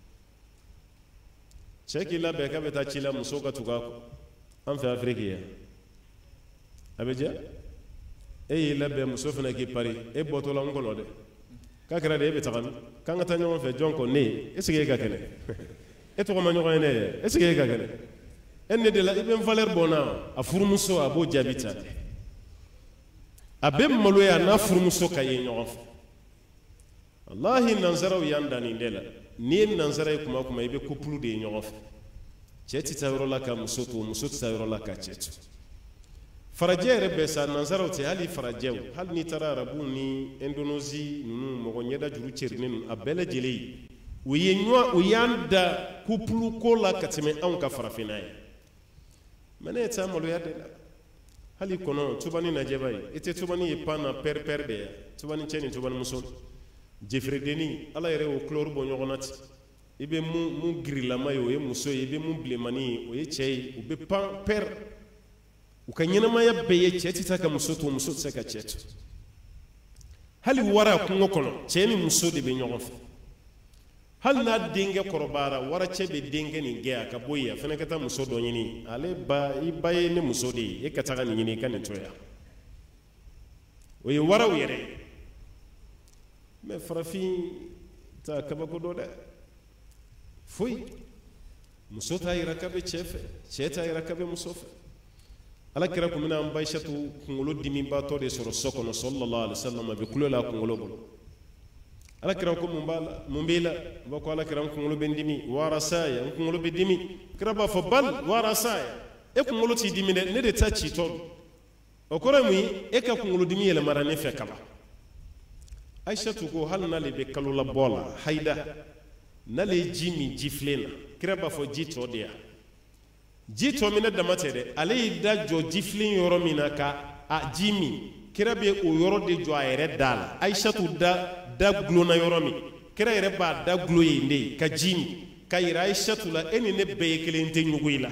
cheki la be ka beta chila muso ka tuga ko an fa afrikiya abeja e la be muso fana ki pari e boto la ngolo de ka kra de be tagami kan ta nyon fe jonko ne e sege ka kene e to ma nyon ne e sege ka kene en ne de la ibe valeur bona a furu muso abo jabita abe malo ya na furu muso ka ye nyon wallahi nanzaraw yanda ni ndela ni nanzara kuma kuma ibe couple de nyon cheti tawro la ka muso to muso tawro la ka chetu farajere be sa nanzaraw te hali farajew hal ni tara arabu ni indonesia nunu mo nyeda juru cerine nun abele jeli uye nywa uyanda couple ko la katime an ka farafinaye mane ta molo ya de hali kono tubani na jebai ite tubani e pana per per de tubani cheni tubani muso jefre deni ala yere o chlore bo nyogonati ibe mu mu grilla mayo e muso ibe mu blemani o ye chei ube pan per ukanyina maya beye cheti taka muso to muso tsaka chetu hali wara kungo kono cheni muso de be nyogonfa hal na dinge korobara wara chebe dinge ni gea ka boya fene kata muso do nyini ale ba ibaye ne muso de e kata ni nyini kan toya o ye wara were me farafin ta kaba ko do de foi muso ta ira kabe chefe cheta ira kabe muso fe ala kira ko mina baishatu kungolo dimi ba to de soro sokono sallallahu alaihi wasallam be kulola kungolo bolo ala kira ko mumbala mumbila ba ko ala kira kungolo bendimi warasaya kungolo bedimi kira ba fo bal warasaya e kungolo ti dimi ne de tachi to o kora mi e ka kungolo dimi yele marane fe kala aishatu ko hal na le be kalula bola haida na le jimi jiflena kira ba fo jito dia jito mina damate de ale da jo jiflin yoro mina ka a jimi kira be o yoro de jo ayre dal aishatu da da glona yoro mi kira yere ba da gloyi nde ka jimi ka ira aishatu la eni ne be kelente nyuguila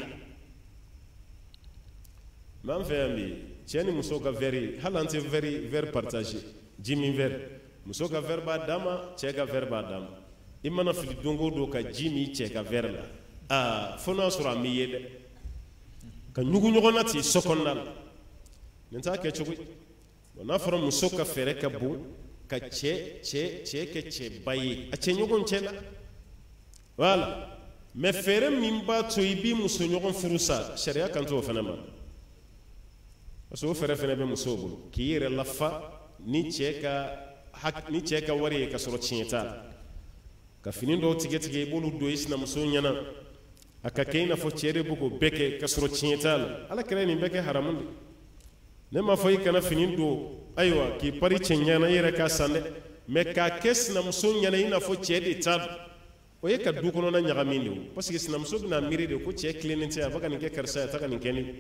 man fe ambi cheni muso ka very halante very very partage jimi very muso ka ver ba dama che ka ver ba dama imana fili dongo do ka jimi che ka ver la ah fona sura mi yede ka nyugu nyogona ti sokonnal nenta ke chugu na fara muso ka fere ka bu ka che che che ke che bayi a che nyugu nchela wala me fere min ba to ibi muso ɲɔgɔn furusa sharia kan to fana ma parce que o fere fana be muso bolo k'i yɛrɛ lafa ni cɛ ka ni cɛ ka wari ye ka sɔrɔ tiɲɛ t'a la ka fini dɔw tigɛ tigɛ i b'olu don i sinamuso ɲɛna a ka kɛ i n'a fɔ cɛ de b'o k'o bɛɛ kɛ ka sɔrɔ tiɲɛ t'a la ala kɛra nin bɛɛ kɛ haramu de ne m'a fɔ i kana fini don ayiwa k'i pari cɛ ɲɛna i yɛrɛ k'a san dɛ mɛ k'a kɛ sinamuso ɲɛna i n'a fɔ cɛ de t'a dɔn o ye ka du kɔnɔna ɲagamin de o parce que sinamuso bɛna miiri de ko cɛ tilennen tɛ a bɛ ka nin kɛ karisa ye a ta ka nin kɛ ne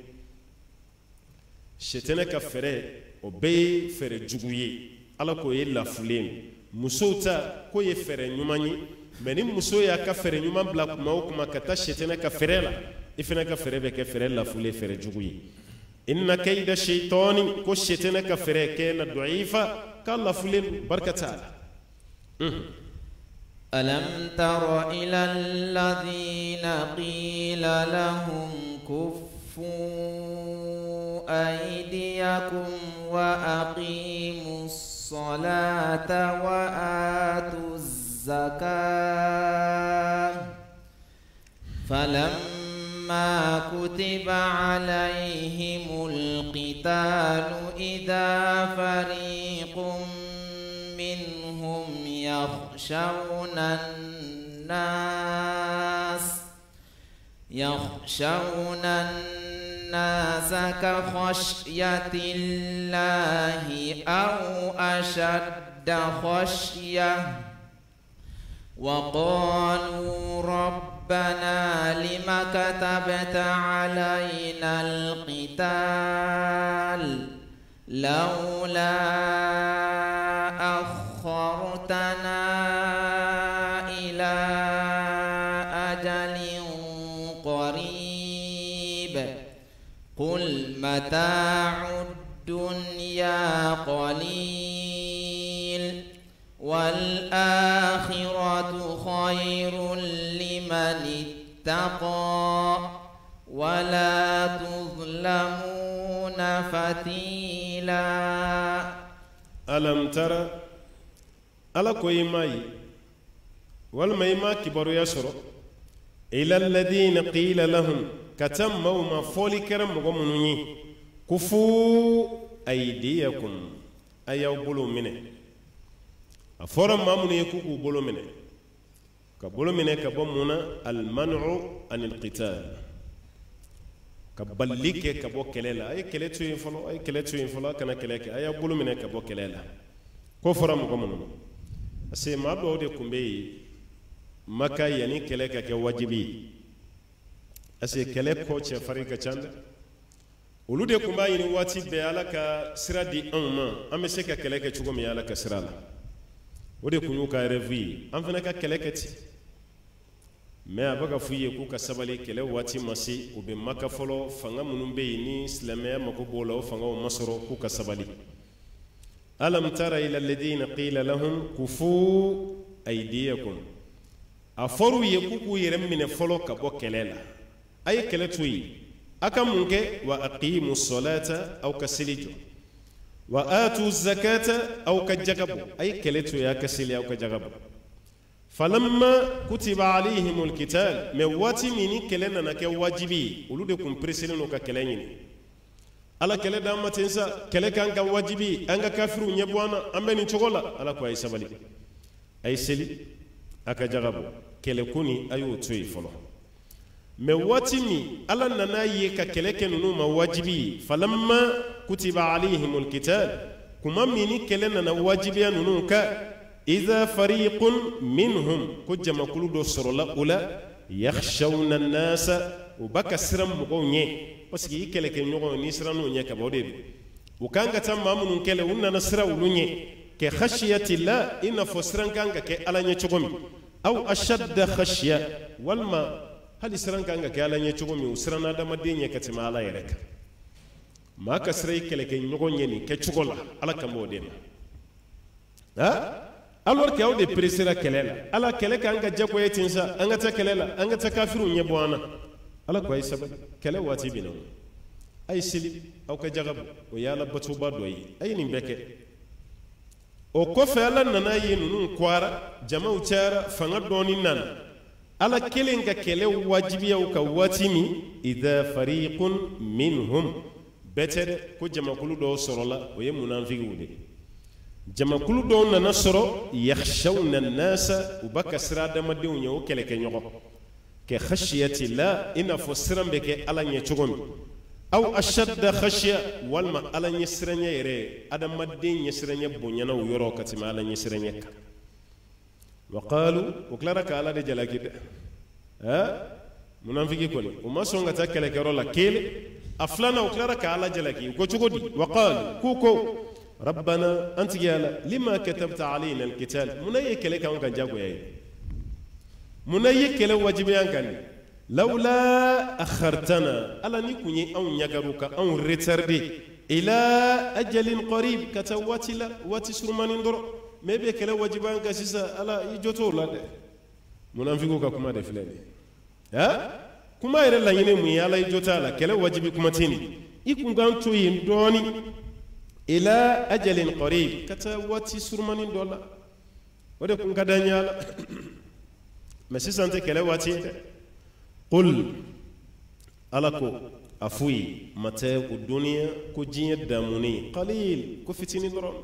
sɛtɛnɛ ka fɛɛrɛ o bɛɛ ye fɛɛrɛ jugu ye ala k'o ye lafulen musow ta k'o ye fɛɛrɛ ɲuman ye mɛ ni muso y'a ka fɛɛrɛ ɲuman bila kuma o kuma ka taa sɛtɛnɛ ka fɛɛrɛ la i fana ka fɛɛrɛ bɛ kɛ fɛɛrɛ lafulen fɛɛrɛ jugu ye inna kayda shaytani ko sɛtɛnɛ ka fɛɛrɛ kɛ na da'ifa ka lafulen barka t'a la ألم تر إلى الذين قيل لهم كفوا أيديكم وأقيموا الصلاة وآتوا الزكاة فلما كتب عليهم القتال إذا فريق منهم يخشون الناس يخشون الناس كخشية الله أو أشد خشية وقالوا ربنا لم كتبت علينا القتال لولا أخرتنا إلى أجل قريب قل متاع الدنيا قليل والآخرة خير لمن اتقى ولا تظلمون فتيلا ألم ترى ألا كوي ماي والميما كبروا يسروا إلى الذين قيل لهم كتم ما فولي كرم مغمنوني كفوا أيديكم أيو بلو منه أفرم ما من يكوكو بلو منه كبلو منه كبمنا المنع عن القتال كبليك كبو كليلا أي كليتو ينفلو أي كليتو ينفلو كنا كليك أي بلو منه كبو كليلا كفر مغمنون أسي ما بعود كمبي مكا يعني كليك كواجبي أسي كليك كوتش فريق كشاند ولود كمبا يعني واتي بيالا كسرادي أمم أمي سكا كليك تشوكم يالا كسرالا ودي كنيو كارفي أم فينا كليك تي mais abaga fuye ku ka sabali kele wati masi ube maka folo fanga munun be ni islamaya mako bola fanga o masoro ku ka sabali alam tara ila alladhina qila lahum kufu aydiyakum aforu ye ku ku yere mine folo ka bo kelela ay kele tuyi aka munke wa aqimu ssalata aw kasilijo wa atu zakata aw kajagabu ay kele tuyi aka sili aw kajagabu فلما كتب عليهم القتال مواتي مني كلنا نك واجبي ولود كم بريسلنو ككلاني على كلا دام تنسى كلا كان كواجبي أنك كافر نيبوانا أمبني تقولا على كواي سبالي أي سلي أكجربو كلا كوني أيو توي فلو مواتي مي على ننا يك كلا كنونو مواجبي فلما كتب عليهم القتال كما مني كلنا نواجبي نونو ك إذا فريق منهم كجما كل دو سرلا أولا يخشون الناس وبكا سرم مغوني بس كي يكلي كي نيغو نيسرا نوني كبودي وكان كتام مامون كلي ونا نسرا ولوني كخشية الله إن فسران كان كي ألا نيتشغمي أو أشد خشية والما هل سران كان كي ألا نيتشغمي وسران هذا مدينة كتما على يرك ما كسري كلي كي نيغو نيني كتشغلا على كمودي ها alors que awde presera kelela ala kele ka anga jako yetinsa anga ta kelela anga ta kafiru nyebwana ala ko ay sabab kele wati bino ay sili aw ka jagab o yala batu badoyi ay ni beke o ko fe ala nana yinu nun kwara jama'u tiara fanga doni nan ala kelen ka kele wajibiyaw ka watimi idha fariqun minhum betere ko jamakulu do sorola o ye munafiqu de jamakulu do nana soro yakhshawna an-nasa ubaka sirada madiw nyaw kele ke nyogo ke khashiyati la ina fo sirambe ke ala nye chogomi aw ashadda khashya walma ala nye siranya yere adam madin nye siranya bonyana u yoro katima ala nye siranya ka wa qalu uklara ka ala de jalaki de ha munafiki koni uma songa ta kele ke rola kele aflana uklara ka ala jalaki ko chogodi wa qalu kuko ربنا أنت يا لما كتبت علينا القتال منايك لك أنك جاكو يا منايك لو واجبيان كان لولا أخرتنا ألا نكوني أو نيغروك أو ريتردي إلى أجل قريب كتواتي لا واتي سرمان ندور ما بيك لو واجبيان كسيسا ألا يجوتو لا منافقوك كما دفلاني ها كما يرى لا ينمي ألا يجوتا لا كلا واجبي كما تيني يكون غانتو يندوني إلى أجل قريب كتواتي سرمان دولا وده كن كدانيا مسي سانتي كلواتي قل ألاكو أفوي متى الدنيا كجين داموني قليل كفتيني درون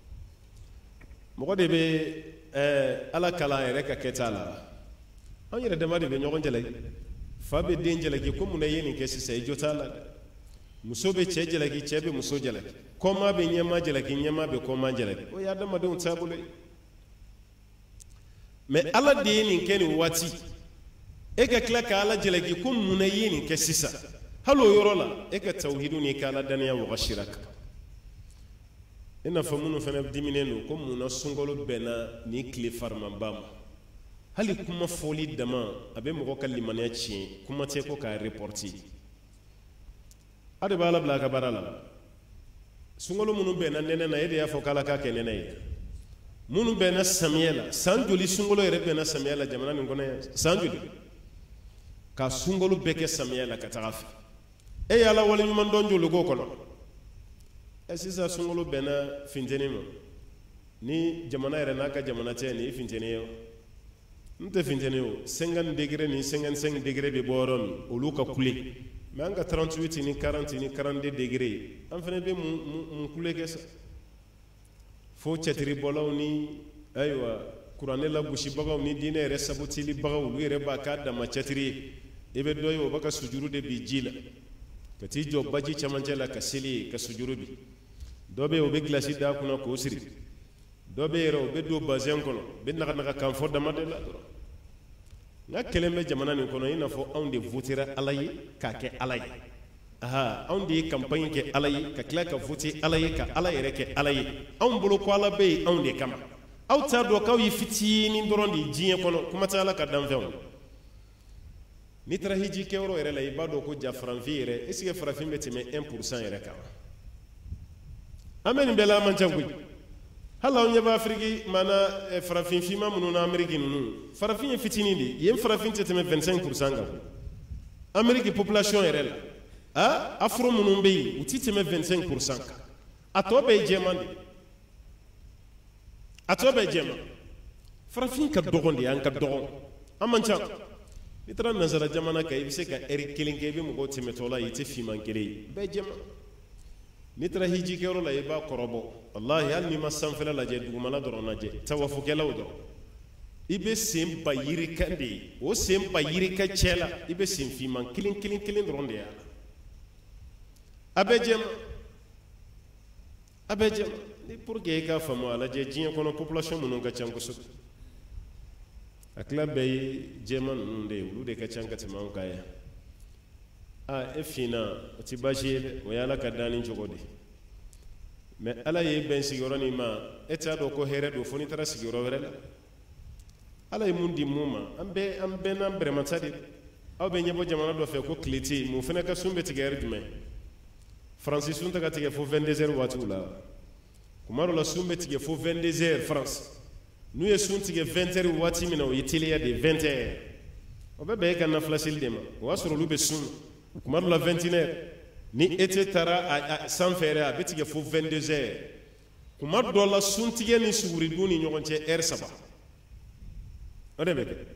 مقدي بي ألا كلا يركا كتالا أن يرد ما دي بنيون جلي فابي دين جلي كم من يني كسي سيجو تالا musobe che jelaki chebe muso jelaki koma be nyama jelaki nyama be koma jelaki o ya dama don tabulo me ala de ni keni wati e ka kla ka ala jelaki kum munayini ke sisa halo yorola e ka tauhidu ni kala daniya wa shiraka ina famunu fana diminenu kum muna sungolo bena ni kli farman bam hali kuma foli dama abe mo ko kalimane chi kuma te ko ka reporti ade bala bla ka barala sungolo munu bena nene na yede ya fokala ka ke nene munu bena samiela sanjuli sungolo yere bena samiela jamana ni ngone sanjuli ka sungolo beke samiela ka tagafi e yala wala nyuma ndonjo lugo kono e sisa sungolo bena finteni mo ni jamana yere naka jamana te ni finteni yo nte finteni yo cinquante degré ni cinquante-cinq degré be borom oluka kuli mais anga trente-huit ni quarante ni quarante-deux degrés en fene be mun kule ke sa fo chatiri bolaw ni aywa qur'an la bushi bagaw ni dine re sabuti li bagaw lu re ba ka da ma chatiri ibe doyo baka sujuru de bi jila kati job baji chamance la ka sili ka sujuru bi dobe o be glasi da kuna ko siri dobe ro be do bazen kono be naka naka kan fo da madela do nga keleme jamana ni kono ina fo on de votera alayi ka ke alayi aha on de campagne ke alayi ka kla ka voter alayi ka alayi reke alayi on bolo ko ala be on de kama aw ta do kaw yi fitini ndoron di jiye kono kuma ta ala ka danfew ni tra hiji ke euro ere la ibado ko ja franvire est-ce que franvire metime un pour cent ere ka amen bela man tangu hala on yaba afriki mana farafin fima munu na ameriki nunu farafin fitini di yem farafin teteme vingt-cinq pour cent ga ameriki population erela a afro munu be uti teme vingt-cinq pour cent atobe jemandi atobe jema farafin ka dogondi an ka dogon amancha itra nazara jamana kay bise ka eri kilinge be mo teme tola yite fiman kele be jema nitra hiji kero la iba korobo wallahi hal ni masanfela la je dugumala doro na je tawafu kelaw do ibe sim bayiri kandi o sim bayiri ka chela ibe sim fi man kilin kilin kilin ronde ya abejem abejem ni pour que ka famo ala je jin kono population mun ga chanko su akla bay jeman nde wulu de ka chankati man kaya a efina ti bajele o yala ka dani jogodi mais ala ye ben sigoro ni ma eta do ko here do foni tara sigoro wala ala ye mundi muma ambe ambe na brema tadi aw be nyebo jamana do fe ko kliti mu fena ka sumbe tiger jume francis sunta ka tige fo vingt-deux heures watu la kumaro la sumbe tige fo vingt-deux heures france nu ye sun tige vingt heures wati mina o yitilia de vingt heures o be be kan na flasil dema wasoro lu be sun kumaro la vingt et une heures ni ete tara sans faire a betige fo vingt-deux heures kumaro do la sun tige ni suguri duni nyogonche heure saba o de be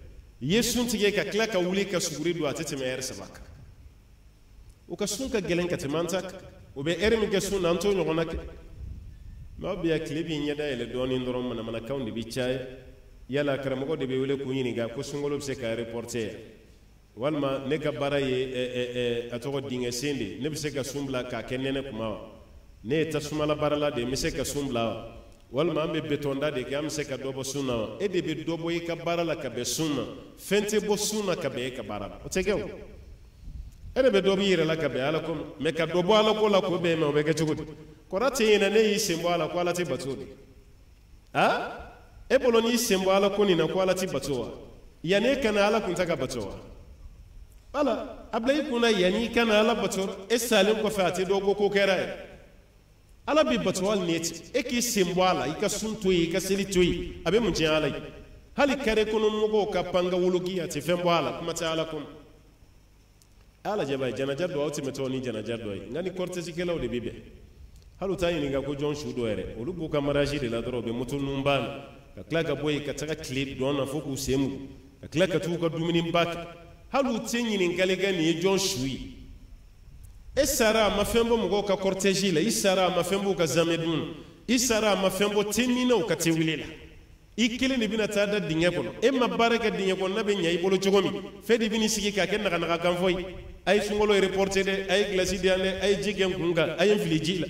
yesun tige ka kila ka wuli ka suguri do atete me er sabak o ka sun ka gelen ka temantak o be er mi ke sun anto nyogona ke ma biya klibi nyada ele doni ndorom mana mana kawndi bi chay yala karamo ko de be wele ko yini ga ko sungolo be se ka reporter walma ne ka bara ye e e a togo dinga sende ne be se ka sumbla ka kenene kuma ne ta sumala barala de me se ka sumbla walma ambe betonda de ka am se ka dobo sunna e de be dobo yi ka barala ka be sunna fente bo sunna ka be ka barala o tegew e de be dobo yire la ka be ala ko me ka dobo ala ko la ko be me o be ka chugudi ko rate ina ne yi sembo ala ko ala ti batudi ha e boloni sembo ala ko ni na ko ala ti batuwa yani kana ala kun ta ka batuwa wala ablay kuna yani kana ala batur esalin ko fati dogo ko kera ala bi batwal net e ki simbala ika sunto yi ka seli toyi abe mun jin ala hali kare kono mugo ka panga wulugi ati fembala kuma ta ala kun ala jaba janaja do awti meto ni janaja do ngani cortesi kelaw de bibe halu tayi ni ga ko jon shudo ere olubu ka maraji de la dorobe mutun numbal ka klaka boy ka taka clip do na foku semu ka klaka tu ka dumini mbak halu tenyi ni ngalega ni jon shui esara mafembo mugo ka cortege la isara mafembo ka zamedun isara mafembo tenina ka tewilela ikile ni bina tada dinge kono e mabaraka dinge kono nabe nyai bolo jogomi fedi bini sigi ka ken naga naga kan foy ay sungolo reporter de ay glasi de ane ay jigen kunga ay inflijila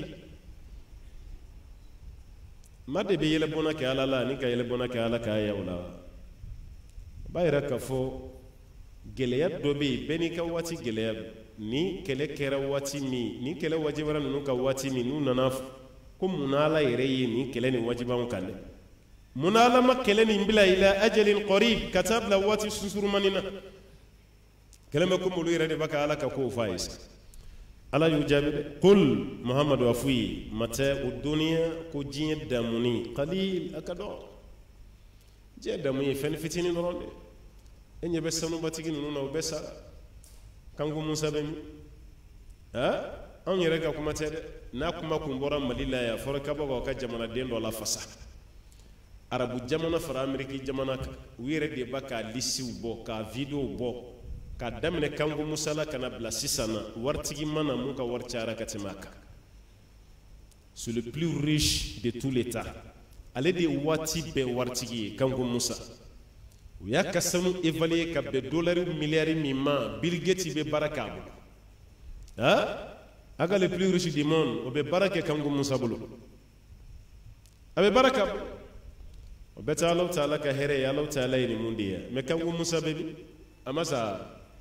made be yele bona ke ala la ni ka yele bona ke ala ka ya wala bayra ka fo geleya dobe beni ka wati geleya ni kele kera wati mi ni kele wajibara nunu ka wati mi nu nanaf ko munala yere yi ni kele ni wajiba mukande munala ma kele ni bila ila ajalin qarib katabla wati susuru manina kele ma ko mulu yere de baka ala ka ko fais ala yujabi qul muhammad wa fi mata ad-dunya ko jinya damuni qalil akado je damuni fen fitini noronde enye be sanu batigi nunu na obesa kangu musa be mi ha on yere ka kuma tede na kuma kumbora malila ya fora kabo ka jamana dendo la fasa arabu jamana fara ameriki jamana wire de baka lisiu bo ka video bo ka damne kangu musa la kana bla sisana wartigi mana mu ka warchara katimaka c'est le plus riche de tout l'état ale de wati be wartigi kangu musa ya kasanu évaluer ka be dollars milliards mimma Bill Gates be baraka ha aga le plus riche du monde obe baraka kangu musa bulu abe baraka obe ta Allah taala ka here ya Allah taala ni mundiya me kangu musa be amasa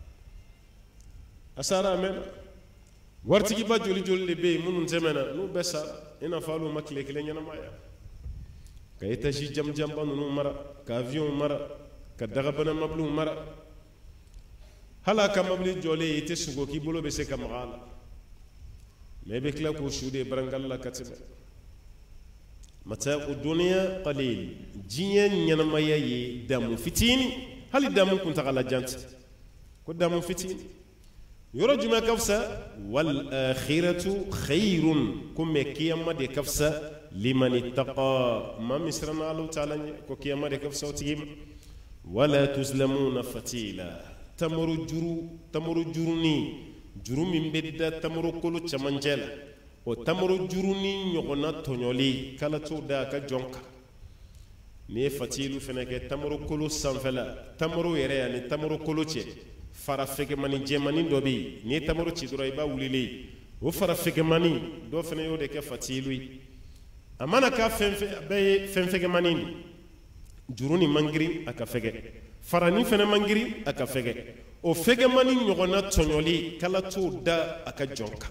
asara men wartigi ba joli joli be munun temena no besa ina falu makle kile nyana maya ka etaji jam jam banu mara ka avion mara ka daga bana mablu mara hala ka mabli jole ite sugo ki bolo be se ka magala me be kla ko shude barangal la katiba mata dunya qalil jiyen nyana maya yi damu fitini hali damu kun tagala jant ko damu fitini yoro juma kafsa wal akhiratu khairun kum kiyama de kafsa liman ittaqa ma misrana Allah ta'ala ko kiyama de kafsa otigim wala tuzlamuna fatila tamuru juru tamuru juruni juru min bedda tamuru kolo chamanjela o tamuru juruni nyogona tonyoli kala to da ka jonka ne fatilu feneke tamuru kolo sanfela tamuru yere yani tamuru kolo che fara fege mani jemani dobi ni tamuru ci doro iba wulile o fara fege mani do fene yo de ke fatilu amana ka fenfe be fenfege mani juruni mangiri aka fege farani fene mangiri aka fege o fege mani nyogona tonyoli kala to da aka jonka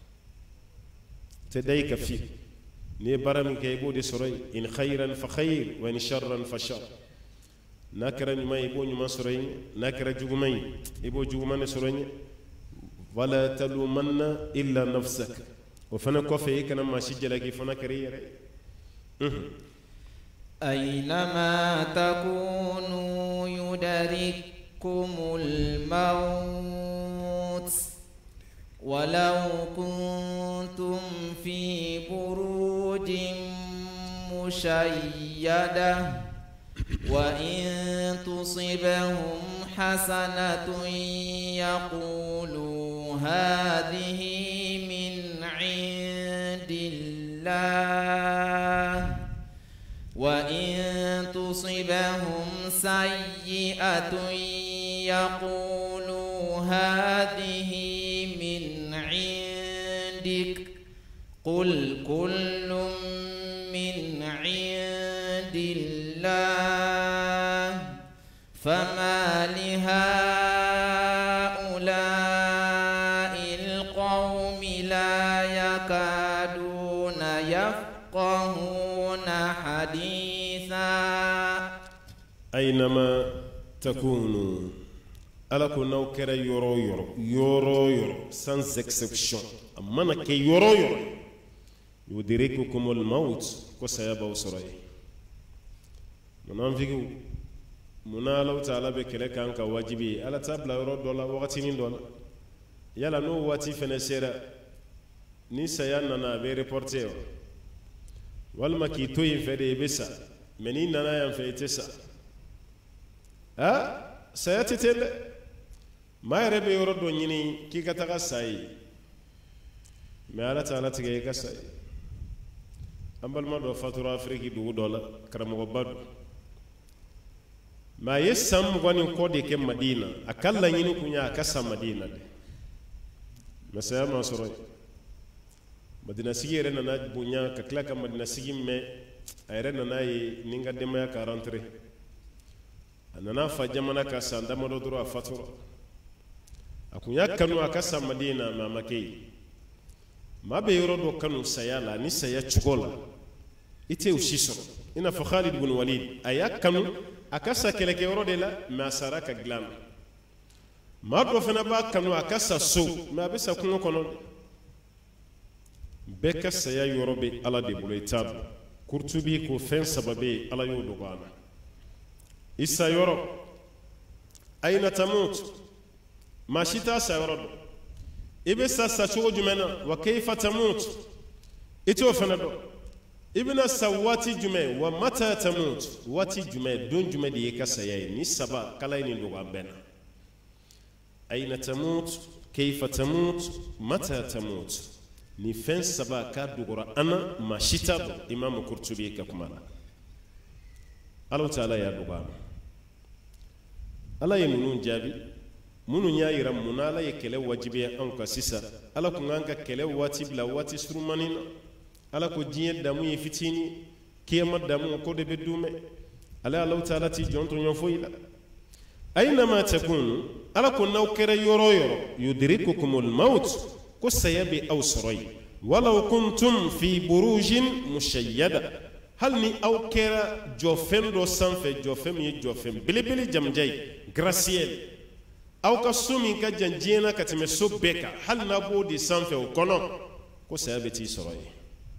te day ka fi ni baram ke ibo de soroy in khayran fa khayr wa in sharran fa shar nakara nyuma ibo nyuma soroy nakara jugumay ibo jugumane soroy wala talumanna illa nafsak wa fana ko fe kana ma shijala ki fana kariyere أينما تكونوا يدرككم الموت ولو كنتم في بروج مشيدة وإن تصبهم حسنة يقولوا هذه من عند الله وإن تصبهم سيئة يقولوا هذه من عندك قل كل من عند الله فما لهؤلاء القوم لا يكادون يفقهون حديثا أينما تكونوا ala ko n'aw kɛra yɔrɔ o yɔrɔ yɔrɔ o yɔrɔ sans exception a mana kɛ yɔrɔ o yɔrɔ yudrikukumul maut ko saya b'aw sɔrɔ yen munafikiw munna Alahu Taala bɛ kɛlɛ kan ka wajibi ye ala t'a bila yɔrɔ dɔ la wagatinin dɔ la yala n'o waati fɛnɛ sera ni saya nana a bɛ reporter wa walima k'i to yen fɛ de i bɛ sa mais n'i nana yan fɛ i tɛ sa ah saya tɛ ten dɛ maa yɛrɛ bɛ yɔrɔ dɔ ɲini k'i ka taga sa ye mais ala t'a latigɛ i ka sa ye an balima dɔ fatura Afiriki dugu dɔ la karamɔgɔba don mais a ye san mugan ni kɔ de kɛ Madina a ka laɲini kun ye a ka sa Madina de mais saya ma sɔrɔ yen Madina sigi yɛrɛ nana bonya ka tila ka Madina sigi mɛn a yɛrɛ nana ye ni n ka denbaya ka rentré a nana fa jamana ka san damadɔ dɔrɔn a fatura a kun y'a kanu a ka sa Madina mais a ma kɛ yen maa bɛ yɔrɔ dɔ kanu saya la ni saya cogo la i tɛ o si sɔrɔ i n'a fɔ Khalid ibn Walid a y'a kanu a ka sa kɛlɛkɛyɔrɔ de la mais a sara ka dilan na maa dɔ fana b'a kanu a ka sa so mais a bɛ sa kungo kɔnɔ bɛɛ ka saya yɔrɔ bɛ Ala de bolo i t'a dɔn Kurtubi ko fɛn saba bɛ yen Ala y'o dɔgɔya an na i sa yɔrɔ ayina tamut maa si t'a sa yɔrɔ dɔn i bɛ sa sa cogo jumɛn na wa kayfa tamut i t'o fana dɔn i bɛna sa waati jumɛn wa mata tamut waati jumɛn don jumɛn de ye ka saya ye ni saba kala ye nin dɔgɔya bɛɛ na ayina tamut kayfa tamut mata tamut ni fɛn saba k'a dogora an na maa si t'a dɔn Imam Kurtubi ka kuma la Alahu Taala y'a dɔgɔya an na Ala ye ninnu jaabi minnu y'a yira mun na Ala ye kɛlɛ wajibiya anw kan sisan Ala kun kan ka kɛlɛ waati bila waati surunmanin na Ala ko diɲɛ damu ye fitinin kiyama damu ko de bɛ duumɛ ale Alahu Taala t'i jɔn to ɲɔn foyi la aynama takunu Ala ko n'aw kɛra yɔrɔ o yɔrɔ yudrikukumul maut ko saya bɛ aw sɔrɔ yen walaw kuntum fi burujin mushayyada hali ni aw kɛra jɔfɛn dɔ sanfɛ jɔfɛn min ye jɔfɛn belebele jamja ye graciel aw ka so min ka jan diɲɛ na ka tɛmɛ so bɛɛ kan hali n'a b'o de sanfɛ o kɔnɔ ko saya bɛ t'i sɔrɔ yen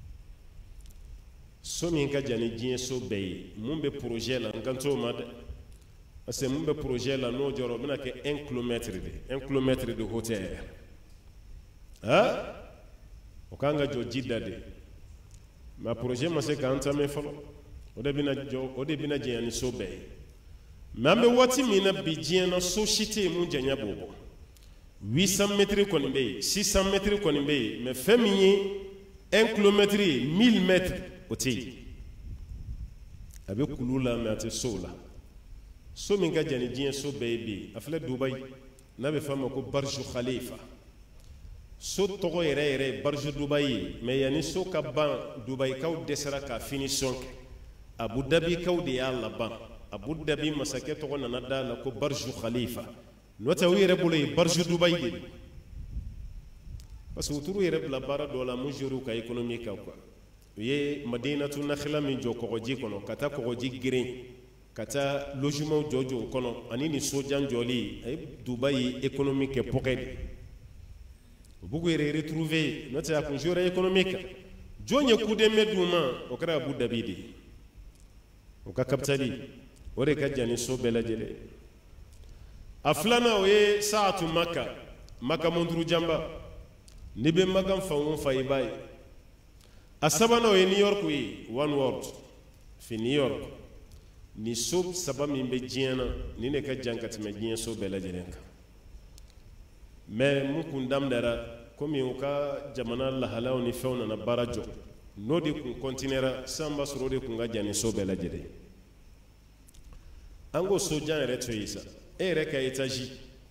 so min ka jan ni diɲɛ so bɛɛ ye mun bɛ projet la n kan t'o ma dɛ parce que mun bɛ projet la n'o jɔra o bɛna kɛ un kilomètre de un kilomètre de hauteur ah o kan ka jɔ ji da de mais projet ma se k'an tɛmɛ fɔlɔ o de bɛna jɔ o de bɛna janya ni so bɛɛ ye mais an bɛ waati min na bi diɲɛ na so si tɛ yen mun janya b'o bɔ huit cent mètres kɔni bɛ yen six cent mètres kɔni bɛ yen mais fɛn min ye un kilomètre ye mille mètres o tɛ yen a bɛ kulu la mais a tɛ so la so min ka jan ni diɲɛ so bɛɛ ye bi a filɛ Dubaï n'a bɛ f'a ma ko Burj Khalifa so tɔgɔ yɛrɛ yɛrɛ ye Burj Dubaï ye mais yanni so ka ban Dubaïkaw dɛsɛra ka finition kɛ Abu Dhabikaw de y'a laban Abu Dhabi masakɛ tɔgɔ nana da la ko Burj Khalifa n'o tɛ u yɛrɛ bolo ye Burj Dubaï de don parce que u t'u yɛrɛ bila baara dɔ la mun géré ka économie kan quoi u ye Madinatu Nakhila min jɔ kɔgɔji kɔnɔ ka taa kɔgɔji geren ka taa logement jɔ jɔ o kɔnɔ ani ni sojan jɔli a ye Dubaï économie kɛ pɔgɛ de u b'u yɛrɛ retrouver n'o tɛ a kun géré économie kan jɔn ye coup d'État d'u ma o kɛra Abu Dhabi de ye o ka capitale o de ka jan ni so bɛɛ lajɛlen a filanan o ye Saatu Maka Maka monturu janba n'i bɛ Makan fan o fan i b'a ye a sabanan o ye New York ye one world fi New York ni so saba min be diɲɛ na ni ne ka jan ka tɛmɛ diɲɛ so bɛɛ lajɛlen kan mais mun kun damdara komi u ka jamana lahalaw ni fɛnw nana baara jɔ n'o de kun continuera san b'a sɔrɔ o de kun ka jan ni so bɛɛ lajɛlen an ko so jan yɛrɛ to yi sa e yɛrɛ ka étage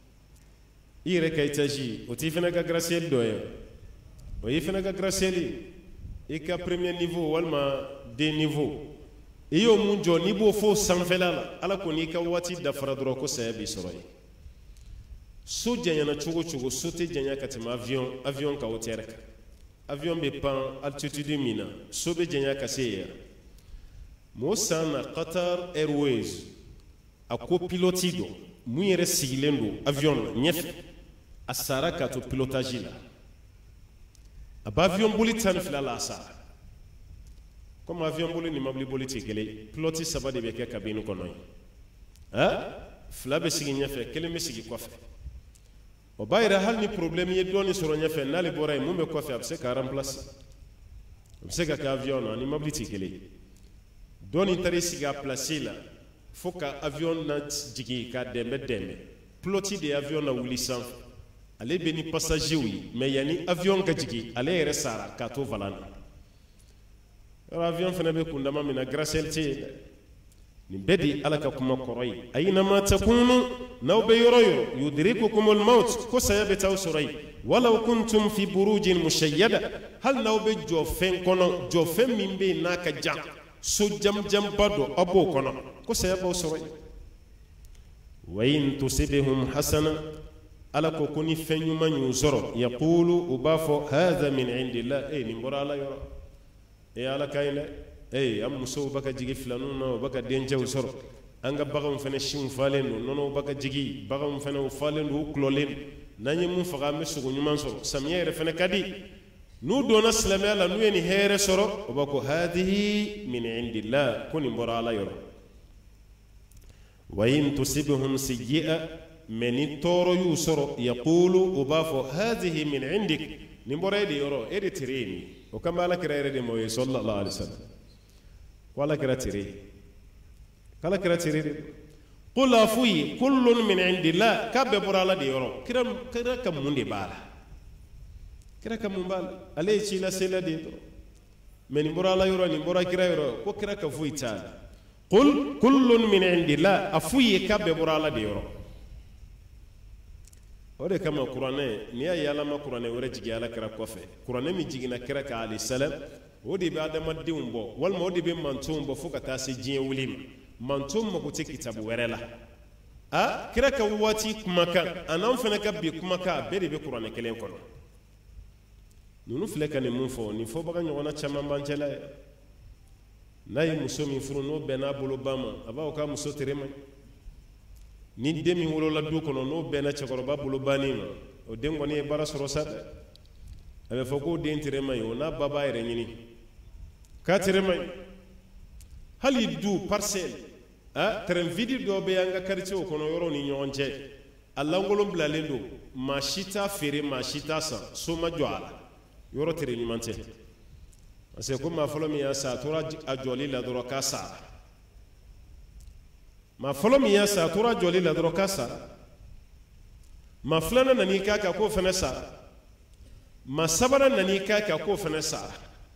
i yɛrɛ ka étage o t'i fana ka gracier dɔ ye o y'i fana ka gracier i ka premier niveau walima deux niveau i y'o mun jɔ n'i b'o fo sanfɛla la ala ko n'i ka waati dafara dɔrɔn ko saya b'i sɔrɔ yen so janyana cogo cogo so tɛ janya ka tɛmɛ avion avion ka hauteur kan avion bɛ pan altitude min na so bɛ janya ka se yen mo san na Qatar Airways a ko piloti dɔ mun yɛrɛ sigilen don avion na ɲɛfɛ a sara ka to pilotage la a bɛ avion boli tan ni fila la a sara comme avion boli ni mobili boli tɛ kelen piloti saba de bɛ kɛ cabine kɔnɔ yen fila bɛ sigi ɲɛfɛ kelen bɛ sigi kɔfɛ o b'a yira hali ni problème ye dɔɔni sɔrɔ ɲɛfɛ n'ale bɔra yen mun bɛ kɔfɛ a bɛ se ka remplacer a bɛ se ka kɛ avion na ni mobili tɛ kelen dɔɔni taara i sigi a place la fo ka avion na jigin ka dɛmɛ dɛmɛ piloti de ye avion na wuli sanfɛ ale bɛ ni passager ye mais yanni avion ka jigin ale yɛrɛ sara k'a to volant na yɔrɔ avion fana bɛ kundama min na gracier tɛ yen dɛ nin bɛɛ de ala ka kuma kɔrɔ ye aynama takunu n'aw bɛ yɔrɔ yɔrɔ yudrikukumul maut ko saya bɛ t'aw sɔrɔ yen walaw kuntum fi burujin mushayyada hali n'aw bɛ jɔ fɛn kɔnɔ jɔ fɛn min bɛ yen n'a ka jan so jamjanba dɔ aw b'o kɔnɔ ko saya b'aw sɔrɔ yen wa in tusibhum hasana ala ko ko ni fɛn ɲuman y'u sɔrɔ yaqulu u b'a fɔ hadha min indillah e nin bɔra ala yɔrɔ e ala ka ɲi dɛ ee an musow bɛ ka jigi filaninw na u bɛ ka dencɛw sɔrɔ an ka baganw fana sinw falen don nɔnɔw bɛ ka jigi baganw fana u falen don u kulɔlen don n'an ye mun faga an bɛ sogo ɲuman sɔrɔ samiyɛ yɛrɛ fana ka di n'u donna silamɛya la n'u ye nin hɛrɛ sɔrɔ u b'a ko hadihi min indillah ko nin bɔra ala yɔrɔ wa in tusibhum sayyi'a mais ni tɔɔrɔ y'u sɔrɔ yaqulu u b'a fɔ hadihi min indik nin bɔra e de yɔrɔ e de tere ye nin o kama alakira yɛrɛ de ma o ye sallallahu alaihi wasallam ko alakira tere kala kira tere de qul afuyi kullun min indillah ka bɛɛ bɔra ala de yɔrɔ kira kira ka mun de b'a la kira ka mun b'a la ale ye ci lasela de ye dɔrɔn mais nin bɔra ala yɔrɔ nin bɔra kira yɔrɔ ko kira ka foyi t'a la qul kullun min indillah a fuyi ka bɛɛ bɔra ala de yɔrɔ o de kama kuranɛ n'i y'a ye ala ma kuranɛ wɛrɛ jigin ala kira kɔfɛ kuranɛ min jiginna kira ka alayhi salam o de bɛ adamadenw bɔ walima o de bɛ mantonw bɔ fo ka taa se diɲɛ wuli ma manton mako tɛ kitabu wɛrɛ la a kira ka waati kumakan a n'anw fana ka bi kumakan a bɛɛ de bɛ kuranɛ kelen kɔnɔ ninnu filɛ ka nin mun fɔ nin fɔbaga ɲɔgɔnna caman b'an cɛla ye n'a ye muso min furu n'o bɛn n'a bolo ba ma a b'a fɔ k'a muso tere man ni den min wolola du kɔnɔ n'o bɛnna cɛkɔrɔba bolo banni ma o den kɔni ye baara sɔrɔ sa dɛ a bɛ fɔ k'o den tere man ɲi o n'a ba b'a yɛrɛ ɲini k'a tere man ɲi hali du parcelle a terrain vide dɔ bɛ an ka quartier kɔnɔ yɔrɔw ni ɲɔgɔn cɛ a lankolon bilalen don maa si t'a feere maa si t'a san so ma jɔ a la yɔrɔ tere ɲuman tɛ parce que ko maa fɔlɔ min y'a sa a tora a jɔli la dɔrɔn k'a sara maa fɔlɔ min y'a sa a tora a jɔli la dɔrɔn k'a sara maa filanan nan'i k'a kan k'o fana sara maa sabanan nan'i k'a kan k'o fana sara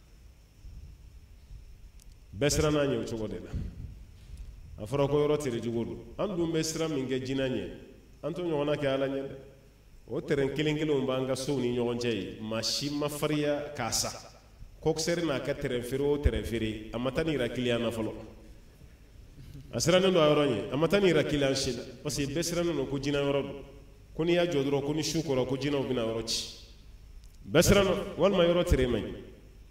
bɛɛ siranna ɲɛ o cogo de la a fɔra ko yɔrɔ tere jugu don an dun bɛ sira min kɛ jinɛ ɲɛ an to ɲɔgɔnna kɛ ala ɲɛ dɛ o terrain kelen kelenw b'an ka sow ni ɲɔgɔn cɛ ye maa si ma fariya k'a sa kokisɛri n'a ka terrain feere o terrain feere a ma taa ni yira kiliyan na fɔlɔ a sirannen don a yɔrɔ ɲɛ a ma taa ni yira kiliyan si la parce que bɛɛ sirannen don ko jinɛ yɔrɔ don ko n'i y'a jɔ dɔrɔn ko ni su kɔrɔ ko jinɛw bɛna yɔrɔ ci bɛɛ sirannen walima yɔrɔ tere man ɲi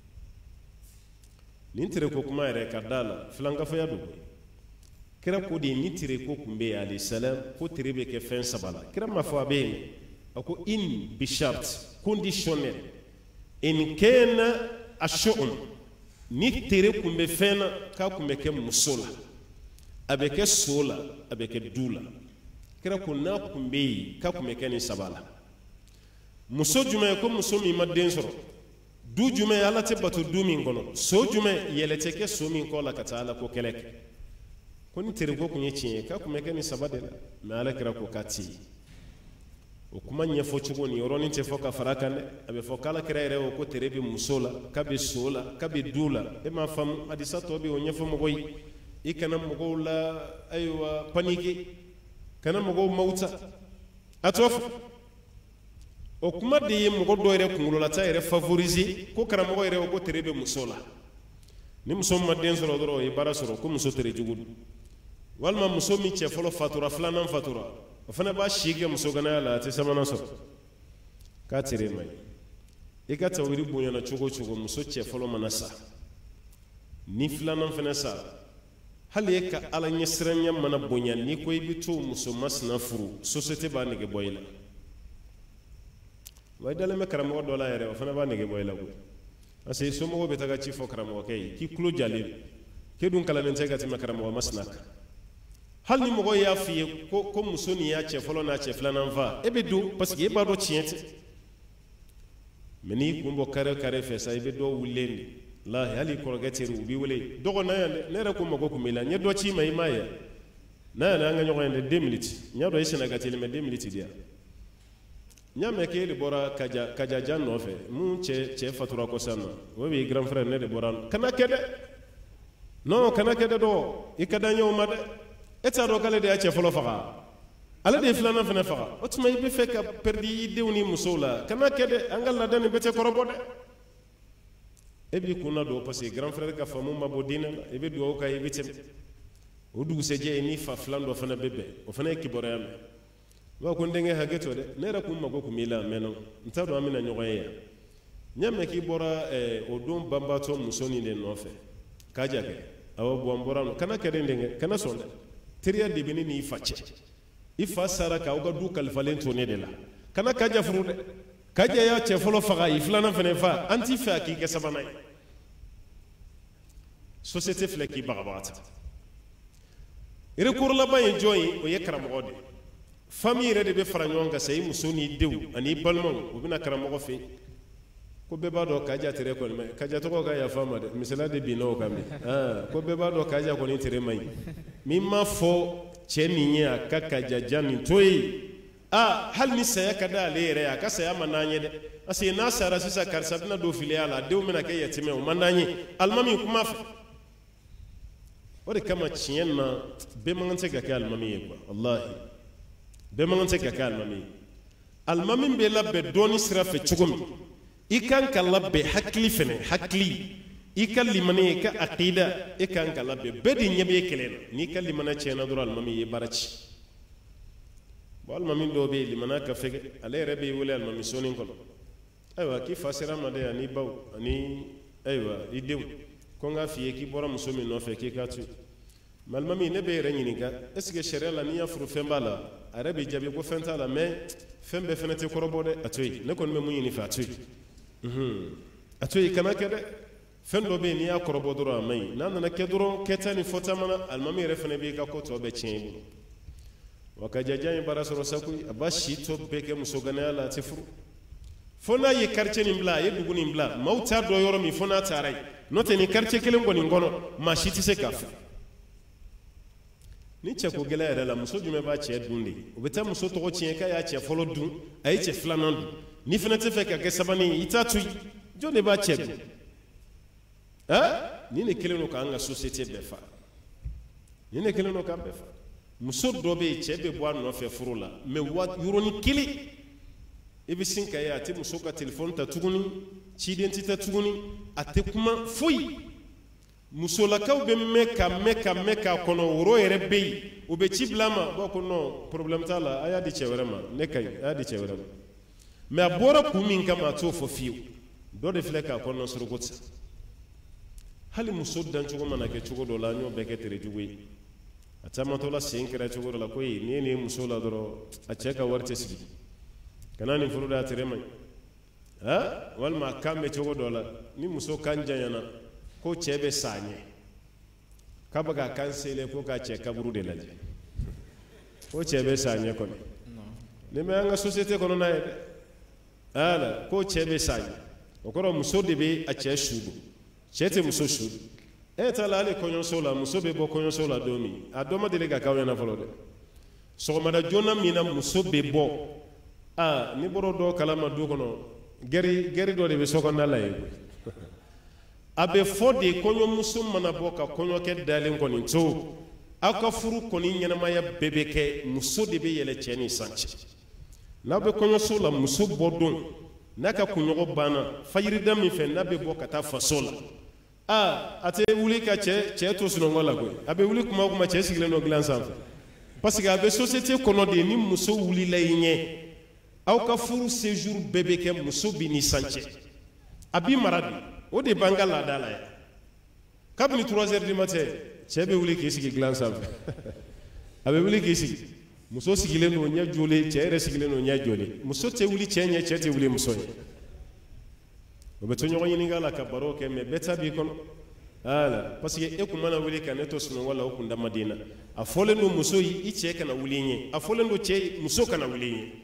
nin tere ko kuma yɛrɛ ka da la filankafaya don kira ko de ni tere ko kun bɛ yen alayhi salam ko tere bɛ kɛ fɛn saba la kira ma fɔ a bɛ yen a ko in bi shart conditionnel in kɛna a sho'un ni tere kun bɛ fɛn na k'a kun bɛ kɛ muso la a bɛ kɛ so la a bɛ kɛ du la kira ko n'a kun bɛ yen k'a kun bɛ kɛ nin saba la muso jumɛn ye ko muso min ma den sɔrɔ du jumɛn ala tɛ bato du min kɔnɔ so jumɛn yɛlɛ tɛ kɛ so min kɔ la ka taa ala ko kɛlɛ kɛ ko ni tere ko kun ye tiɲɛ ye k'a kun bɛ kɛ ni saba de la mɛ ala kira ko k'a ti ye o kuma ɲɛfɔ cogo ni yɔrɔnin tɛ fɔ ka fara kan dɛ a bɛ fɔ k'ala kira yɛrɛ o ko tere bɛ muso la k'a bɛ so la k'a bɛ du la e m'a faamu hadisa tɔ bɛ o ɲɛfɔ mɔgɔ ye i kana mɔgɔw la ayiwa panike kana mɔgɔw mawuta a t'o fɔ o kuma de ye mɔgɔ dɔ yɛrɛ kunkololata yɛrɛ favoriser ko karamɔgɔ yɛrɛ o ko tere bɛ muso la ni muso ma den sɔrɔ dɔrɔn o ye baara sɔrɔ ko muso tere jugu don walima muso min cɛ fɔlɔ fatura filanan fatura o fana b'a si kɛ muso ganaya la a tɛ sabanan sɔrɔ k'a tere ma ye i ka tawhidi bonyana cogo o cogo muso cɛ fɔlɔ mana sa ni filanan fana sa hali e ka ala ɲɛsiranya mana bonya n'i ko i bɛ to muso masina furu société b'a nege bɔ i la wa i dalen bɛ karamɔgɔ dɔ la yɛrɛ o fana b'a nege bɔ i la koyi parce que somɔgɔw bɛ taga ci fɔ karamɔgɔkɛ ye k'i tulo jalen don k'e dun kalannen tɛ ka tɛmɛ karamɔgɔ masina kan hali ni mɔgɔ y'a f'i ye ko ko muso nin y'a cɛ fɔlɔ n'a cɛ filanan fa e bɛ don parce que e b'a dɔn tiɲɛ tɛ mɛ n'i kun bɔ kare kare fɛ sa i bɛ dɔw wulilen de lahi hali kɔrɔkɛ teri u b'i wele dɔgɔ na yan dɛ ne yɛrɛ ko mako kun b'i la n ye dɔ ci ma i m'a ye n'a yɛrɛ an ka ɲɔgɔn ye dɛ deux minutes n y'a dɔn i sɛnɛ ka teli mɛ deux minutes di yan n y'a mɛn k'e de bɔra kaja kajajan nɔfɛ mun cɛ cɛ fatura kɔsan na o b'i grand frère ne de bɔra kana kɛ dɛ non kana kɛ dɛ dɔgɔ i ka da n ye o ma dɛ e t'a dɔn k'ale de y'a cɛ fɔlɔ faga ale de ye filanan fana faga o tuma i bɛ fɛ ka perdi i denw ni musow la kana kɛ dɛ an ka laada nin bɛɛ tɛ kɔrɔbɔ dɛ e b'i kunna don parce que grand frère ka faamu ma bɔ diinɛ la i bɛ dugawu kan i bɛ tɛmɛ o dugusɛjɛ i ni fa filan dɔ fana bɛ bɛn o fana ye kibaruya mɛn wa ko n denkɛ hakɛ to dɛ ne yɛrɛ kun mago kun b'i la mɛ non n t'a dɔn an bɛna ɲɔgɔn ye yan n y'a mɛn k'i bɔra o don banbatɔ muso nin de nɔfɛ k'a ja kɛ awɔ bɔn n bɔra nɔ kana kɛ de n denkɛ kana sɔn dɛ teriya de bɛ ne n'i fa cɛ i fa sara k'aw ka du kalifalen to ne de la kana kaja furu dɛ kaja y'a cɛ fɔlɔ faga i filanan fana fa an t'i fɛ a k'i kɛ sabanan ye société filɛ k'i bagabaga ta recours laban ye jɔn ye o ye karamɔgɔ de famille yɛrɛ de bɛ fara ɲɔgɔn kan sa i muso n'i denw ani i balimaw u bɛna karamɔgɔ fɛ ko bɛɛ b'a dɔn kaja tere kɔni mɛ kaja tɔgɔ ka yafa ma dɛ misaliya de binna o kan mɛ ko bɛɛ b'a dɔn kaja kɔni tere man ɲi min ma fɔ cɛ nin ye a ka kajajan nin to yen a hali ni saya ka da ale yɛrɛ ye a ka saya man d'an ye dɛ parce que n'a sara sisan karisa bɛna don filiya la denw bɛna kɛ yatimɛ o man d'an ye alimami kuma fɛ o de kama tiɲɛ na bɛɛ man kan tɛ ka kɛ alimami ye quoi walahi bɛɛ man kan tɛ ka kɛ alimami ye alimami bɛ labɛn dɔɔni sira fɛ cogo min i kan ka labɛn hakili fɛnɛ hakili i ka limaniya i ka aqida i kan ka labɛn bɛɛ de ɲɛ bɛ e kɛlɛ na n'i ka limaniya tiɲɛna dɔrɔn alimami ye baara ci bon alimami dɔw bɛ yen limaniya ka fɛgɛ ale yɛrɛ b'i wele alimami sɔnni kɔnɔ ayiwa k'i fa sera ma dɛ ani baw ani ayiwa i denw ko n k'a f'i ye k'i bɔra muso min nɔfɛ k'i k'a to yen mɛ alimami ne bɛ yɛrɛ ɲininka est ce que sariya la n'i y'a furu fɛn b'a la a yɛrɛ bɛ jaabi ko fɛn t'a la mɛ fɛn bɛɛ fɛnɛ tɛ kɔrɔbɔ dɛ a to yen ne kɔni bɛ mun ɲini fɛ a to yen a to yen kana kɛ dɛ fɛn dɔ bɛ yen n'i y'a kɔrɔbɔ dɔrɔn a man ɲi n'a nana kɛ dɔrɔn kɛta ni fɔta mana alimami yɛrɛ fɛnɛ b'i ka ko tɔ bɛɛ tiɲɛ i bolo wa kajajan ye baara sɔrɔ sa koyi a b'a si tɔ bɛɛ kɛ muso ganaya la a tɛ furu fo n'a ye quartier nin bila a ye dugu nin bila maaw t'a dɔn yɔrɔ min fo n'a taara yen n'o tɛ nin quartier kelen kɔni kɔnɔ maa si tɛ se k'a fɔ ni cɛ ko gɛlɛya yɛrɛ la muso jumɛn b'a cɛ dun de o bɛ taa muso tɔgɔ tiɲɛ k'a y'a cɛ fɔlɔ dun a ye cɛ filanan dun ni fana tɛ fɛ ka kɛ sabanan ye i t'a to yen jɔn de b'a cɛ dun nin de kelen don k'an ka société bɛɛ fa nin de kelen don k'an bɛɛ fa muso dɔ bɛ yen cɛ bɛ bɔ a nɔfɛ furu la mɛ yɔrɔnin kelen i bɛ sin ka ye a tɛ muso ka telefɔni ta tuguni ciden tɛ ta tuguni a tɛ kuma foyi musolakaw bɛ mɛn ka mɛn ka mɛn k'a kɔnɔ woro yɛrɛ bɛ yen u bɛ ci bila a ma b'a ko non problème t'a la a y'a di cɛ wɛrɛ ma ne ka ɲi a y'a di cɛ wɛrɛ ma mɛ a bɔra kun min kama a t'o fɔ fiyewu dɔ de filɛ k'a kɔnɔna soroko sa hali muso dancogo mana kɛ cogo dɔ la an y'o bɛɛ kɛ tere jugu ye a caamatɔ la sen kɛra cogo dɔ la ko ye n'i ye nin ye muso la dɔrɔn a cɛ ka wari tɛ sigi kana nin furu da a tere ma ɲi a walima a kan bɛ cogo dɔ la ni muso kan janyana ko cɛ bɛ sa a ɲɛ k'a bɛ k'a kan sele ko k'a cɛ kaburu de lajɛ ko cɛ bɛ sa a ɲɛ kɔni nin bɛ an ka société kɔnɔna ye dɛ ala ko cɛ bɛ sa a ɲɛ o kɔrɔ muso de bɛ a cɛ su don cɛ tɛ muso su e tala ale kɔɲɔso la muso bɛ bɔ kɔɲɔso la don min a dɔ ma deli ka k'aw ɲɛna fɔlɔ dɛ sɔgɔmada joona min na muso bɛ bɔ a ni bɔra dɔ kalama du kɔnɔ gɛri gɛri dɔ de bɛ so kɔnɔna la yen a bɛ fɔ de kɔɲɔmuso mana bɔ ka kɔɲɔkɛ dalen kɔni to aw ka furu kɔni ɲɛnamaya bɛɛ bɛ kɛ muso de bɛ yɛlɛ cɛ ni san cɛ n'a bɛ kɔɲɔso la muso bɔ don n'a ka kunɲɔgɔn banna fajirida min fɛ n'a bɛ bɔ ka taa faso la aa a tɛ wuli ka cɛ cɛ to sunɔgɔ la koyi a bɛ wuli kuma o kuma cɛ sigilen dɔ dilan sanfɛ parce que a bɛ société kɔnɔ de ni muso wulila i ɲɛ aw ka furu séjour bɛɛ bɛ kɛ muso bi ni san cɛ a b'i mara de o de b'an ka laada la yan kabini trois heures du matin cɛ bɛ wuli k'i sigi dilan sanfɛ a bɛ wuli k'i sigi muso sigilen don ɲɛ jɔlen cɛ yɛrɛ sigilen don ɲɛ jɔlen muso tɛ wuli cɛ ɲɛ cɛ tɛ wuli muso ɲɛ o bɛ to ɲɔgɔn ɲininka la ka baro kɛ mɛ bɛɛ ta b'i kɔnɔ ala parce que e kun mana wuli ka ne to sunɔgɔ la o kun damaden na a fɔlen don muso ye i cɛ kana wuli i ɲɛ a fɔlen don cɛ muso kana wuli i ɲɛ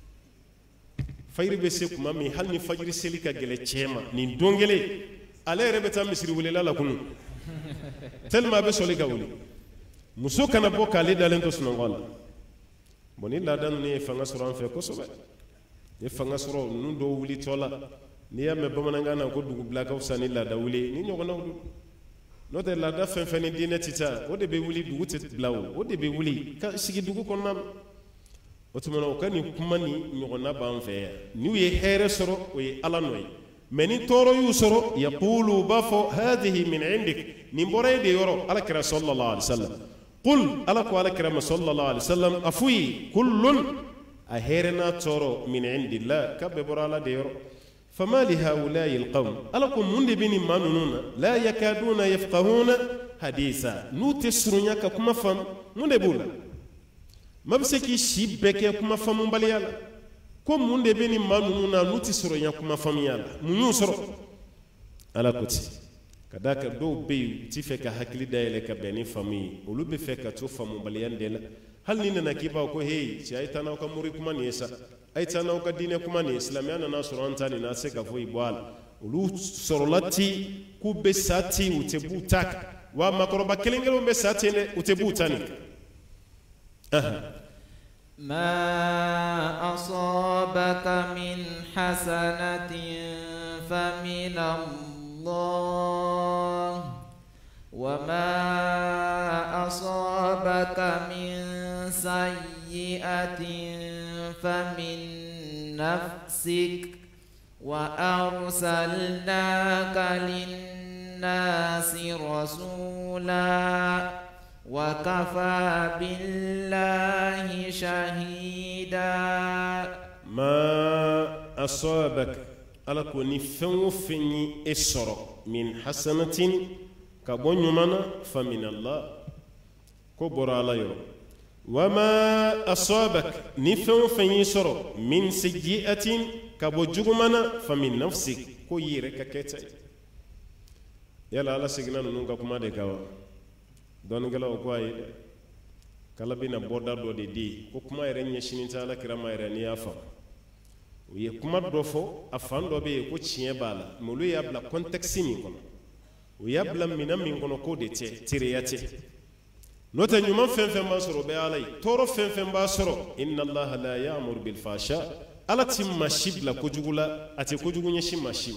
fajiri bɛ se kuma min hali ni fajiri seli ka gɛlɛ cɛ ma nin don kelen ale yɛrɛ bɛ taa misiri welela la kunun tellement a bɛ sɔli ka wuli muso kana bɔ k'ale dalen to sunɔgɔ la bon ni laada ninnu ye fanga sɔrɔ an fɛ kosɛbɛ ni fanga sɔrɔ ninnu dɔw wulitɔ la n'i y'a mɛn bamanankan na ko dugubila ka fisa ni laada wuli ni ɲɔgɔnnaw don n'o tɛ laada fɛn fɛn ni diinɛ tɛ taa o de bɛ wuli dugu tɛ bila o o de bɛ wuli ka sigi dugu kɔnɔna na o tuma na o ka nin kuma ni ɲɔgɔnna b'an fɛ yan n'u ye hɛrɛ sɔrɔ o ye ala nɔ ye mɛ ni tɔɔrɔ y'u sɔrɔ yaqulu u b'a fɔ hadihi min indik nin bɔra e de yɔrɔ alakira sallallahu alaihi wasallam qul ala ko alakira ma sallallahu alaihi wasallam a f'u ye kullun a hɛrɛ n'a tɔɔrɔ min indillah k'a bɛɛ bɔra ala de yɔrɔ fama li haula'i alqawm ala ko mun de bɛ nin maa ninnu na la yakaduna yafqahuna hadisa n'u tɛ surunya ka kuma faamu mun de b'u la ma bɛ se k'i si bɛɛ kɛ kuma faamubaliya la ko mun de bɛ nin maa ninnu na n'u tɛ surunya kuma faamuya la mun y'u sɔrɔ ala ko ten ka d'a kan dɔw bɛ yen u tɛ fɛ ka hakili dayɛlɛ ka bɛn ni faamu ye olu bɛ fɛ ka to faamubaliya de la hali ni nana k'i b'a ko hey cɛ a ye taa n'aw ka mori kuma nin ye sa a ye taa n'aw ka diinɛ kuma nin ye silamɛya nana sɔrɔ an ta nin na a tɛ se ka foyi bɔ a la olu sɔrɔla ten k'u bɛ sa ten u tɛ b'u ta kan wa maakɔrɔba kelen kelenw bɛ sa ten dɛ u tɛ b'u ta nin kan ما أصابك من حسنة فمن الله وما أصابك من سيئة فمن نفسك وأرسلناك للناس رسولا وكفى بالله شهيدا ما أصابك على كوني فن فني إسر من حسنة كبون يمنا فمن الله كبر على يوم وما أصابك نفن فني إسر من سيئة كبو جمنا فمن نفسك كو يرك كتاي يلا على سيغنا نونغا كما دكاوا don gala o ko ay kala bina boda do de di ko kuma yere nyeshini ta ala kirama yere ni afa o ye kuma do fo afan do be ko chie bala mulu ya bla context ni kono o ya bla mina min kono ko de te tiriyate nota nyuma fen fen ba soro be alay toro fen fen ba soro inna allaha la ya'mur bil fasha ala timma shibla ko jugula ate ko jugu nyeshi mashim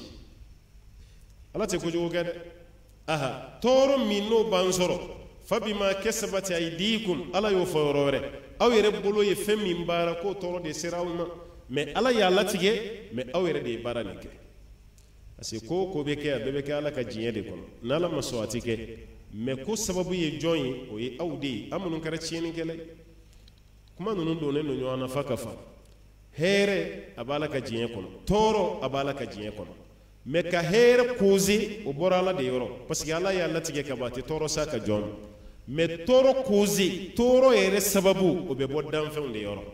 ala te ko jugu gade aha toro minno ban soro fabima kasabat aydikum ala yo forore aw yere bolo ye fem min bara ko toro de sirawma mais ala ya latige mais aw yere de bara nike asi ko ko be ke be be ke ala ka jiye de kono nala maswati ke mais ko sababu ye joyi o ye awdi amunun kara cieni kele kuma nunun do ne no nyona fakafa here abala ka jiye kono toro abala ka jiye kono mais ka here kuzi o borala de yoro parce que ala ya latige ka bati toro sa ka jon mais toro kuzi toro ere sababu o be boddan fewnde yoro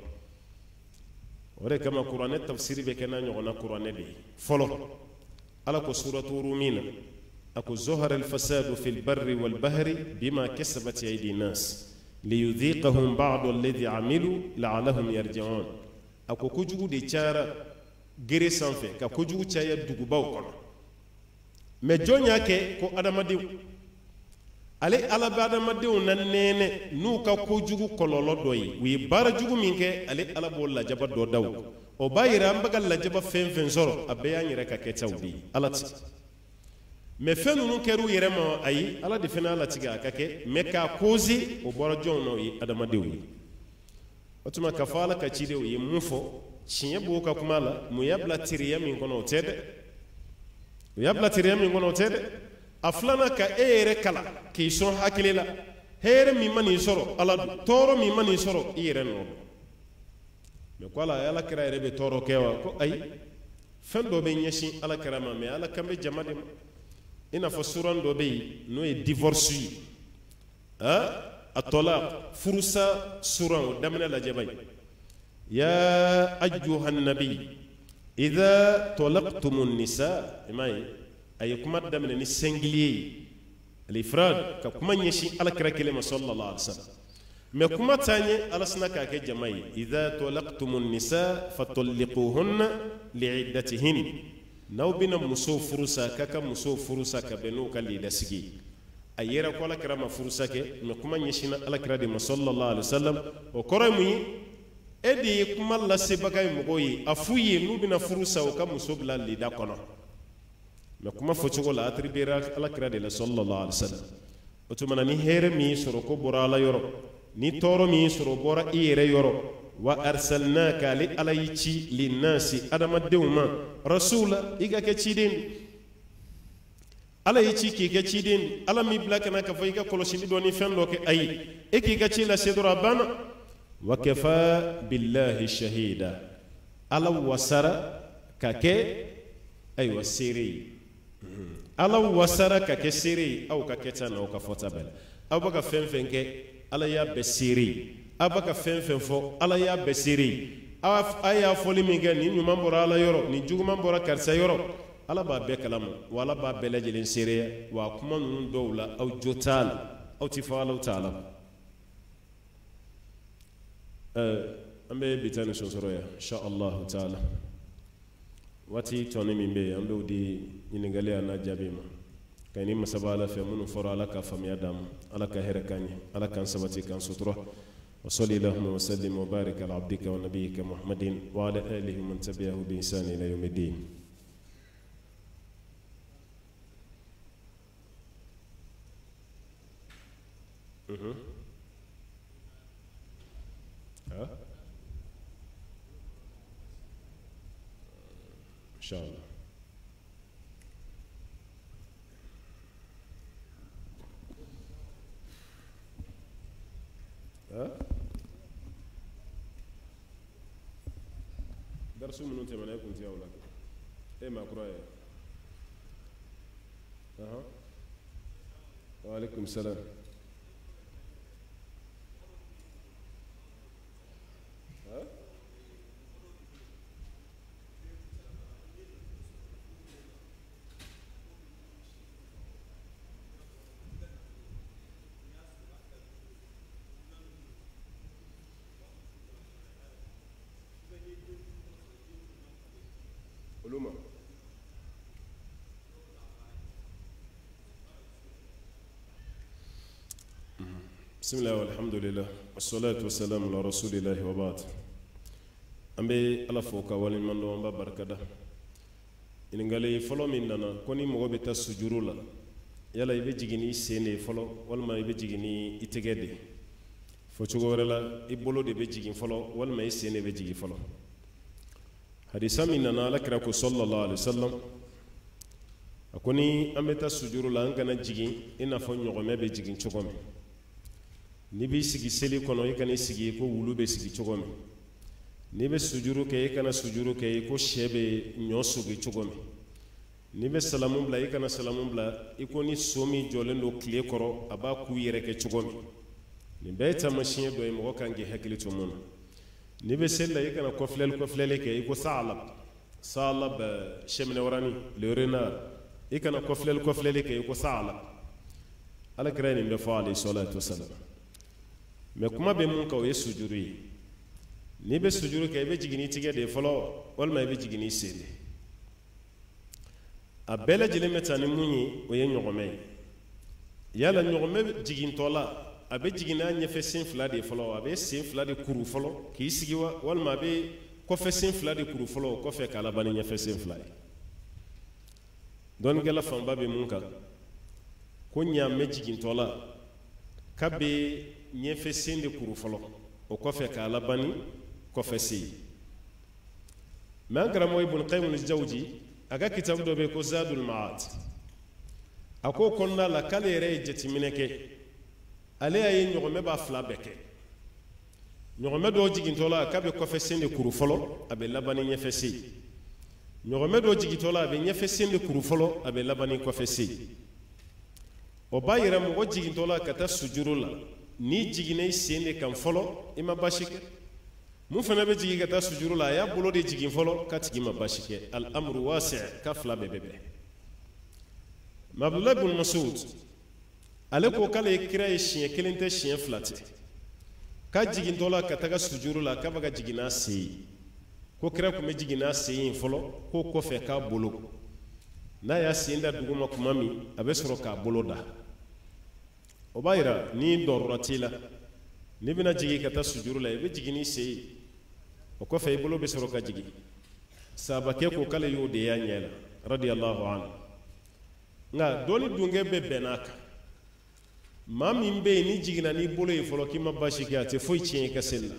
ore kama qur'ane tafsiri be kana nyogona qur'ane de folo ala ko suratu rumina ako zohara al fasadu fil barri wal bahri bima kasabat aydi nas liyudhiqahum ba'd alladhi amilu la'allahum yarji'un ako kujugu de cara gere sanfɛ ka kojugu caya dugubaw kɔnɔ mais jɔn y'a kɛ ko adamadenw ale ala badamadenw na nɛɛnɛ n'u ka kojugu kɔlɔlɔ dɔ ye u ye baara jugu min kɛ ale ala b'o lajaba dɔ da o o b'a yira an bɛ ka lajaba fɛn fɛn sɔrɔ a bɛɛ y'an yɛrɛ ka kɛtaw de ye ala ti mɛ fɛn ninnu kɛra u yɛrɛ ma ayi ala de fana y'a latigɛ a ka kɛ mɛ k'a cause o bɔra jɔnw na o ye adamadenw ye o tuma ka fɔ ala ka cidenw ye mun fɔ tiɲɛ b'o ka kuma la mun y'a bila teriya min kɔnɔ o tɛ dɛ o y'a bila teriya min kɔnɔ o tɛ dɛ a filanan ka e yɛrɛ kala k'i sɔn hakili la hɛrɛ min ma n'i sɔrɔ ala don tɔɔrɔ min ma n'i sɔrɔ i yɛrɛ nɔ don mɛ ko ala ala kɛra yɛrɛ bɛ tɔɔrɔ kɛ wa ko ayi fɛn dɔ bɛ ɲɛsin ala kɛra ma mɛ ala kan bɛ jama de ma i n'a fɔ suran dɔ bɛ yen n'o ye divorce ye a tɔla furusa suran o daminɛ lajɛba ye ya ayyuhan nabi idha talaqtumun nisa i m'a ye a ye kuma daminɛ ni sɛngili ye al-ifrad ka kuma ɲɛsin ala kɛra kelen ma sallallahu alaihi wasallam mɛ kuma taa ɲɛ ala sina k'a kɛ jama ye idha talaqtumun nisa fatalliquhunna li'iddatihin n'aw bɛna musow furusa k'a ka musow furusa ka bɛn n'u ka lidasigi a yɛrɛ ko ala kɛra ma furusa kɛ mɛ kuma ɲɛsinna ala kɛra de ma sallallahu alaihi wasallam o kɔrɔ ye mun ye e de ye kuma lasebaga ye mɔgɔw ye a f'u ye n'u bɛna furusa u ka muso bila lida kɔnɔ mɛ kuma fɔcogo la atribera ala kɛra de la sallallahu alaihi wasallam o tuma na ni hɛrɛ min sɔrɔ ko bɔra ala yɔrɔ ni tɔɔrɔ min sɔrɔ bɔra i yɛrɛ yɔrɔ wa arsalnaka ale ala y'i ci linnasi adamadenw ma rasula i ka kɛ ciden ala y'i ci k'i kɛ ciden ala m'i bila kana ka fɔ i ka kɔlɔsili dɔ ni fɛn dɔ kɛ ayi e k'i ka ci lase dɔrɔn a banna wa kafa billahi shahida ala wasara ka kɛ ayiwa seere ye ala wasara ka kɛ seere ye aw ka kɛta na aw ka fɔta bɛɛ la aw bɛ ka fɛn fɛn kɛ ala y'a bɛɛ seere ye aw bɛ ka fɛn fɛn fɔ ala y'a bɛɛ seere ye a y'a fɔli min kɛ nin ɲuman bɔra ala yɔrɔ nin juguman bɔra karisa yɔrɔ ala b'a bɛɛ kalama wa ala b'a bɛɛ lajɛlen seereya wa a kuma ninnu dɔw la aw jo t'a la aw ti fɔ alaw t'a la an bɛ bi ta ni sɔsɔrɔ yan insha allahu taala waati tɔni min bɛ yen an b'o di ɲininkali a n'a jaabi ma ka ɲini masaba ala fɛ minnu fɔra ala ka faamuya d'a ma ala ka hɛrɛ k'an ye ala k'an sabati k'an sutura وصلي اللهم وسلم وبارك على عبدك ونبيك محمد وعلى آله ومن تبعه بإحسان إلى يوم الدين. اها ها إن شاء الله. ها درس من انت من كنت يا اولاد ايه ما قرايه اها وعليكم السلام ها علومة بسم الله والحمد لله والصلاة والسلام على رسول الله وبعد أمبي على فوق ولي من لهم ببركة إن قال لي فلو مننا كوني مغبت السجرولا يلا يبجيني سيني فلو ولا ما يبجيني إتجدي فشغورلا يبولو دي بيجين فلو ولا ما يسيني بيجي فلو hadisa min nana ala kira ko sallallahu alaihi wasallam a ko ni an bɛ taa sujuru la an kana jigin i n'a fɔ ɲɔgɔmɛ bɛ jigin cogo min n'i b'i sigi seli kɔnɔ i kana i sigi ko wulu bɛ sigi cogo min n'i bɛ sujuru kɛ i kana sujuru kɛ i ko sɛ bɛ ɲɔ sugi cogo min n'i bɛ salamu bila i kana salamu bila i ko ni so min jɔlen don tile kɔrɔ a b'a k'u yɛrɛ kɛ cogo min nin bɛɛ ye taamasiyɛn dɔ ye mɔgɔ kan k'i hakili to mun na n'i bɛ seli la i kana kɔfilɛli kɔfilɛli kɛ i ko saalab saalab sɛminɛ warani le renard i kana kɔfilɛli kɔfilɛli kɛ i ko saalab ala kira nin bɛ fɔ alayhi salatu wasalam mɛ kuma bɛ mun kan o ye sujuru ye n'i bɛ sujuru kɛ i bɛ jigin n'i tigɛ de fɔlɔ walima i bɛ jigin n'i sen de a bɛɛ lajɛlen bɛ taa ni mun ye o ye ɲɔgɔmɛ ye yala ɲɔgɔnmɛ jigintɔla a bɛ jiginna ɲɛfɛ sen fila de fɔlɔ a bɛ sen fila de kuru fɔlɔ k'i sigi wa walima a bɛ kɔfɛ sen fila de kuru fɔlɔ o kɔfɛ k'a laban ni ɲɛfɛ sen fila ye dɔɔnikɛla fanba bɛ mun kan ko ɲaamɛ jigintɔla k'a bɛ ɲɛfɛ sen de kuru fɔlɔ o kɔfɛ k'a laban ni kɔfɛ sen ye mɛ an karamɔgɔ Ibn Qayyim al-Jawzi a ka kitabu dɔ bɛ yen ko Zadul Ma'ad a ko kɔnɔna la k'ale yɛrɛ ye jateminɛ kɛ ale y'a ye ɲɔgɔnmɛ b'a fila bɛɛ kɛ ɲɔgɔnmɛ dɔw jigintɔ la k'a bɛ kɔfɛ sen de kuru fɔlɔ a bɛ laban ni ɲɛfɛ sen ɲɔgɔnmɛ dɔw jigintɔ la a bɛ ɲɛfɛ sen de kuru fɔlɔ a bɛ laban ni kɔfɛ sen o b'a yira mɔgɔ jigintɔ la ka taa sujuru la n'i jiginna i sen de kan fɔlɔ i ma basi kɛ mun fana bɛ jigin ka taa sujuru la a y'a bolo de jigin fɔlɔ ka tigi ma basi kɛ al-amru wasi' ka fila bɛɛ bɛ bɛn mɛ Abdullah ibn Mas'ud ale ko k'ale ye kira ye siɲɛ kelen tɛ siɲɛ fila tɛ k'a jigintɔ la ka taga sujuru la k'a bɛ ka jigin n'a sen ye ko kira tun bɛ jigin n'a sen ye fɔlɔ k'o kɔfɛ k'a bolo n'a y'a sen da duguma tuma min a bɛ sɔrɔ k'a bolo da o b'a yira ni dɔrɔra t'i la n'i bɛna jigin ka taa sujuru la i bɛ jigin n'i sen ye o kɔfɛ i bolo bɛ sɔrɔ ka jigin sahabakɛ ko k'ale y'o de y'a ɲɛ la radiyallahu anhu nka dɔɔni dunkɛ bɛ bɛn n'a kan maa min bɛ yen ni jiginna n'i bolo ye fɔlɔ k'i ma basi kɛ a tɛ foyi tiɲɛ i ka seli la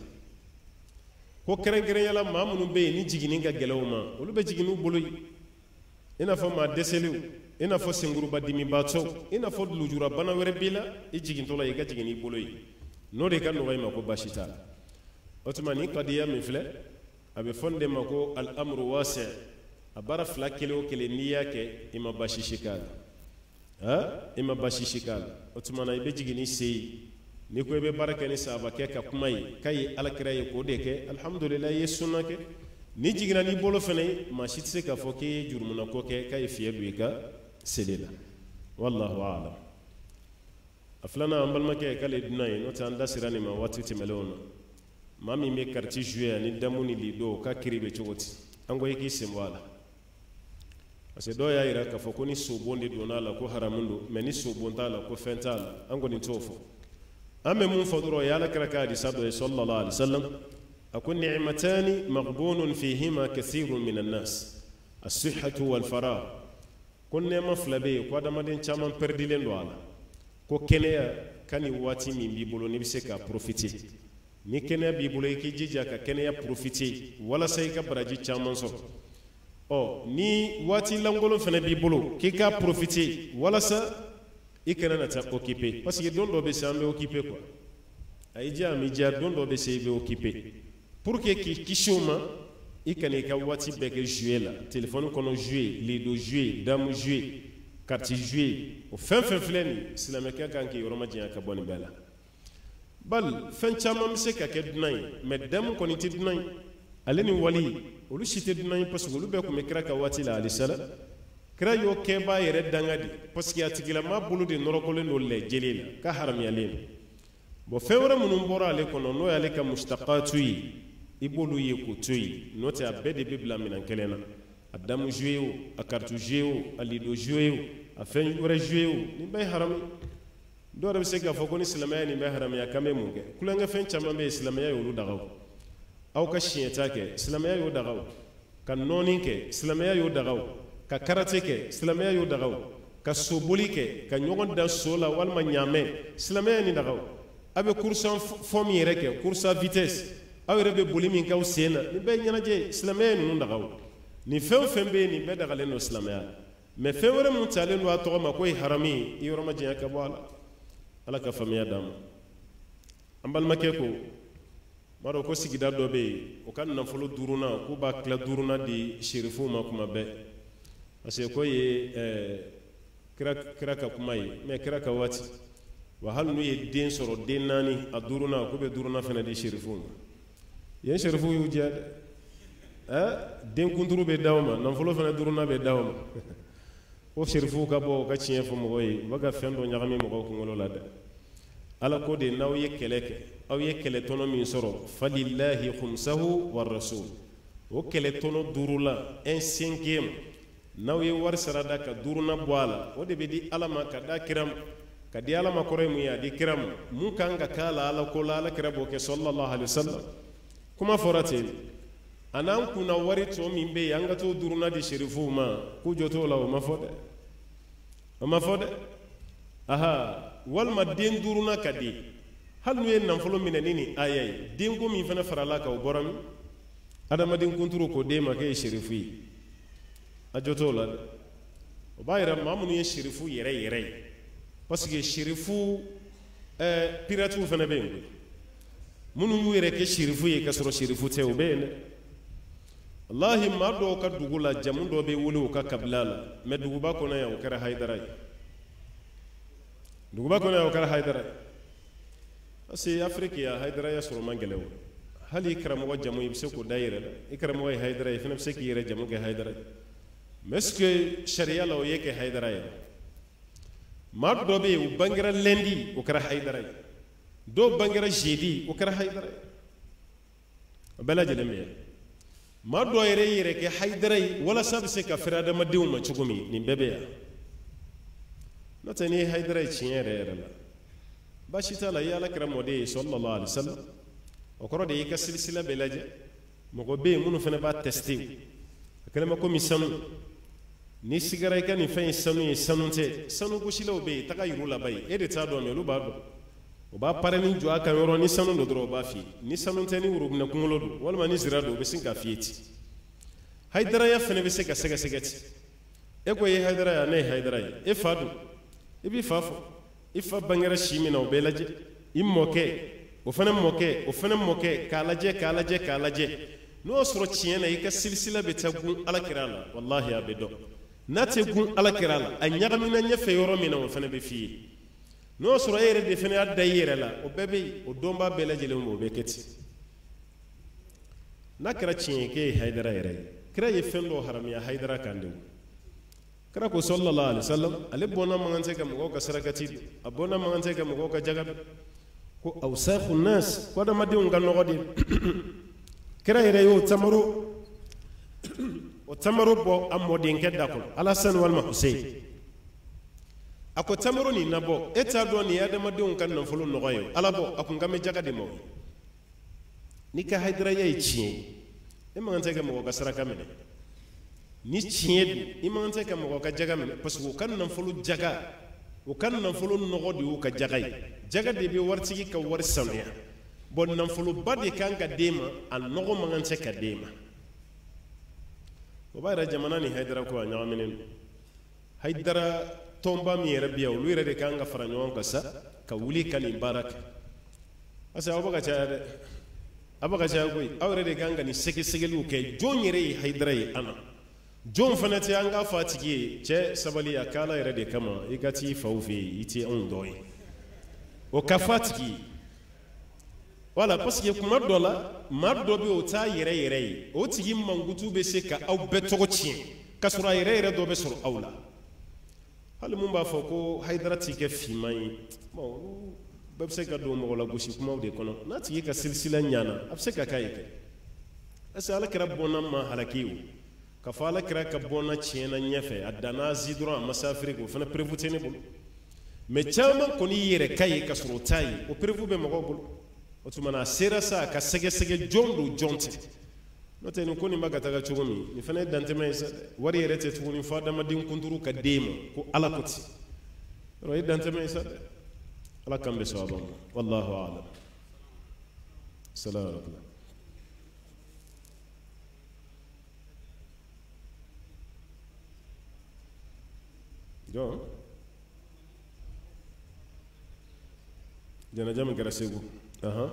ko kɛrɛnkɛrɛnyala maa minnu bɛ yen ni jiginni ka gɛlɛn u ma olu bɛ jigin n'u bolo ye i n'a fɔ maa dɛsɛlenw i n'a fɔ senkuruba dimibaatɔw i n'a fɔ lujurabana wɛrɛ b'i la i jigintɔ la i ka jigin n'i bolo ye n'o de ka nɔgɔ i ma ko basi t'a la o tuma ni kadiya min filɛ a bɛ fɔ nin de ma ko al-amru wasi' a baara fila kelen o kelen n'i y'a kɛ i ma basi si k'a la i ma basi si k'a la o tuma na i bɛ jigin n'i sen ye n'i ko i bɛ baara kɛ ni sahabakɛ ka kuma ye k'a ye alakira ye k'o de kɛ alhamdulilayi i ye sunna kɛ ni jiginna n'i bolo fana ye maa si tɛ se k'a fɔ k'i ye jurumunako kɛ k'a ye fiɲɛ don i ka seli la wallahu a'lam a filanan an balimakɛ k'ale dunan ye n'o tɛ an da sera nin ma waati tɛmɛnlenw na maa min bɛ kariti jouer ani damu ni lido k'a kiri bɛ cogo di an ko i k'i sen bɔ a la parce que dɔw y'a yira k'a fɔ ko ni sobon de donna a la ko haramun don mɛ ni sobon t'a la ko fɛn t'a la an kɔni t'o fɔ an bɛ mun fɔ dɔrɔn o ye alakira ka hadisa dɔ ye sallallahu alaihi wasallam a ko ni'matani maghbunun fihima kathirun minan nas as-sihhatu wal faragh ko nɛɛma fila bɛ yen ko adamaden caman pɛridilen don a la ko kɛnɛya ka ni waati min b'i bolo n'i bɛ se k'a profiter ni kɛnɛya b'i bolo i k'i jija ka kɛnɛya profiter walasa i ka baraji caman sɔrɔ ɔ ni waati lankolon fana b'i bolo k'i k'a profiter walasa i kana na taa occuper parce que don dɔ bɛ se an bɛ occuper quoi a y'i diya a m'i diya don dɔ bɛ se i bɛ occuper pour que k'i kisi o ma i kana i ka waati bɛɛ kɛ jouer la téléphone kɔnɔ jouer lido jouer damu jouer carte jouer o fɛn fɛn filɛ nin silamɛkɛ kan k'i yɔrɔ ma janya ka bɔ nin bɛɛ la bali fɛn caman bɛ se ka kɛ dunan ye mais damu kɔni tɛ dunan ye ale ni wali olu si tɛ dunan ye parce que olu bɛɛ tun bɛ kira ka waati la alisala kira y'o kɛbaa yɛrɛ danga de parce que a tigilama bolo de nɔrɔkɔlen don lɛjɛlen la ka haramuyalen don bon fɛn wɛrɛ minnu bɔra ale kɔnɔ n'o y'ale ka mustaqatu ye i b'olu ye k'o to yen n'o tɛ a bɛɛ de bɛ bila minɛn kelen na a damu jouer o a carte jouer o a lido jouer o a fɛn wɛrɛ jouer o nin bɛɛ ye haramu dɔw yɛrɛ bɛ se k'a fɔ ko ni silamɛya nin bɛ haramuya k'an bɛ mun kɛ kulonkɛfɛn caman bɛ yen silamɛya y'olu dagaw aw ka siɲɛta kɛ silamɛya y'o dagaw ka nɔɔni kɛ silamɛya y'o dagaw ka karate kɛ silamɛya y'o dagaw ka soboli kɛ ka ɲɔgɔn da so la walima ɲaamɛ silamɛya ni dagaw a bɛ kursan fɔ min yɛrɛ kɛ kursa vitesse aw yɛrɛ bɛ boli min k'aw sen na nin bɛɛ ye ɲɛnajɛ ye silamɛya ye ninnu dagaw nin fɛn o fɛn bɛ yen nin bɛɛ dagalen don silamɛya mɛ fɛn wɛrɛ min talen don a tɔgɔ ma ko ye haramu ye i yɔrɔ ma janya ka bɔ a la ala ka faamuya d'an ma an balimakɛ ko m'a dɔn ko sigida dɔ bɛ yen o ka nafolo duurunan k'u b'a tila duurunan di serifuw ma kuma bɛɛ parce que ko ye kira kira ka kuma ye mais kira ka waati wa hali n'u ye den sɔrɔ den naani a duurunan k'u bɛ duurunan fana di serifuw ma yen serifuw y'u diya dɛ ɛ den kunturu bɛ d'aw ma nafolo fana duurunan bɛ d'aw ma ko serifuw ka bɔ u ka tiɲɛ fɔ mɔgɔw ye u bɛ ka fɛn dɔ ɲagami mɔgɔw kunkolo la dɛ ala ko de n'aw ye kɛlɛ kɛ aw ye kɛlɛ tɔnɔ min sɔrɔ falilahi khumsahu wa rasul o kɛlɛ tɔnɔ duuru la un cinquième n'aw ye wari sarada ka duurunan bɔ a la o de bɛ di ala ma ka da kira ma ka di ala ma kore mu ya di kiram mun kan ga kala ala ko la ala kira bo ke sallallahu alaihi wasallam kuma forate anan kuna wari to min be yanga to duruna di sherifu ma ku joto la ma fode ma fode aha wal ma den duruna kadi hal nu en nan folo minani ni ayay den ko min fana farala ka o boram adama den kunturu ko de ma ke sherifu yi a joto la o bayira mamunu ye sherifu yere yere parce que sherifu euh piratu fana be ngi munu yu yere ke sherifu ye ka soro sherifu te o be ne wallahi ma do ka dugula jamu do be wulu ka kablala me duguba ko na ya o kara haydara duguba ko na ya o kara haydara asi afrique ya haydara ya soro mangelew hali ikram wa jamu ibse ko daire ikram wa haydara fina ibse ki yere jamu ge haydara mais que sharia la o yeke haydara ya ma do be u bangira lendi o kara haydara do bangira jeudi o kara haydara bala jeleme ma do yere yere ke haydara wala sabse ka firada ma diw ma cugumi ni bebe ya natani haydara chiere yere la bashita la ya la kara mode sallallahu alaihi wasallam o koro de ka silsila belaje mo go be munu fene ba tester kalama ko misanu ni sigara ka ni fen sanu ye sanunte sanu goshilaw be taga yiru labai e de ta do me lu ba do o ba pare ni jo aka yoro ni sanu do dro ba fi ni sanunte ni wuru na kumulo do wala ni zira do be sin ka fieti haydara ya fene be se ka sega segati e ko ye haydara ya ne haydara ya e fadu e bi fafo e fa bangara shimi na o be laje immoke o fene moke o fene moke kala je kala je kala je no soro tiena yi ka silsila be tagun ala kirala wallahi abedo nate gun ala kirala a ñagamina ñefe yoro mina o fene be fi no soro yere de fene adda yere la o bebe o domba be la jele mo be keti nakra cin ke haydara yere kra ye fendo haram ya haydara kandu kra ko sallallahu alaihi wasallam ale bona mangante kam ko ka sarakati abona mangante kam ko ka jagat ko awsakhu nas ko da madiun ngano godi kra yere yo tamaro o tamaro bo amodin kedda ko alasan wal mahusay ako tamaro ni nabo eta do ni adama de on kan nan fulu no goyo alabo ako ngame jagade mo ni ka haydra yay ci e mangante ka mo ka saraka mene ni ci e mangante ka mo ka jaga mene parce que kan nan fulu jaga o kan nan fulu no godi o ka jagay jagade be wartigi ka war samya bon nan fulu bade kan ka dema an no mangante ka dema o bayra jamana ni haydara ko nyaaminen haydara tomba mi rabiya lu yere de kanga faranyon ka sa ka wuli kan barak asa abaga cha abaga cha ko awre de kanga ni seke segelu ke jonyere haydara yi ana jon fanati anga fatigi che sabali akala yere de kama igati fawfi iti on doy o ka fatigi wala parce que kuma dola maddo be o ta yere yere o tigi mangutu be se ka aw betogo cin kasura yere yere do be sur awla hal mun ba foko haydarati ke fimai bon be se ka do mo la gosi kuma de kono na tigi ka silsila nyana abse ka kayike asa ala kira bona ma halakiu ka fala kira ka bona cina nyefe adana zidro masafiri ko fana prevutene bul me chama koni yere kay kasuro tayi o prevu be mo bul otumana sera sa ka sege sege jondo jonte note ni koni maga taga chugumi ni fane dante mai sa wari rete tuni fa dama din kunduru ka dema ko ala koti ro dante mai sa ala kambe sawaba wallahu a'lam salamu alaykum jo jana jam gara segu aha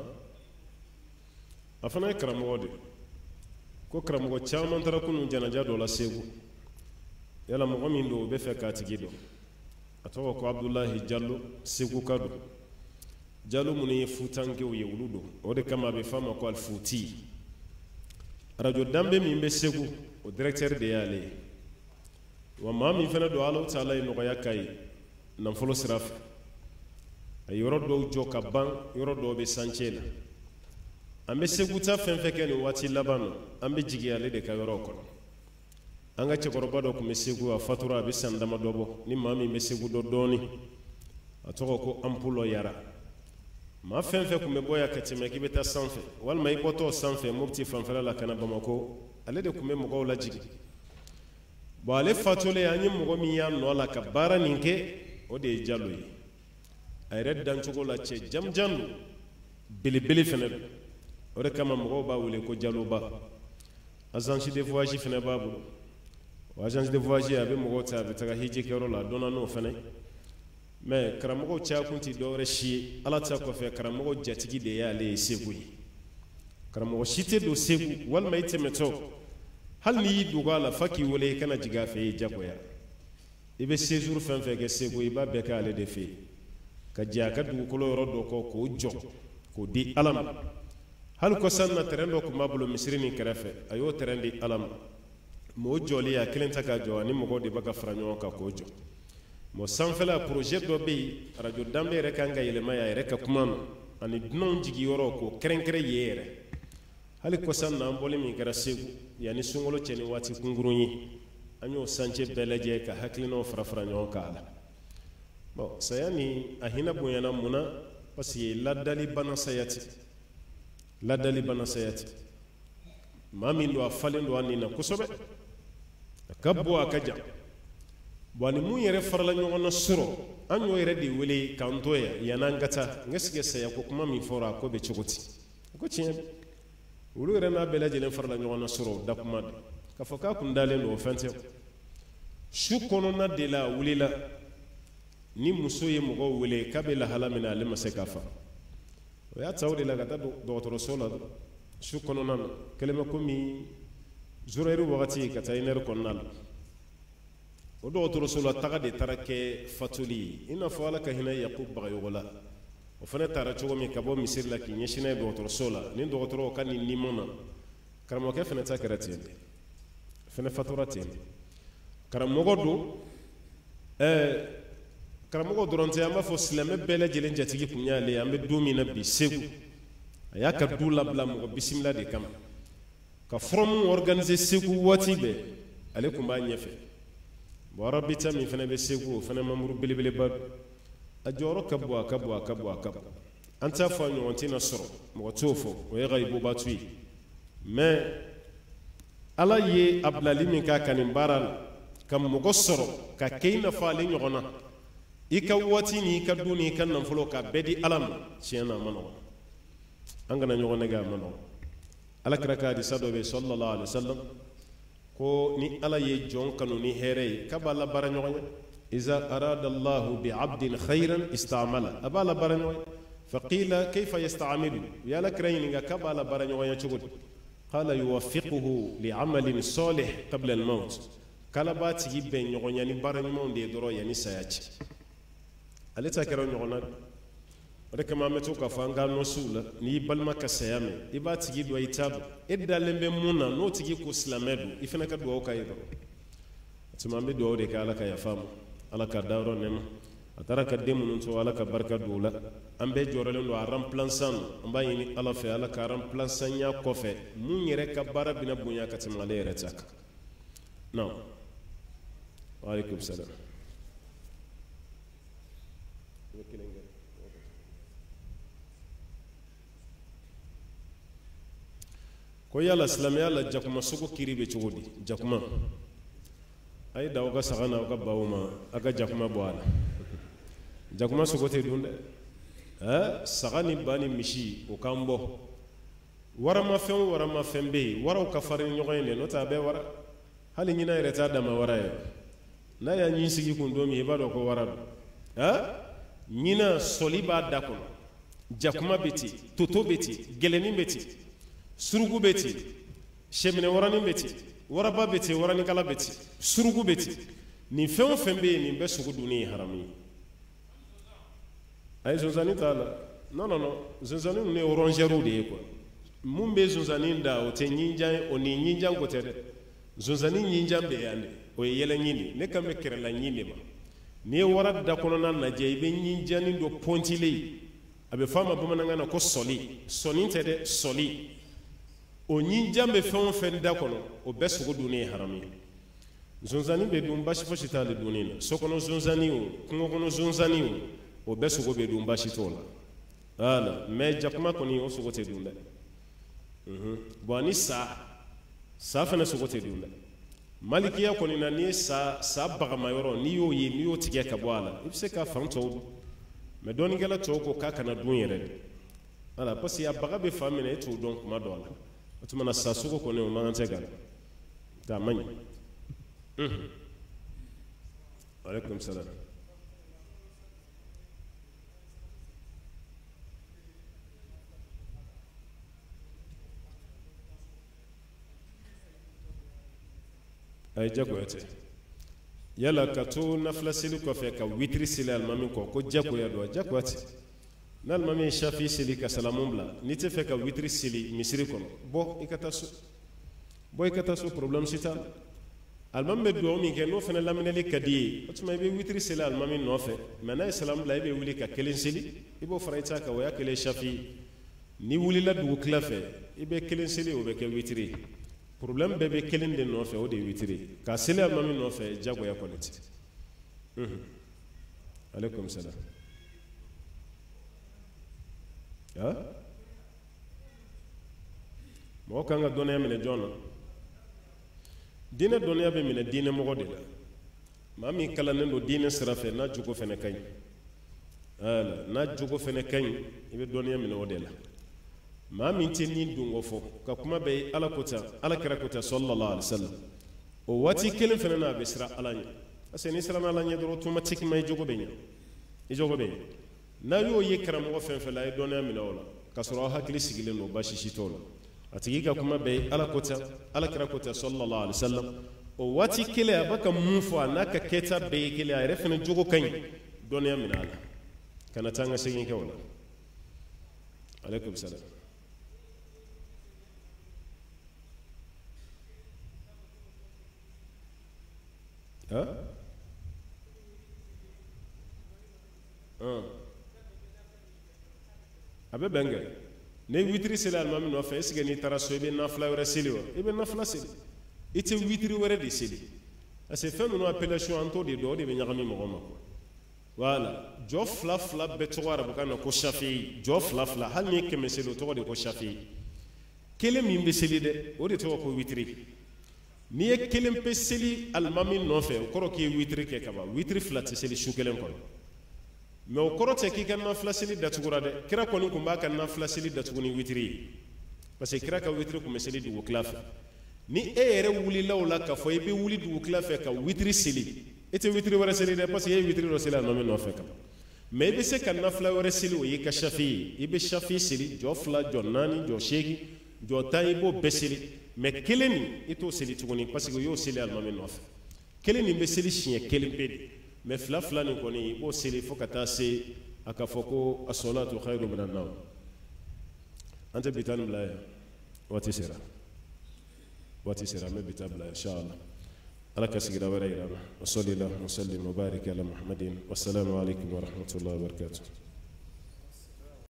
afana karamo de ko karamo chaman tara kunu janaja do la segu yala mo min do be fe ka tigido atawo ko abdullahi jallo segu kadu jallo muni futanke o yewludo o de kama be fama ko al futi radio dambe mi be segu o directeur de yale wa mami fana do Allah taala no yakay nam folo siraf ay yoro do joka ban yoro do be sanchela ambe seguta fenfe ken wati labano ambe jigi ale de ka yoro ko anga ci goroba do ko me segu a fatura be sandama dobo ni mami me segu do doni a tɔgɔ ko ampulo yara ma fɛn fɛn kun bɛ bɔ ya ka tɛmɛ k'i bɛ taa sanfɛ walima i bɔtɔ sanfɛ Mopti fanfɛla la kana Bamako ale de kun bɛ mɔgɔw lajigi bon ale fatulen an ye mɔgɔ min y'a nɔ la ka baara nin kɛ o de ye Jalo ye a yɛrɛ dancogo la cɛ jamjan don belebele fɛnɛ don o de kama mɔgɔw b'a wele ko Jaloba agence de voyage fɛnɛ b'a bolo o agence de voyage a bɛ mɔgɔw ta a bɛ taga hiji kɛyɔrɔ la a dɔnna n'o fɛnɛ mais karamɔgɔw caya kun ti dɔwɛrɛ si ye ala ta kɔfɛ karamɔgɔ jatigi de y'ale ye Segu ye karamɔgɔ si tɛ don Segu walima i tɛmɛtɔ hali n'i y'i dogo a la fa k'i wele i kana jigin a fɛ i jagoya i bɛ séjour fɛn fɛn kɛ Segu i b'a bɛɛ kɛ ale de fɛ yen ka jɛ a ka dugukolo yɔrɔ dɔ kɔ k'o jɔ k'o di ala ma hali kɔsan na terrain dɔ kun b'a bolo misiri nin kɛrɛfɛ a y'o terrain di ala ma mais o jɔli a kelen ta k'a jɔ ani mɔgɔw de bɛ ka fara ɲɔgɔn kan k'o jɔ bon sanfɛla projet dɔ bɛ yen radio danbe yɛrɛ kan ka yɛlɛma a yɛrɛ ka kuma na ani dunanw jigiyɔrɔ k'o kɛrɛnkɛrɛn yen yɛrɛ hali kɔsan na an bɔli min kɛra Segu yanni sunkalo cɛ ni waati kunkurun ye an y'o santier bɛɛ lajɛ ka hakilinaw fara fara ɲɔgɔn kan a la bon saya ni a hinɛ bonyana mun na parce que ladali bana saya tɛ ladali bana saya tɛ maa min don a falen don a nin na kosɛbɛ a ka bɔ a ka jan bon ni mun yɛrɛ farala ɲɔgɔn na sɔrɔ an y'o yɛrɛ de wele k'an to yan yan'an ka taa n ka sigi saya ko kuma min fɔra a ko bɛ cogo di a ko tiɲɛ olu yɛrɛ n'a bɛɛ lajɛlen farala ɲɔgɔn na sɔrɔ o da kuma don k'a fɔ k'a kun dalen don o fɛn tɛ su kɔnɔna de la a wulila ni muso ye mɔgɔw wele k'a bɛ lahala min na ale ma se k'a fa o y'a ta o de la ka taa dɔgɔtɔrɔso la su kɔnɔna na kɛlen bɛ komi zoroyɛri wagati ka taa une heure kɔnɔna la o dɔgɔtɔrɔso la taga de taara kɛ fatuli ye i n'a fɔ ala ka hinɛ Yakubu Bagayogo la o fana taara cogo min ka bɔ misiri la k'i ɲɛsin n'a ye dɔgɔtɔrɔso la ni dɔgɔtɔrɔw ka nin nimɔ na karamɔgɔkɛ fana ta kɛra ten de fana fatura ten de karamɔgɔ don ɛɛ karamɔgɔ dɔrɔn tɛ an b'a fɔ silamɛ bɛɛ lajɛlen jatigi kun y'ale an bɛ don min na bi Segu a y'a ka du labila mɔgɔ bisimila de kama ka forum organiser Segu waati bɛɛ ale kun b'a ɲɛfɛ bon arabita min fana bɛ Segu o fana mamuru belebeleba a jɔyɔrɔ ka bon a ka bon a ka bon a ka bon an t'a fɔ a ɲɔgɔn tɛna sɔrɔ mɔgɔ t'o fɔ o ye ghaibubaatu ye mais ala ye a bilali min k'a ka nin baara la ka mɔgɔ sɔrɔ ka kɛ i n'a fɔ ale ɲɔgɔn na i ka waati ni i ka du ni i ka nafolo ka bɛɛ di ala ma tiɲɛ na a ma nɔgɔn an kana ɲɔgɔn nɛgɛ a ma nɔgɔn alakira ka hadisa dɔ bɛ yen sallallahu alaihi wasallam ko ni ala ye jɔn kanu ni hɛrɛ ye k'a b'a la baara ɲɔgɔn ye iza arada allahu bi abdin khayran istamala a b'a la baara ɲɔgɔn ye faqila kayfa yasta'milu u y'ala kira ɲininka k'a b'a la baara ɲɔgɔn ye cogo di qala yuwaffiquhu li amalin salih qabla al maut k'ala b'a tigi bɛn ɲɔgɔn ya ni baara ɲumanw de ye dɔrɔn yanni saya cɛ ale ta kɛra ɲɔgɔn na o de kama an bɛ to k'a fɔ an k'an nɔsiw la n'i balima ka saya mɛn i b'a tigi dɔn i t'a dɔn e dalen bɛ mun na n'o tigi ko silamɛ don i fana ka dugawu k'a ye dɔrɔn tuma an bɛ dugawu de kɛ ala ka yafa ma ala ka dayɔrɔ nɛɛma a taara ka den minnu to ala ka barika don o la an bɛɛ jɔrɔlen don a remplaçant an b'a ɲini ala fɛ ala ka remplaçant ya kɔfɛ mun yɛrɛ ka baara bɛna bonya ka tɛmɛ ale yɛrɛ ta kan non waaleykum salaam ko yala silamɛya la jakuma sogo kiri bɛ cogo di jakuma a ye da aw ka saga n'aw ka baw ma a ka jakuma bɔ a la jakuma sogo tɛ dun dɛ ɛɛ saga ni ba ni misi o k'an bɔ waramafɛn o waramafɛn bɛ yen waraw ka farin ɲɔgɔn ye de n'o tɛ a bɛɛ wara hali ɲina yɛrɛ t'a dama wara ye n'a y'a ɲin sigi kun don min i b'a dɔn ko wara don ɛɛ ɲina sɔli b'a da kɔnɔ jakuma bɛ ten toto bɛ ten gɛlɛnin bɛ ten surugu bɛ ten sɛminɛ waranin bɛ ten waraba bɛ ten waranikala bɛ ten surugu bɛ ten nin fɛn o fɛn bɛ yen nin bɛɛ sogo dunni ye haramu ye a ye zonzannin t'a la non non non zonzannin ninnu ye rongeurs de ye quoi mun bɛ zonzannin da o tɛ ɲinjan ye o ni ɲinjan ko tɛ dɛ zonzannin ɲinjan bɛ yan de o ye yɛlɛɲin de ne kan bɛ kɛrɛla ɲin de ma n'i ye wara da kɔnɔna lajɛ i bɛ ɲinjannin dɔ pɔntilen a bɛ fɔ a ma bamanankan na ko sɔli sɔni tɛ dɛ sɔli o ɲinjan bɛ fɛn o fɛn da kɔnɔ o bɛɛ sogo dunni ye haramu ye zonzannin bɛ dun basi fosi t'ale dunni na sokɔnɔ zonzannin o kungo kɔnɔ zonzannin o o bɛ sogo bɛ dun baasi t'o la voilà mais jakuma kɔni o sogo tɛ dun dɛ mhm bon ni sa sa fana sogo tɛ dun dɛ malikiya kɔni na ni sa sa bagama yɔrɔ ni y'o ye ni y'o tigɛ ka bɔ a la i bɛ se ka fan tɔw dun mais dɔɔnikɛla tɔw ko k'a kana dun yɛrɛ de voilà parce que a baga bɛ fan minɛ e t'o dɔn kuma dɔw la o tuma na sa sogo kɔni o man kan tɛ ka k'a man ɲi mhm aleykum salaam ay jagoya tɛ yala ka to nafila seli kɔfɛ ka witiri seli alimami kɔ ko jagoya don jagoya tɛ n'alimami ye shafi seli ka salamu bila n'i tɛ fɛ ka witiri seli misiri kɔnɔ bɔ i ka taa so bɔ i ka taa so problème si t'a la alimami bɛ dugawu min kɛ n'o fana laminɛli ka di ye o tuma i bɛ witiri seli alimami nɔfɛ mais n'a ye salamu bila i bɛ wuli ka kelen seli i b'o fara i ta kan o y'a kelen shafi ni wulila dugu tila fɛ i bɛ kelen seli o bɛ kɛ witiri ye problème bɛɛ bɛ kelen de nɔfɛ o de ye witiri ka seli alimami nɔfɛ jagoya kɔni tɛ mhm aleykum salaam ah mɔgɔ kan ka dɔnniya minɛ jɔn na diinɛ dɔnniya bɛ minɛ diinɛ mɔgɔ de la maa min kalannen don diinɛ sira fɛ n'a jogo fɛnɛ ka ɲi voilà n'a jogo fɛnɛ ka ɲi i bɛ dɔnniya minɛ o de la maa min tɛ nin dungo fɔ ka kuma bɛ ala ko tan ala kɛra ko tan sallallahu alaihi wasallam o waati kelen fɛnɛ na a bɛ siran ala ɲɛ parce que ni siranna ala ɲɛ dɔrɔn automatiquement i jogo bɛ ɲɛ i jogo bɛ ɲɛ n'a y'o ye karamɔgɔ fɛn fɛn la a ye dɔnniya minɛ o la k'a sɔrɔ aw hakili sigilen don baasi si t'o la a tigi ka kuma bɛ ala ko tan ala kɛra ko tan sallallahu alaihi wasallam o waati kelen a b'a ka mun fɔ a n'a ka kɛta bɛɛ ye kelen a yɛrɛ fɛnɛ jogo ka ɲi dɔnniya minɛ a la kana taa an ka segin kɛ o la aleykum salaam ah ah a bɛ bɛn kɛ ne witiri seli alimami nɔfɛ est-ce que n'i taara so i bɛ nafila wɛrɛ seli wa i bɛ nafila seli i tɛ witiri wɛrɛ de seli parce que fɛn ninnu appellation an t'o de dɔn o de bɛ ɲagami mɔgɔ ma voilà jɔ fila fila bɛɛ tɔgɔ arabukan na ko shafi'i jɔ fila fila hali ni ye kɛmɛ seli o tɔgɔ de ko shafi'i kelen min bɛ seli dɛ o de tɔgɔ ko witiri n'i ye kelen pe seli alimami nɔfɛ o kɔrɔ k'i ye witiri kɛ ka ban witiri fila tɛ seli su kelen kɔnɔ mais o kɔrɔ tɛ k'i ka nafila seli datugura dɛ kira kɔni tun b'a ka nafila seli datugu ni witiri ye parce que kira ka witiri tun bɛ seli dugu tila fɛ ni e yɛrɛ wulila o la k'a fɔ i bɛ wuli dugu tila fɛ ka witiri seli e tɛ witiri wɛrɛ seli dɛ parce que e ye witiri dɔ seli alimami nɔfɛ ka ban mais i bɛ se ka nafila wɛrɛ seli o y'i ka shafi ye i bɛ shafi seli jɔ fila jɔ naani jɔ seegin jɔ tan i b'o bɛɛ seli mais kelen nin i t'o seli tuguni parce que o y'o seli alimami nɔfɛ kelen nin bɛ seli siɲɛ kelen pe de mais fila fila nin kɔni i b'o seli fo ka taa se a ka fɔ ko as-salatu khairu minan nawm an tɛ bi ta nin bila yan waati sera waati sera an bɛ bi ta bila inshallah ala ka sigira wɛrɛ yira an na wa sallallahu wa sallim wa barik ala muhammadin wassalamu alaikum wa rahmatullahi wa barakatuh